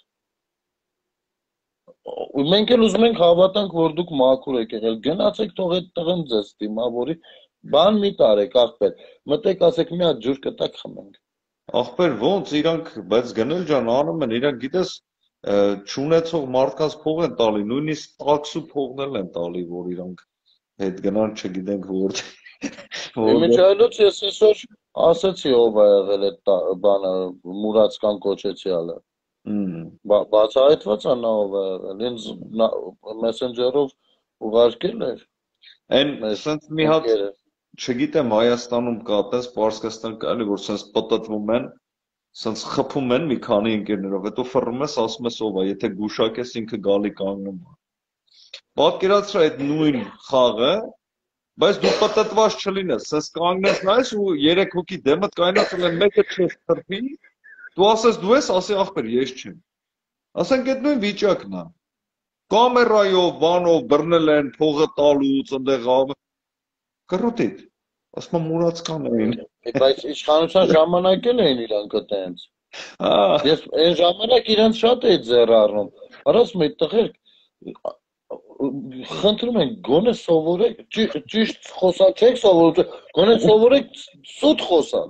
Մենք էլ ուզում ենք հավատանք, որ դուք մաքուր եք եղել, գնացեք թող այդ տղեն ձեզ դիմավորի, բան մի տարեք ախպեր, մտեք ասեք մի հատ ջուր կտակ խմենք։ Ախպեր ոնց իրանք, բայց գնել ջան անում են, իրանք գիտես չունեցող մարդկանց փող են տալի, նույնիսկ տաքսու փողնել են տալի, որ իրանք հետ գնան չգիտենք որ Իմիջայլոց ես այսօր ասեցի ով ա եղել այդ բանը Մուրացկան կոչեցյալը բացահայտված ա նա ով ա եղել ինձ մեսենջերով ուղարկել էր այն սենց մի հատ չգիտեմ Հայաստանում կա տես Պարսկաստան կարելի որ սենց պտտվում են սենց խփում են մի քանի ընկերներով հետո ֆռում ես ասում ես ով ա եթե գուշակես ինքը գալի կանգնում ա Պատկերացրա այդ նույն խաղը, բայց դու պտտված չլինես, սենց կանգնես նայես ու երեք հոգի դեմդ կայնացել են մեկը չես թրփի, դու ասես դու ես, ասի ախպեր ես չեմ։ Ասենք այդ նույն վիճակն է։ Կամերայով, բանով բռնել են, փողը տալուց, ընդեղ կռոտիտ, ասում եմ Մուրացկան էին։ Բայց իշխանության ժամանակ էլ էին իրանք այդտենց։ Ես այն ժամանակ իրանք շատ էի ձեռ առնում։ Արած մի տղեր խնդրում ենք գոնե սովորեք ճիշտ խոսալ չեք սովորում գոնե սովորեք սուտ խոսալ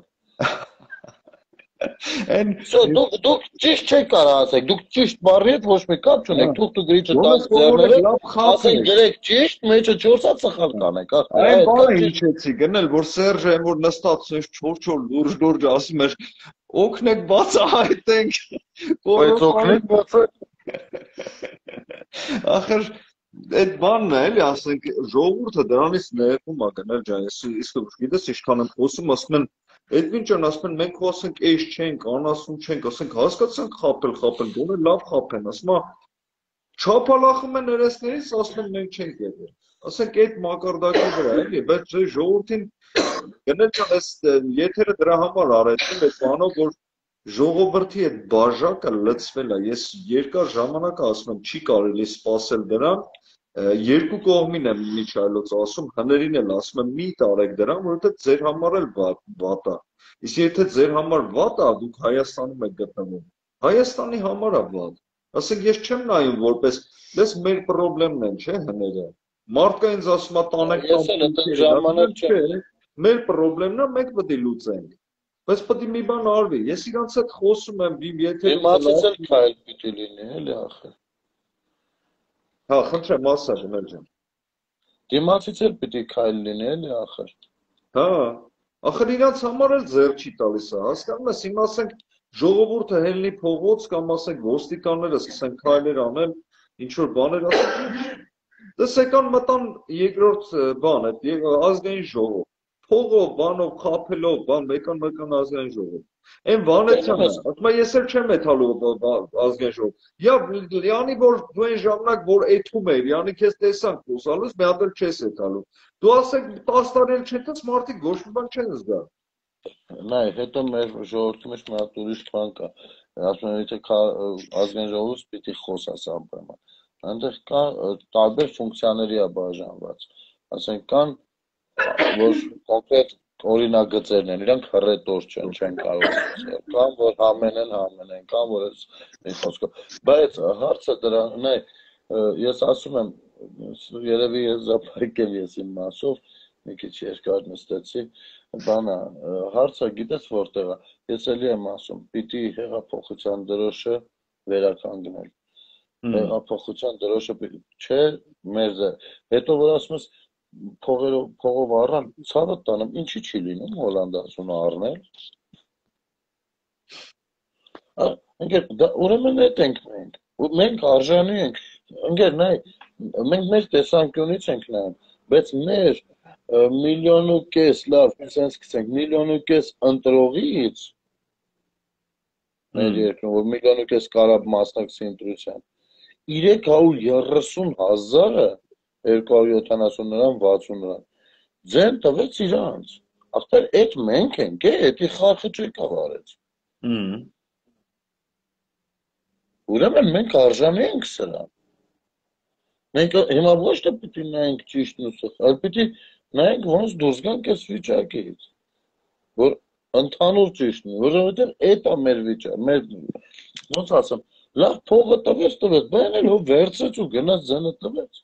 Այն դուք դուք ճիշտ չեք կարող ասեք դուք ճիշտ բառի հետ ոչ մի կապ չունեք թող դու գրիչը տաք ձեռները ասեք գրեք ճիշտ մեջը չորս հատ սխալ կանեք այն բանը հիշեցի գնել որ Սերժը այն որ նստած է չոր-չոր լուրջ լուրջ ասում էր օգնեք բացահայտենք բայց օգնեք բացահայտենք ախր Այդ բանն է, էլի, ասենք, ժողովուրդը դրանից ներվում է գնել ջան, ես իսկ գիտես ինչքան եմ խոսում, ասում են, այդ ինչ են, ասում են, մենք ասենք, էս չենք, անասուն չենք, ասենք, հասկացանք խապել, խապել, գոնե լավ խապեն, ասում է, չափալախում են երեսներից, ասում են, մենք չենք եղել։ Ասենք, այդ մակարդակի վրա, էլի, բայց ժողովրդին գնել ջան, այս եթերը դրա համար արեցին, այդ բանով, որ ժողովրդի այդ բաժակը լցվել է, ես երկար ժամանակ ասում եմ, չի կարելի սպասել դրան, երկու կողմին եմ միջայլոց ասում, հներին էլ ասում եմ մի տարեք դրան, որովհետև ձեր համար էլ վատ է։ Իսկ եթե ձեր համար վատ է, դուք Հայաստանում եք գտնվում։ Հայաստանի համար է վատ։ Ասենք ես չեմ նայում որպես, դες մեր խնդիրներն են, չէ՞, հները։ Մարդկա ինձ ասում է տանեք ժամանակ չէ։ Մեր խնդիրներն է, մենք պետք է լուծենք։ Բայց պետք է մի բան արվի։ Ես իրանց հետ խոսում եմ, եթե Դիմացից էլ քայլ պիտի լինի, էլի ախր։ Հա, խնդրեմ, ասա, գնել ջան։ Դիմացից էլ պիտի քայլ լինի, էլի ախր։ Հա, ախր իրանց համար էլ ձեռ չի տալիս, հասկանում ես, հիմա ասենք ժողովուրդը հելնի փողոց կամ ասենք ոստիկանները սկսեն քայլեր անել, ինչ որ բաներ ասեն։ Դսեկան մտան երկրորդ բան, այդ ազգային ժողով։ Փողով, բանով, խափելով, բան մեկան մեկան ազգային ժողով։ Այն Վանեցյանը, ասում է ես էլ չեմ էթալու ազգային ժողով։ Եվ լյանի որ դու այն ժամանակ որ էթում էր, յանի քեզ տեսանք խոսալուց, մի հատ էլ չես էթալու։ Դու ասեք տասը տարի էլ չետած մարդիկ ոչ մի բան չեն զգա։ Նայ, հետո մեր ժողովրդի մեջ մի հատ ուրիշ բան կա։ Ասում են եթե ազգային ժողովից պիտի խոսաս ամբողջ։ Այնտեղ կա տարբեր ֆունկցիաների է բաժանված։ Ասենք կան որ կոնկրետ օրինագծերն են, իրանք հռետոր չեն, չեն կարող ասել, կան որ համենեն համենեն, կան որ այս խոսքով, բայց հարցը դրանն է, ես ասում եմ, երևի ես զապարկել ես իմ մասով, մի քիչ երկար նստեցի, բանա, հարցը գիտես որտեղ է, ես էլի եմ ասում, պիտի հեղափոխության դրոշը վերականգնել, հեղափոխության դրոշը չէ, մեր դե, հետո որ ասում ես փողերով փողով առան ցավը տանեմ ինչի չի լինում հոլանդացուն առնել ընկեր դա ուրեմն այդ ենք մենք մենք արժանի ենք ընկեր նայ մենք մեր տեսանկյունից ենք նայում բայց մեր միլիոն ու կես լավ sense գցենք միլիոն ու կես ընտրողից մեր երկրում որ միլիոն ու կես կարա մասնակցի ընտրության երեք հարյուր երեսուն հազարը երկու հարյուր յոթանասուն նրան վաթսուն նրան ձեն տվեց իրանց ախտեր այդ մենք ենք է էդի խախը չեկավ արեց ուրեմն մենք արժանի ենք սրան մենք հիմա ոչ թե պիտի նայենք ճիշտն ու սխալ այլ պիտի նայենք ոնց դուրս գանք այս վիճակից որ ընդհանուր ճիշտն որովհետև այդ է մեր վիճակը մեր ոնց ասեմ լավ փողը տվեց տվեց բան էլ հո վերցրեց ու գնաց ձենը տվեց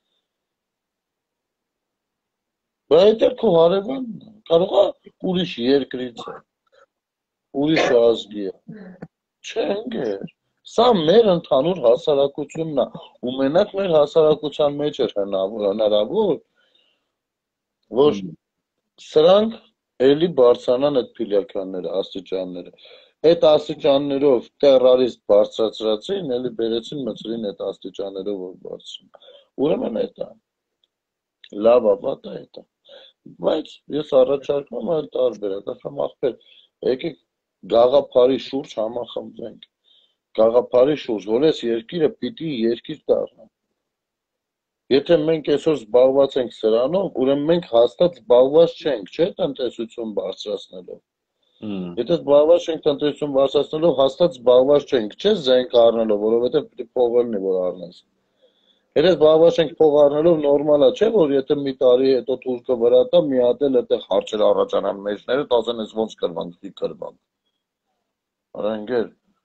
Բայց այդ քո հարևանն է, կարող է ուրիշ երկրից է, ուրիշ ազգի է, չէ ընկեր, սա մեր ընդհանուր հասարակությունն է, ու մենակ մեր հասարակության մեջ էր հնարավոր, որ սրանք էլի բարձրանան այդ փիլիականները, աստիճանները, այդ աստիճաններով տերարիստ բարձրացրացին, էլի բերեցին մցրին այդ աստիճաններով որ բարձրին, ուրեմն այդ է, լավ ապատ է այդ է Բայց ես առաջարկում եմ այլ տարբերակ, ասեմ ախպեր, եկեք գաղափարի շուրջ համախմբվենք, գաղափարի շուրջ, որ այս երկիրը պիտի երկիր դառնա։ Եթե մենք այսօր զբաղված ենք սրանով, ուրեմն մենք հաստատ զբաղված չենք, չէ՞ տնտեսություն բարձրացնելով։ Եթե զբաղված չենք տնտեսություն բարձրացնելով, հաստատ զբաղված չենք, չէ՞ զենք առնելով, որովհետև պիտի փող լինի, որ առնես։ Եթե զբաղված ենք փող առնելով նորմալ է, չէ՞ որ եթե մի տարի հետո թուրքը վրա տա, մի հատ էլ այդտեղ հարցեր առաջանան մեջները, ասեն ես ոնց կրվանք, դի կրվանք։ Արա ընկեր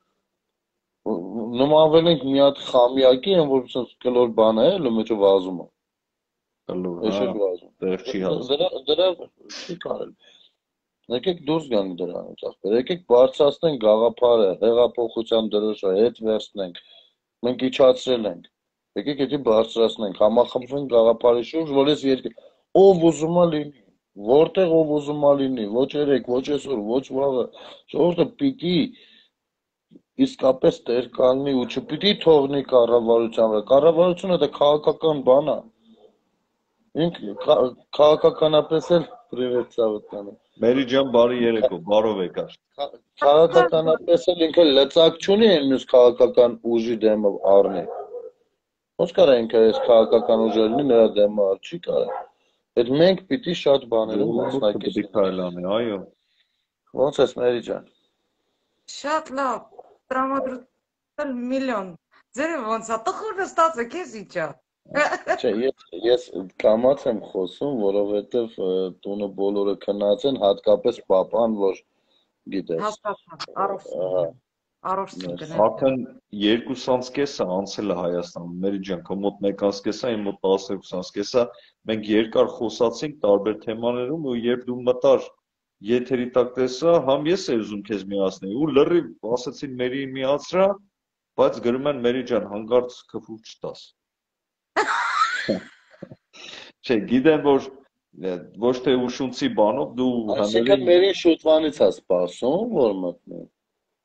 նմանվել ենք մի հատ խամիակի, այն որ sense կլոր բան է, լո մեջը վազում է։ Կլոր, հա, դեռ չի հասել։ Դրա չի կարել։ Եկեք դուրս գանք դրանից, ախպեր, եկեք բարձրացնենք գաղափարը, հեղափոխության դրոշը, հետ վերցնենք։ Մենք իջացրել ենք։ Եկեք եթե բարձրացնենք, համախմբվենք գաղափարի շուրջ, որ այս երկիր ով ուզում է լինի, որտեղ ով ուզում է լինի, ոչ երեք, ոչ այսօր, ոչ վաղը, ժողովուրդը պիտի իսկապես տեր կանգնի ու չպիտի թողնի կառավարության վրա։ Կառավարությունը դա քաղաքական բան է։ Ինքը քաղաքականապես էլ պրիվետ ծավալանը։ Մերի ջան, բարի երեկո, բարով եկար։ Քաղաքականապես էլ ինքը լծակ չունի այն մյուս քաղաքական ուժի դեմը առնի։ Ոնց կարա ինքը այս քաղաքական ուժը լինի նրա դեմը առ չի կարա։ Այդ մենք պիտի շատ բաներով մասնակցենք, այո։ Ոնց ես Մերի ջան։ Շատ լավ, տրամադրել միլիոն։ Ձեր ոնց է, տխուրը ստացեք ես իջա։ Չէ, ես ես կամաց եմ խոսում, որովհետև տունը բոլորը քնած են, հատկապես papan, որ գիտես։ Հասկացա, առողջ։ Առողջություն գնալ։ Արդեն երկու ամս կեսը անցել է Հայաստանում, Մերի ջան, քո մոտ մեկ ամս կեսա, իմ մոտ տասներկու ամս կեսա, մենք երկար խոսացինք տարբեր թեմաներում ու երբ դու մտար եթերի տակ տեսա, համ ես էի ուզում քեզ միացնել ու լրիվ ասացին Մերիին միացրա, բայց գրում են Մերի ջան, հանկարծ քֆուր չտաս։ Չէ, գիտեմ որ ոչ թե ուշունցի բանով դու Այսինքն Մերին շուտվանից է սպասում, որ մտնի։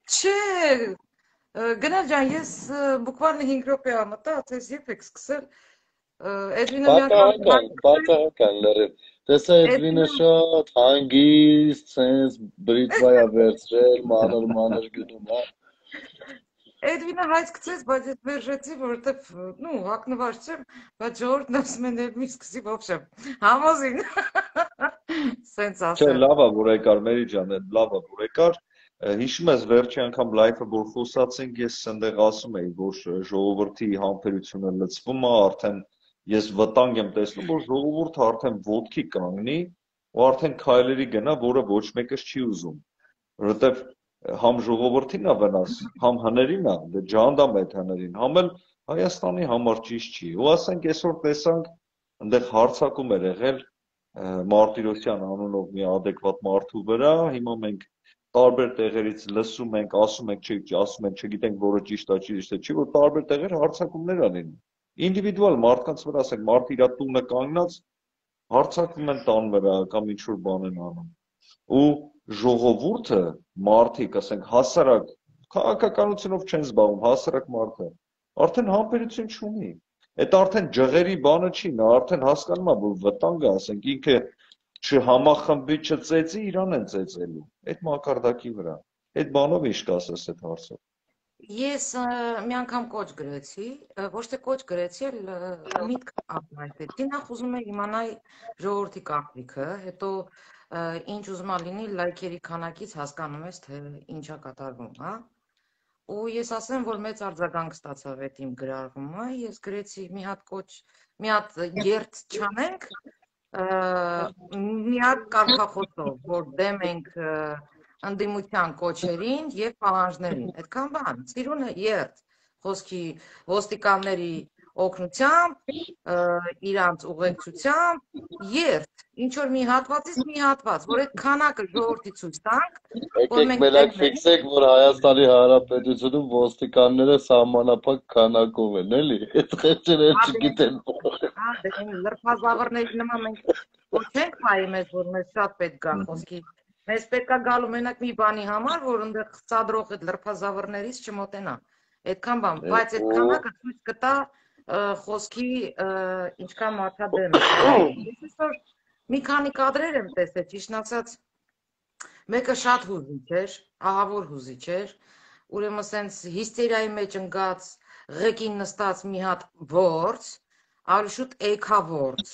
Չէ, գնալ ջան, ես բուկվալնի հինգ րոպե ամտա, ասես երբ եք սկսել, Էդվինը մի անգամ Պատահական, պատահական լրիվ։ Տեսա Էդվինը շատ հանգիստ, sense բրիթվայա վերցրել, մանր մանր գնում, հա։ Էդվինը հայց գցեց, բայց ես վերջեցի, որովհետև, նու, հակնվար չեմ, բայց ժողովուրդն ասում են Էդվին սկսի ոբշե, համոզին, սենց Չէ, ասել։ լավ է, որ եկար, Մերի ջան, լավ է, որ եկար։ Հիշում ես վերջի անգամ լայվը որ խոսացինք, ես այնտեղ ասում էի, որ ժողովրդի համբերությունը լցվում է, արդեն ես վտանգ եմ տեսնում, որ ժողովուրդը արդեն ոտքի կանգնի ու արդեն քայլերի գնա, որը ոչ մեկս չի ուզում, որովհետև համ ժողովրդին է վնաս, համ հներին է, դե ջանդամ այդ հներին, համ էլ Հայաստանի համար ճիշտ չի։ Ու ասենք այսօր տեսանք, այնտեղ հարձակում էր եղել Մարտիրոսյան անունով մի adekvat մարդու վրա, հիմա մենք տարբեր տեղերից լսում ենք, ասում ենք, չի, ասում ենք, չգիտենք, որը ճիշտ է, ճիշտ է, չի, որ տարբեր տեղեր հարձակումներ են լինում։ Ինդիվիդուալ մարդկանց վրա, ասենք, մարդը իր տունը կանգնած հարձակվում են տան վրա կամ ինչ-որ բան են անում։ Ու ժողովուրդը, մարդիկ, ասենք, հասարակ քաղաքականությունով չեն զբաղվում, հասարակ մարդը, արդեն համբերություն չունի։ Այդ արդեն ջղերի բանը չի, նա արդեն հասկանում է, որ վտանգ է, ասենք, ինքը չհամախմբի, չծեծի, իրան են ծեծելու, այդ մակարդակի վրա, այդ բանով ինչ կասես այդ հարցով։ Ես մի անգամ կոչ գրեցի, ոչ թե կոչ գրեցի, այլ միտք ակնարկեցի, նախ ուզում եմ իմանալ ժողովրդի կարծիքը, հետո ինչ ուզում ա լինի լայքերի քանակից հասկանում ես, թե ինչա կատարվում, հա։ Ու ես ասեմ, որ մեծ արձագանք ստացավ այդ իմ գրառումը, ես գրեցի մի հատ կոչ, մի հատ երթ չանենք, մի հատ կարգախոսով, որ դեմ ենք ընդդիմության կոչերին և պահանջներին, այդքան բան, սիրունը երթ, խոսքի ոստիկանների օգնությամբ, իրանց ուղեկցությամբ, երթ, ինչ-որ մի հատվածից մի հատված, որ այդ քանակը ժողովրդի ցույց տանք, Եկեք մենակ ֆիքսեք, որ Հայաստանի Հանրապետությունում ոստիկանները սահմանափակ քանակով են, էլի, այդ խեղճերը չգիտեն։ Լրբազավրների նման մենք ոչ ենք պայի մեզ, որ մեզ շատ պետք է խոսքի, մեզ պետք է գալու մենակ մի բանի համար, որ ընդեղ ծադրող այդ լրբազավրներից չմոտենա, այդքան բան, բայց այդ քանակը ցույց կտա խոսքի ինչքան մարդա դեմ է։ Ես այսօր մի քանի կադրեր եմ տեսել, ճիշտն ասած, մեկը շատ հուզիչ էր, ահավոր հուզիչ էր, ուրեմն սենց հիստերիայի մեջ ընկած ղեկին նստած մի հատ որց, ավելի շուտ էգավորց,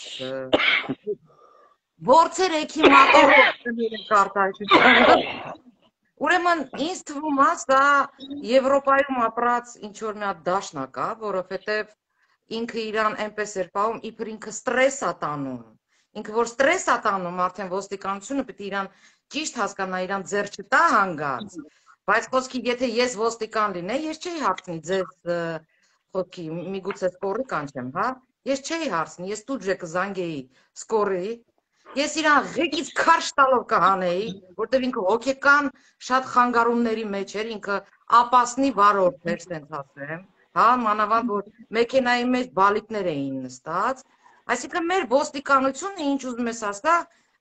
որցեր էգի մատորով կարտահայտությունը։ Ուրեմն ինձ թվում է, սա Եվրոպայում ապրած ինչ-որ մի հատ դաշնակ է, որովհետև ինքը իրան այնպես էր պահում, իբր ինքը ստրես է տանում, ինքը որ ստրես է տանում, արդեն ոստիկանությունը պետք է իրան ճիշտ հասկանա, իրան ձեռ չտա հանգած, բայց խոսքի եթե ես ոստիկան լինեի, ես չէի հարցնի ձեզ խոսքի միգուցե սկորի կանչեմ, հա, ես չէի հարցնի, ես տուջե կզանգեի սկորի, ես իրան ղեկից քարշ տալով կհանեի, որտեղ ինքը հոգեկան շատ խանգարումների մեջ էր, ինքը ապասնի վարորդ էր, սենց ասեմ, հա, մանավանդ որ մեքենայի մեջ բալիկներ էին նստած, այսինքն մեր ոստիկանությունը ինչ ուզում ես ասա,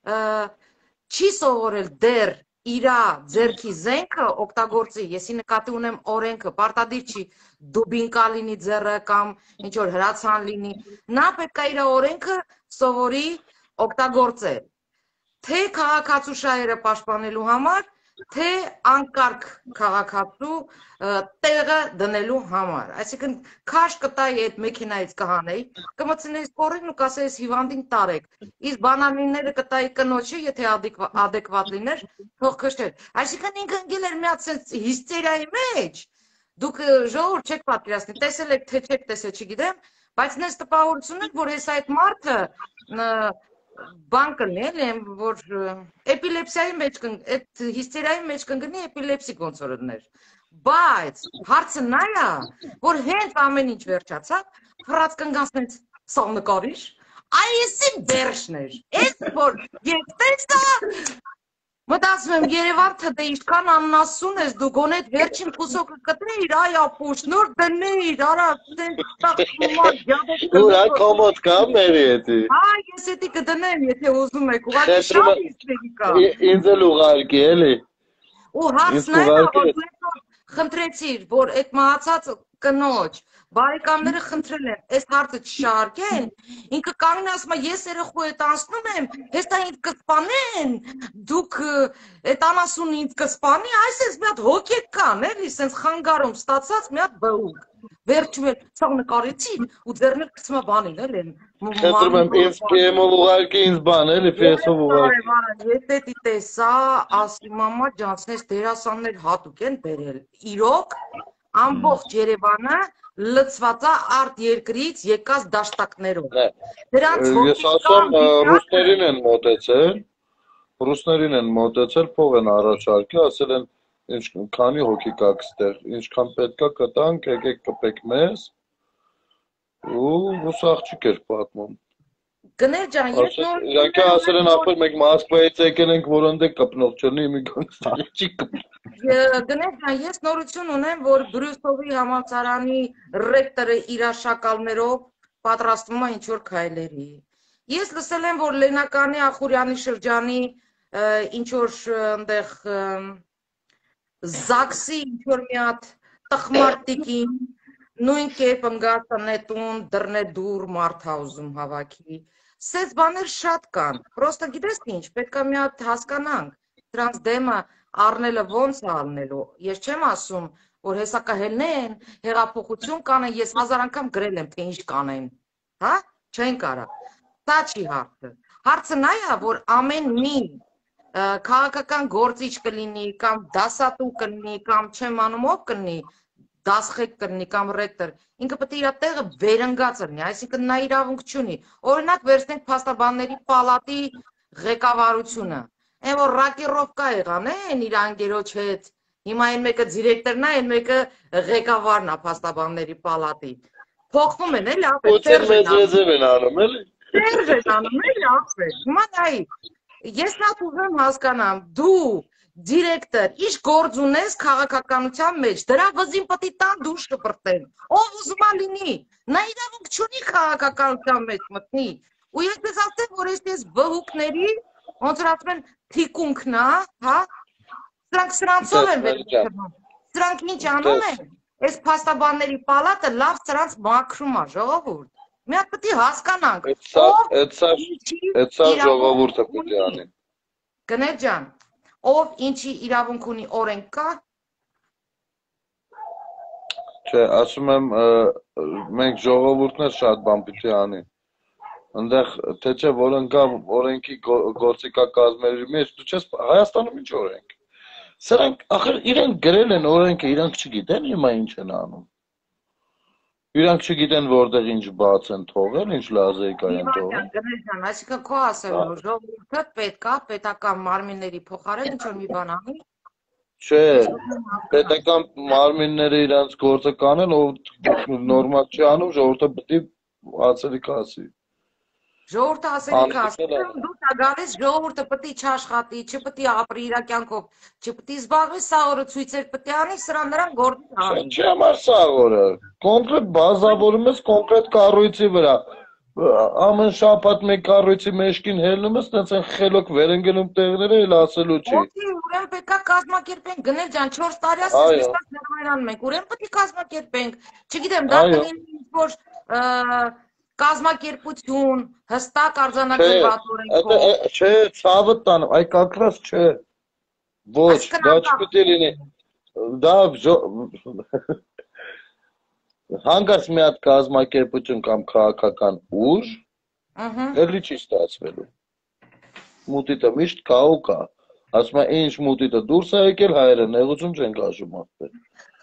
չի սովորել դեռ իրա ձեռքի զենքը օգտագործի, եսի նկատի ունեմ օրենքը, պարտադիր չի դուբինկա լինի ձեռը կամ ինչ որ հրացան լինի, նա պետք է իրա օրենքը սովորի օգտագործել, թե քաղաքացու շահերը պաշտպանելու համար, թե անկարգ քաղաքացու տեղը դնելու համար, այսինքն քաշ կտայի այդ մեքենայից կհանեի, կմցնեի սկորին ու կասեի հիվանդին տարեք, իսկ բանալինները կտայի կնոջը, եթե adekvat լիներ, թող քշեր, այսինքն ինքը ընկել էր մի հատ սենց հիստերիայի մեջ, դուք ժողովուրդ չեք պատկերացնի, տեսել եք, թե չեք տեսել, չգիտեմ, բայց նես տպավորություն եք, որ հեսա այդ մարդը բան կլինի, էլի, որ էպիլեպսիայի մեջ կընկնի, այդ հիստերիայի մեջ կընկնի էպիլեպսիկ ոնց որ դներ, բայց հարցը նա է, որ հենց ամեն ինչ վերջացավ, հրած կնգանցնեց սա նկարիչ, այ ես իմ դերշն էր, ես որ ես տեսա, մտածում եմ Երևան թե դե ինչքան աննասուն ես դու գոնե այդ վերջին կուսոկը կտրեիր, այ ապուշ, նոր դնեիր, արա, սենց տախմար, յադոք Ուր այ կոմոդ կա մերի էտի։ Հա, ես էտի կդնեմ, եթե ուզում եք, ուղղակի շատ իստերի կա։ Ինձ էլ ուղարկի, էլի։ Ու հարցն այն է, որ դու այսօր խնդրեցիր, որ այդ մահացած կնոջ բարեկամները խնդրել են, այս հարցը չշահարկեն, ինքը կանգնի ասում է, ես երեխու հետ անցնում եմ, հեսա ինձ կսպանեն, դուք այդ անասունը ինձ կսպանի, այս էս մի հատ հոգեկ կան, էլի, սենց խանգարում ստացած մի հատ բհուկ։ Վերջում էլ ցավ նկարեցի ու ձեռներ գցում է բանին, էլի։ Խնդրում եմ ինձ P M-ով ուղարկի ինձ բան, էլի, P S-ով ուղարկի։ Ես դետի տեսա, ասի մամա ջանցնես դերասաններ հատուկ են բերել։ Իրոք ամբողջ Երևանը լցված է արտ երկրից եկած դաշտակներով։ Դրանց Ես ասում ռուսներին են մոտեցել, ռուսներին են մոտեցել, փող են առաջարկել, ասել են ինչ քանի հոգի կաք ստեղ, ինչքան պետքա կտանք, եկեք կպեք մեզ, ու ռուս աղջիկ էր պատմում։ Գներ ջան, ես նոր Իրանք ասել են ապեր մենք Մոսկվայից եկել ենք, որ ընդ կպնող չլինի, մի գանք չի կպնող։ Գներ ջան, ես նորություն ունեմ, որ Բրյուսովի համալսարանի ռեկտորը իր աշակալներով պատրաստվում է ինչ-որ քայլերի։ Ես լսել եմ, որ Լենականի Ախուրյանի շրջանի ինչ-որ այնտեղ Զաքսի ինչ-որ մի հատ տխմարտիկին նույն կերպ ընկած նետուն դռնեդուր մարդ ա ուզում հավաքի։ Սենց բաներ շատ կան։ Պրոստը գիտես ինչ, պետք է մի հատ հասկանանք, դրանց դեմը առնելը ոնց է առնելու։ Ես չեմ ասում, որ հեսա կհելնեն, հեղափոխություն կանեն, ես հազար անգամ գրել եմ, թե ինչ կանեն։ Հա? Չեն կարա։ Սա չի հարցը։ Հարցը նա է, որ ամեն մի քաղաքական գործիչ կլինի, կամ դասատու կլինի, կամ չեմ անում ով կլինի, դասխեկ կլինի կամ ռեկտոր, ինքը պետք է իր տեղը վերընկած լինի, այսինքն նա իրավունք չունի։ Օրինակ վերցնենք փաստաբանների պալատի ղեկավարությունը։ Այն որ ռակիրովկա եղան են իր անգերոջ հետ, հիմա այն մեկը դիրեկտորն է, այն մեկը ղեկավարն է փաստաբանների պալատի։ Փոխվում են էլի ապեր։ Ոչեր մեծ ռեզերվ են անում, էլի։ Սերժ են անում, էլի ապեր։ Հիմա նայ, ես նա ուզում հասկանամ, դու դիրեկտոր, ինչ գործ ունես քաղաքականության մեջ, դրա վզին պետք է տան դու շպրտեն։ Ով ուզում է լինի, նա իրավունք չունի քաղաքականության մեջ մտնի։ Ու ես ես ասեմ, որ այս բհուկների, ոնց որ ասում են, թիկունքն է, հա, սրանք սրանցով են վերջանում։ Սրանք ինչ անում են, այս փաստաբանների պալատը լավ սրանց մաքրում է, ժողովուրդ։ Մի հատ պետք է հասկանանք։ Այդ սա ժողովուրդը պետք է անի։ Գներ ջան, ով ինչի իրավունք ունի օրենք կա։ Չէ, ասում եմ, մենք ժողովուրդներ շատ բան պիտի անի։ Այնտեղ թե չէ որոնք օրենքի գործիքակազմերի մեջ, դու չես Հայաստանում ինչ օրենք։ Սրանք ախր իրենք գրել են օրենքը, իրանք չգիտեն հիմա ինչ են անում։ Իրանք չգիտեն որտեղ ինչ բաց են թողել, ինչ լազերիկա են թողել։ Գներ ջան, այսինքն քո ասելը որ ժողովուրդը պետք է պետական մարմինների փոխարեն ինչ-որ մի բան անի։ Չէ, պետական մարմինները իրանց գործը կանեն, ով նորմալ չի անում, ժողովուրդը պետք է ասելիք ասի։ Ժողովուրդը ասելիք ասի, դու դա գալիս ժողովուրդը պետք է չաշխատի, չպետք է ապրի իր կյանքով, չպետք է զբաղվի սաղորը ցույցեր պետք է անի, սրան նրան գործ անի։ Չէ, համար սաղորը, կոնկրետ բազավորում ես կոնկրետ կառույցի վրա։ Ամեն շաբաթ մեկ կառույցի մեջքին հելնում ես, տենց են խելոք վերընկնում տեղները, էլ ասելու չի։ Ո՞նց ուրեմն պետք է կազմակերպենք, գնել ջան, չորս տարի ասես նստած ներմայրանում ենք, ուրեմն պետք է կազմակերպենք։ Չգիտեմ, դա կլինի ինչ-որ կազմակերպություն, հստակ արձանագրված օրենքով։ Չէ, ցավը տանում, այ կակրած չէ։ Ոչ, դա չպետք է լինի։ Դա հանգած մի հատ կազմակերպություն կամ քաղաքական ուժ, էլի չի ստացվելու։ Մուտիտը միշտ կա ու կա։ Ասում է ինչ մուտիտը դուրս է եկել հայերը նեղություն չեն կաշում ապեր։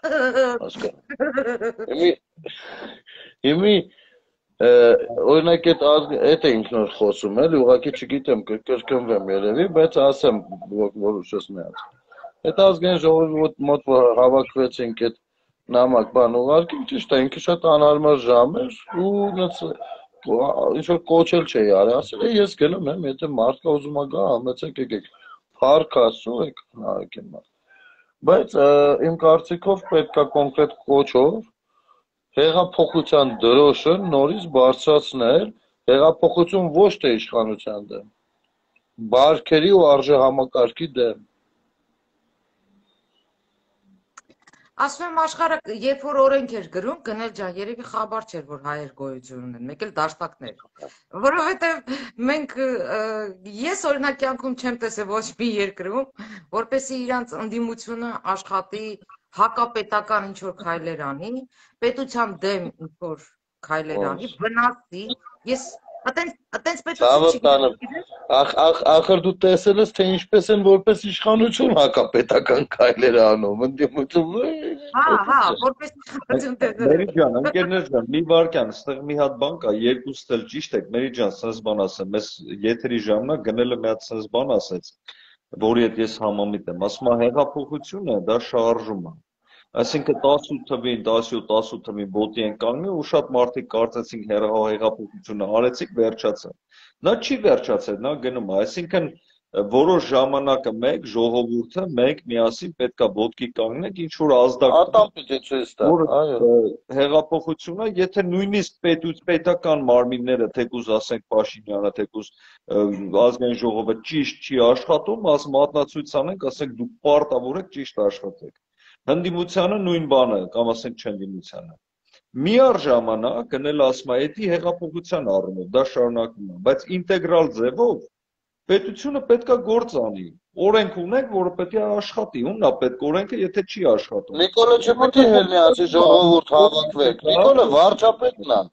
Հասկանա։ Հիմի օրինակ այդ է ինքնոր խոսում էլի, ուղղակի չգիտեմ կրկնվեմ երևի, բայց ասեմ որ ուշս մի հատ։ Այդ ազգային ժողովի մոտ հավաքվեցինք այդ նամակ բան ուղարկինք, ճիշտ է, ինքը շատ անհարմար ժամ էր ու ինչ-որ կոչել չէի արի, ասել է ես գնում եմ, եթե մարդ կա ուզում է գա, համեցեք եկեք, փառք ասու եք նայեք եմ։ Բայց իմ կարծիքով պետք է կոնկրետ կոչով հեղափոխության դրոշը նորից բարձրացնել, հեղափոխություն ոչ թե իշխանության դեմ, բարքերի ու արժեհամակարգի դեմ։ Ասում եմ աշխարհը երբ որ օրենք էր գրում, գնել ջան, երևի խաբար չէր, որ հայեր գոյություն ունեն, մեկ էլ դաշնակներ։ Որովհետև մենք ես օրինակ կյանքում չեմ տեսել ոչ մի երկրում, որպեսզի իրանց ընդդիմությունը աշխատի հակապետական ինչ որ քայլեր անի, պետության դեմ ինչ որ քայլեր անի, վնասի։ Ես Atենց atենց պետություն չի։ Ախ ախ ախր դու տեսել ես թե ինչպես են որպես իշխանություն հակապետական քայլեր անում, ընդդիմություն։ Հա, հա, որպես իշխանություն տեսել։ Մերի ջան, ընկերներ ջան, մի վարքան, այստեղ մի հատ բան կա, երկուստ էլ ճիշտ եք, Մերի ջան, սենց բան ասեմ, ես եթերի ժամանակ գնելը մի հատ սենց բան ասեց, որի հետ ես համամիտ եմ, ասում է հեղափոխությունը դա շարժում է։ Այսինքն տասութ թվին, տասյոթ, տասութ թվին բոտի են կանգնել ու շատ մարդիկ կարծեցին հեղափոխությունը արեցիք, վերջացավ։ Նա չի վերջացել, նա գնում է, այսինքն որոշ ժամանակը մեկ ժողովուրդը մենք միասին պետքա ոտքի կանգնենք, ինչ որ ազդակ հեղափոխությունը, եթե նույնիսկ պետական մարմինները, թեկուզ ասենք Փաշինյանը, թեկուզ ազգային ժողովը ճիշտ չի աշխատում, ասում մատնացույց անենք, ասենք դուք պարտավոր եք ճիշտ աշխատեք։ Հնդիմությանը նույն բանը, կամ ասենք չընդդիմությանը։ Միառժամանակ գնել ասում է, էդի հեղափոխության առումով դա շարունակվում է, բայց ինտեգրալ ձևով պետությունը պետքա գործ անի։ Օրենք ունենք, որը պետք է աշխատի, ումն է պետք օրենքը, եթե չի աշխատում։ Նիկոլը չպետք է հելնի ասի ժողովուրդ հավաքվեք։ Նիկոլը վարչապետն է։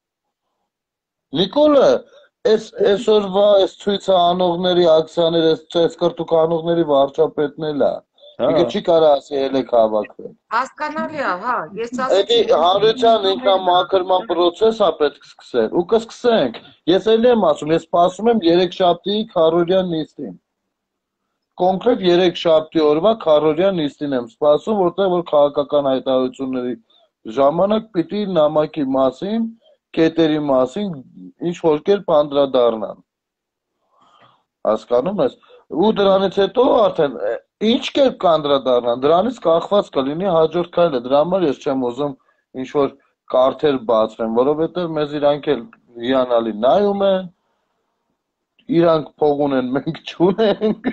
Նիկոլը այս այսօրվա այս ցույցը անողների ակցիաների, այս կրտուկ անողների վարչապետն էլ է։ Ինքը չի կարող ասի ելեք հավաքվել։ Հասկանալի է, հա, ես ասացի։ Էդի հանրության ինքնամաքրման process-ը պետք է սկսել, ու կսկսենք։ Ես էլ եմ ասում, ես սպասում եմ երեքշաբթի քարորյան նիստին։ Կոնկրետ երեքշաբթի օրվա քարորյան նիստին եմ սպասում, որտեղ որ քաղաքական հայտարարությունների ժամանակ պիտի նամակի մասին, կետերի մասին ինչ որ կերպ անդրադառնան։ Հասկանում ես։ Ու դրանից հետո արդեն ինչ կերպ կանդրադառնան, դրանից կախված կլինի հաջորդ քայլը, դրա համար ես չեմ ուզում ինչ որ կարթեր բացվեն, որովհետև մեզ իրանք էլ հիանալի նայում են, իրանք փող ունեն, մենք չունենք։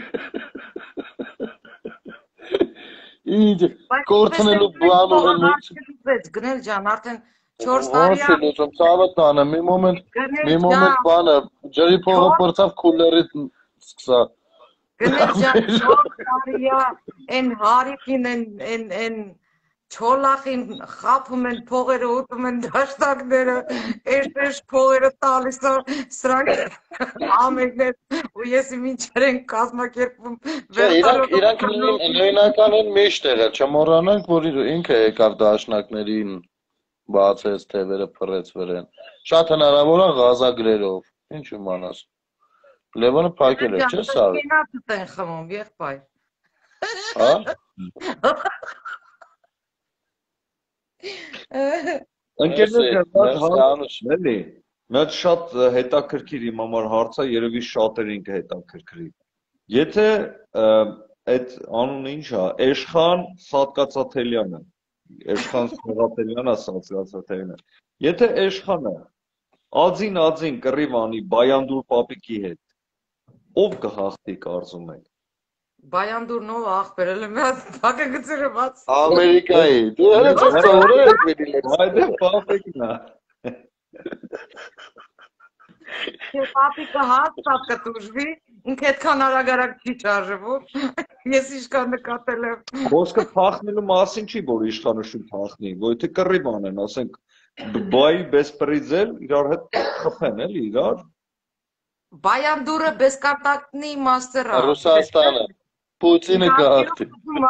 Ինչ կորցնելու բան ունեն մենք։ Գնել ջան, արդեն չորս տարի է։ Ոչ լուծում, ցավը տանը, մի մոմենտ, մի մոմենտ բանը, ջրի փողը պրծավ քուլերից սկսա։ Գնել ջան, չորս տարի է, են հարիկին, են են չոլախին խափում են փողերը, ուտում են դաշտակները, էշ-էշ փողերը տալիս է, սրանք ամեններ, ու ես մինչեր են կազմակերպում։ Իրանք իրանք նույնական են միշտ եղել, չմոռանանք, որ ինքը եկավ դաշնակներին բացեց թևերը փռեց վրան։ Շատ հնարավոր է ղազագրերով, ինչ իմանաս։ Լևոնը փակել է, չէ՞ սա։ Մենացուտ են խմում, եղբայր։ Հա։ Ընկերներ, էլի, մեծ շատ հետաքրքիր իմ համար հարց է, երևի շատերին կհետաքրքրի։ Եթե այդ անունը ինչ է, Էշխան Սատկացաթելյանը, Էշխան Սատկացաթելյանը, Սատկացաթելյանը։ Եթե Էշխանը ածին ածին կռիվ անի Բայանդուր պապիկի հետ, ով կհաղթի կարծում եք։ Բայանդուրն ով աղբերել եմ ես բակը գծերը բաց։ Ամերիկայի։ Դու հենց ծորը եք դիլես։ Այդը պապիկն է։ Ես պապիկը հաստատ կտուժվի, ինքը այդքան արագ-արագ չի շարժվում։ Ես իշխան նկատել եմ։ Խոսքը փախնելու մասին չի, որ իշխանը շուտ փախնի, որ եթե կռիվ անեն, ասենք բայ բեսպրիձել իրար հետ խփեն էլի իրար։ Բայանդուրը բեսկարտակնի մաստեր է։ Ռուսաստանը Путина кахти.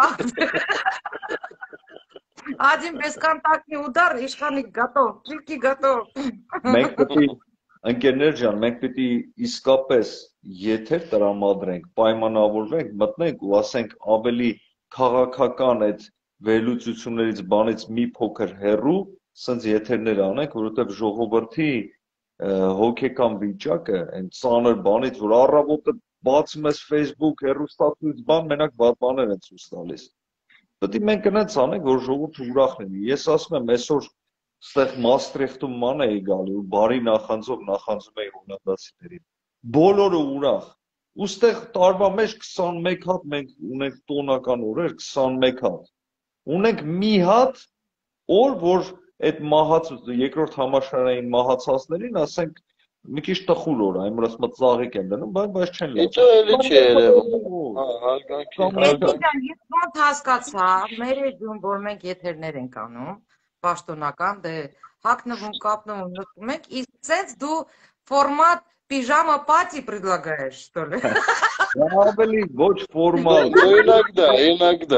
Один бесконтактный удар, իշխանի готов, ճիլկի готов։ Մենք պետք է ընկերներ ջան, մենք պետք է իսկապես եթեր տրամադրենք, պայմանավորվենք, մտնենք ու ասենք ավելի քաղաքական այդ վերլուծություններից բանից մի փոքր հեռու, սենց եթերներ անենք, որովհետև ժողովրդի հոգեկան վիճակը այն ծանր բանից, որ առավոտը բացում ես Facebook, հեռուստացույց բան, մենակ վատ բաներ են ցույց տալիս։ Պետք է մենք այնց անենք, որ ժողովուրդը ուրախ լինի։ Ես ասում եմ, այսօր ստեղ Մաստրիխտում ման էի գալի ու բարի նախանձով նախանձում էի հոլանդացիներին։ Բոլորը ուրախ։ Ու ստեղ տարվա մեջ քսանմեկ հատ մենք ունենք տոնական օրեր, քսանմեկ հատ։ ունենք մի հատ օր, որ այդ մահաց երկրորդ համաշխարհային մահացածներին, ասենք, մի քիչ տխուր օր, այն որ ասում ծաղիկ են դնում, բայց չեն լավ։ Ինչո՞ւ էլի չի երևում։ Հա, հարգանքի, հարգանքի։ Ես ոնց հասկացա, մեր էջում, որ մենք եթերներ ենք անում, պաշտոնական, դե հակնվում, կապնվում, նստում ենք, իսկ սենց դու ֆորմատ պիժամա պատի предлагаешь, что ли? Ավելի ոչ ֆորմալ։ Ну, иногда, иногда.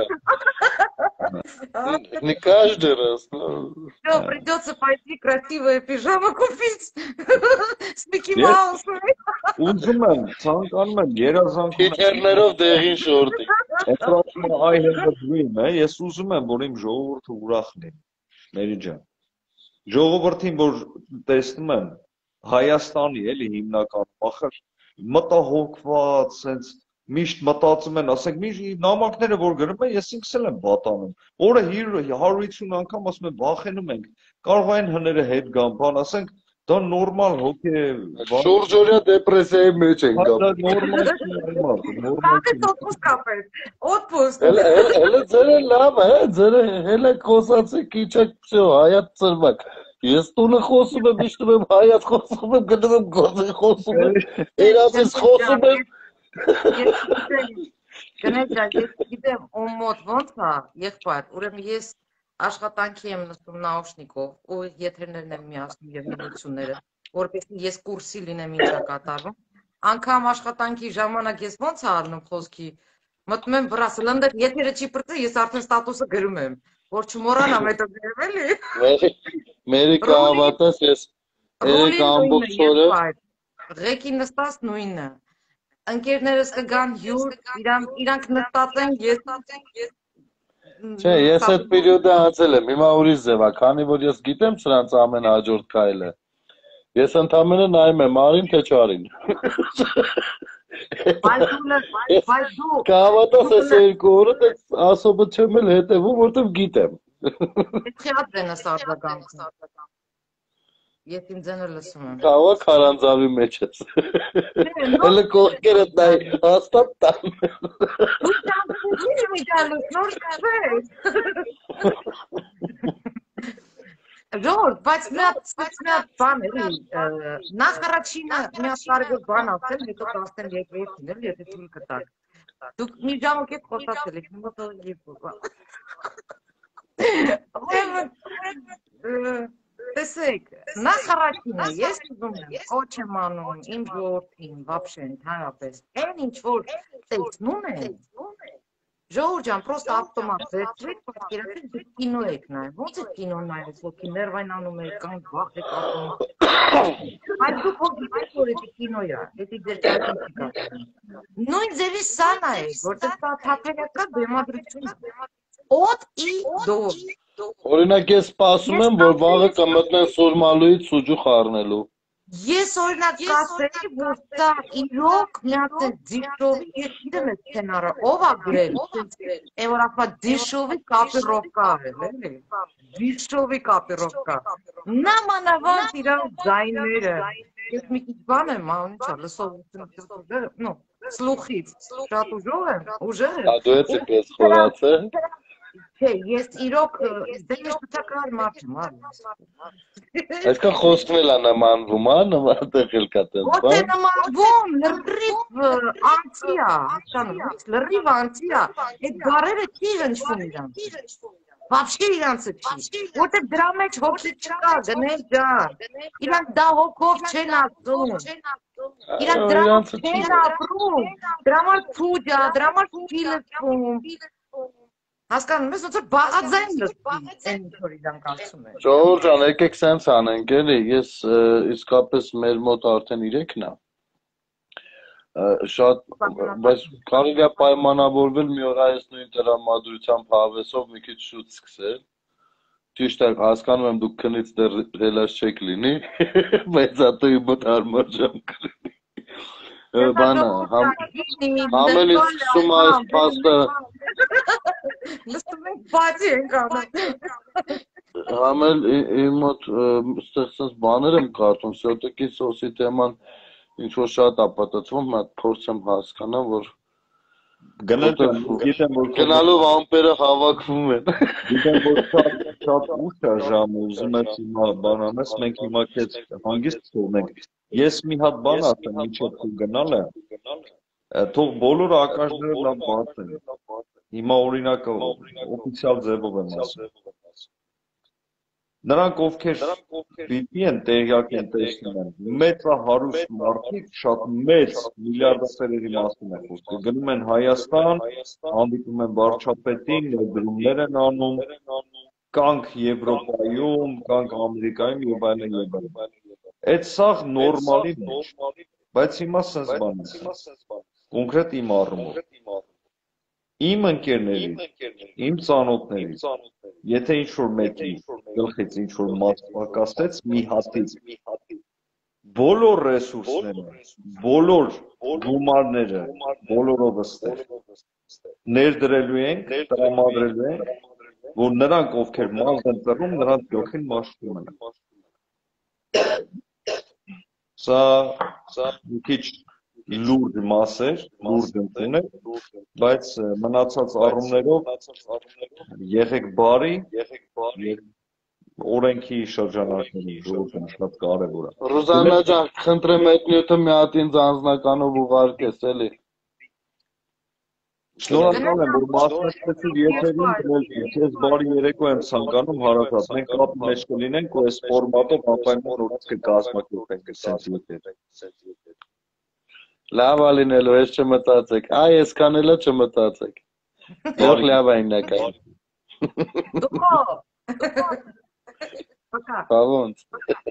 Не каждый раз, но... Все, придется пойти красивая пижама купить с Микки Маусом. Ուզում եմ, ցանկանում եմ երազանք ունենալ։ Թիթեռներով դեղին շորտի։ Այդ ասում I have a dream, է, ես ուզում եմ, որ իմ ժողովուրդը ուրախ լինի։ Մերի ջան։ Ժողովրդին, որ տեսնում եմ Հայաստանի էլի հիմնականում ախր մտահոգված, sense միշտ մտածում են, ասենք միշտ նամակները որ գրում են, ես ինքս էլ եմ վատանում։ Օրը հարյուր ութսուն անգամ ասում եմ վախենում ենք, կարող այն հները հետ գան, բան, ասենք դա նորմալ հոգի Շուրջօրյա դեպրեսիայի մեջ են գա։ Դա նորմալ չի, նորմալ Как это отпуск капает? Отпуск. Հələ հələ ձերը լավ է, ձերը հələ խոսացի քիչակ всё, հայաց ծրվակ։ Ես տունը խոսում եմ, միշտ եմ հայաց խոսում եմ, գնում եմ գործի խոսում եմ, երազից խոսում եմ։ Գնեջա, ես գիտեմ ում մոտ ոնց է, եղբայր, ուրեմն ես աշխատանքի եմ նստում նաուշնիկով, ու եթերներն եմ միացնում եւ նորությունները, որպեսզի ես կուրսի լինեմ ինչա կատարվում։ Անգամ աշխատանքի ժամանակ ես ոնց է անում խոսքի, մտնում եմ վրաս, լնդեր եթերը չի պրծի, ես արդեն ստատուսը գրում եմ, որ չմոռանամ հետո գրեմ էլի։ Մերի կահավատես ես երեք ամբողջ օրը ղեկի նստած նույնը։ Ընկերներս կգան հյուր, իրանք նստած են, ես Չէ, ես այդ պերիոդը անցել եմ, հիմա ուրիշ ձև է, քանի որ ես գիտեմ սրանց ամենահաջորդ քայլը։ Ես ընդամենը նայում եմ արին թե չարին։ Կահավատես ես երկու օրը ասոբը չեմ էլ հետևում, որտև գիտեմ։ Չի ատվենս արձագանքում։ Ես իմ ձենը լսում եմ։ Կավա քարանձավի մեջ ես։ Հələ կողքերդ նայ, հաստատ տան։ Ու ճամփուկի մի դալուց նոր կավես։ Ժողովուրդ, բայց մի հատ մի հատ բան էլի, նախ առաջինը մի հատ կարևոր բան ասել, հետո կասեմ երկրորդին, էլի, եթե թույլ կտաք։ Դուք մի ժամանակ եք խոսացել եք, հիմա թող եփ։ Տեսեք, նախ առաջինը ես ուզում եմ կոչ եմ անում իմ ժողովրդին, вообще ընդհանրապես, այն ինչ որ տեսնում են, ժողովուրդ ջան, պրոստը ավտոմատ վերցրեք, պատկերացրեք դուք կինո եք նայում, ո՞նց է կինո նայես, ոգի ներվայնանում եք, կամ վախ եք անում։ Այդ դուք ո՞նց եք որ դա կինո է, դա ձեր ճաշին չի կապվում։ Նույն ձևի սա նայեք, որտեղ դա թափերական բեմադրություն է։ Օդ ի դով։ Օրինակ ես սպասում եմ, որ վաղը կմտնեն Սուրմալուից սուջու խառնելու։ Ես օրինակ կասեի, որ դա իրոք մի հատ դիշովի, ես գիտեմ այդ սցենարը, ով է գրել, այն որ ասա դիշովի կապիրովկա է, էլի։ Դիշովի կապիրովկա։ Նամանավանդ իր ձայները։ Ես մի քիչ բան եմ, անիչա, լսողություն, նո, սլուխից, շատ ուժով եմ, ուժեղ եմ։ Ա դու ես պես խորացե։ Չէ, ես իրոք դե ես բթակար մարդ եմ, արի։ Այսքան խոսքն էլ նմանվում, հա, նման տեղ կա տես, Ոչ է նմանվում, լրիվ անցի է, հասկանու՞մ, լրիվ անցի է, այդ բառերը չի հնչվում իրանց։ Вообще իրանցը չի, որտեղ դրա մեջ հոգի չկա, գնել ջան, իրանք դա հոգով չեն ասում, իրանք դրա մեջ չեն ապրում, դրա համար փուջ է, դրա համար չի լսվում, հասկանում ես, ոնց որ բաղաձայն լսվի, այն ինչ որ իրանք ասում են։ Ժողովուրդ ջան, եկեք սենց անենք, էլի, ես իսկապես մեր մոտ արդեն իրեքն է, շատ, բայց կարելի է պայմանավորվել մի օր այս նույն տրամադրությամբ հավեսով մի քիչ շուտ սկսել, ճիշտ է, հասկանում եմ դուք քնից դեռ հելած չեք լինի, բայց հատո իմ մոտ հարմար ժամ կլինի, բանը, համել իսկ սկսում այս պաստը, Լսում ենք բացի ենք անում։ Համել իմ մոտ ստեղծած բաներ եմ կարդում, սյոտեկի սոսի թեման ինչ որ շատ ապատացվում, մատ փորձ եմ հասկանալ, որ Գնել եմ, գիտեմ որ Գնալով ամպերը հավաքվում են։ Գիտեմ որ շատ շատ ուշ է ժամը, ուզում ես հիմա բան անես, մենք հիմա քեզ հանգիստ թողնենք։ Ես մի հատ բան ասեմ, ինչեւ դու գնալ է, թող բոլոր ակաժները լավ բացեն։ Հիմա օրինակ օֆիցիալ ձևով եմ ասում։ Նրանք ովքեր պիտի են տեղյակ են տեսնում են, մեծահարուստ մարդիկ շատ մեծ միլիարդասերերի մասին են խոսքը, գնում են Հայաստան, հանդիպում են վարչապետին, ներդրումներ են անում, կանք Եվրոպայում, կանք Ամերիկայում եւ այլն եւ այլն։ Այդ սաղ նորմալի մեջ, բայց հիմա sense բան է, կոնկրետ իմ առումով։ Իմ ընկերների, իմ ծանոթների, եթե ինչ-որ մեկի գլխից ինչ-որ մաս պակասեց մի հատից, բոլոր ռեսուրսները, բոլոր գումարները, բոլորով ստեղ ներդրելու ենք, տրամադրելու ենք, որ նրանք, ովքեր մարդ են ծռում, նրանց գլխին մաշկում են։ Սա մի քիչ լուրջ մասեր, լուրջ ընդուն է, բայց մնացած առումներով եղեք բարի, օրենքի շրջանակների ժողովուրդը շատ կարևոր է։ Ռուզաննա ջան, խնդրեմ այդ նյութը մի հատ ինձ անձնականով ուղարկես, էլի։ Շնորհակալ եմ, որ մասնակցեցիր եթերին, քեզ բարի երեկո եմ ցանկանում հարազատ։ Մենք կապի մեջ կլինենք ու այս ֆորմատով անպայման նորից կկազմակերպենք այսպես եթեր։ Լավ է լինելու, ես չմտածեք։ Այ այսքան էլ չմտածեք։ Ող լավ է իննական։ Դու։ Пока. Բավոնց։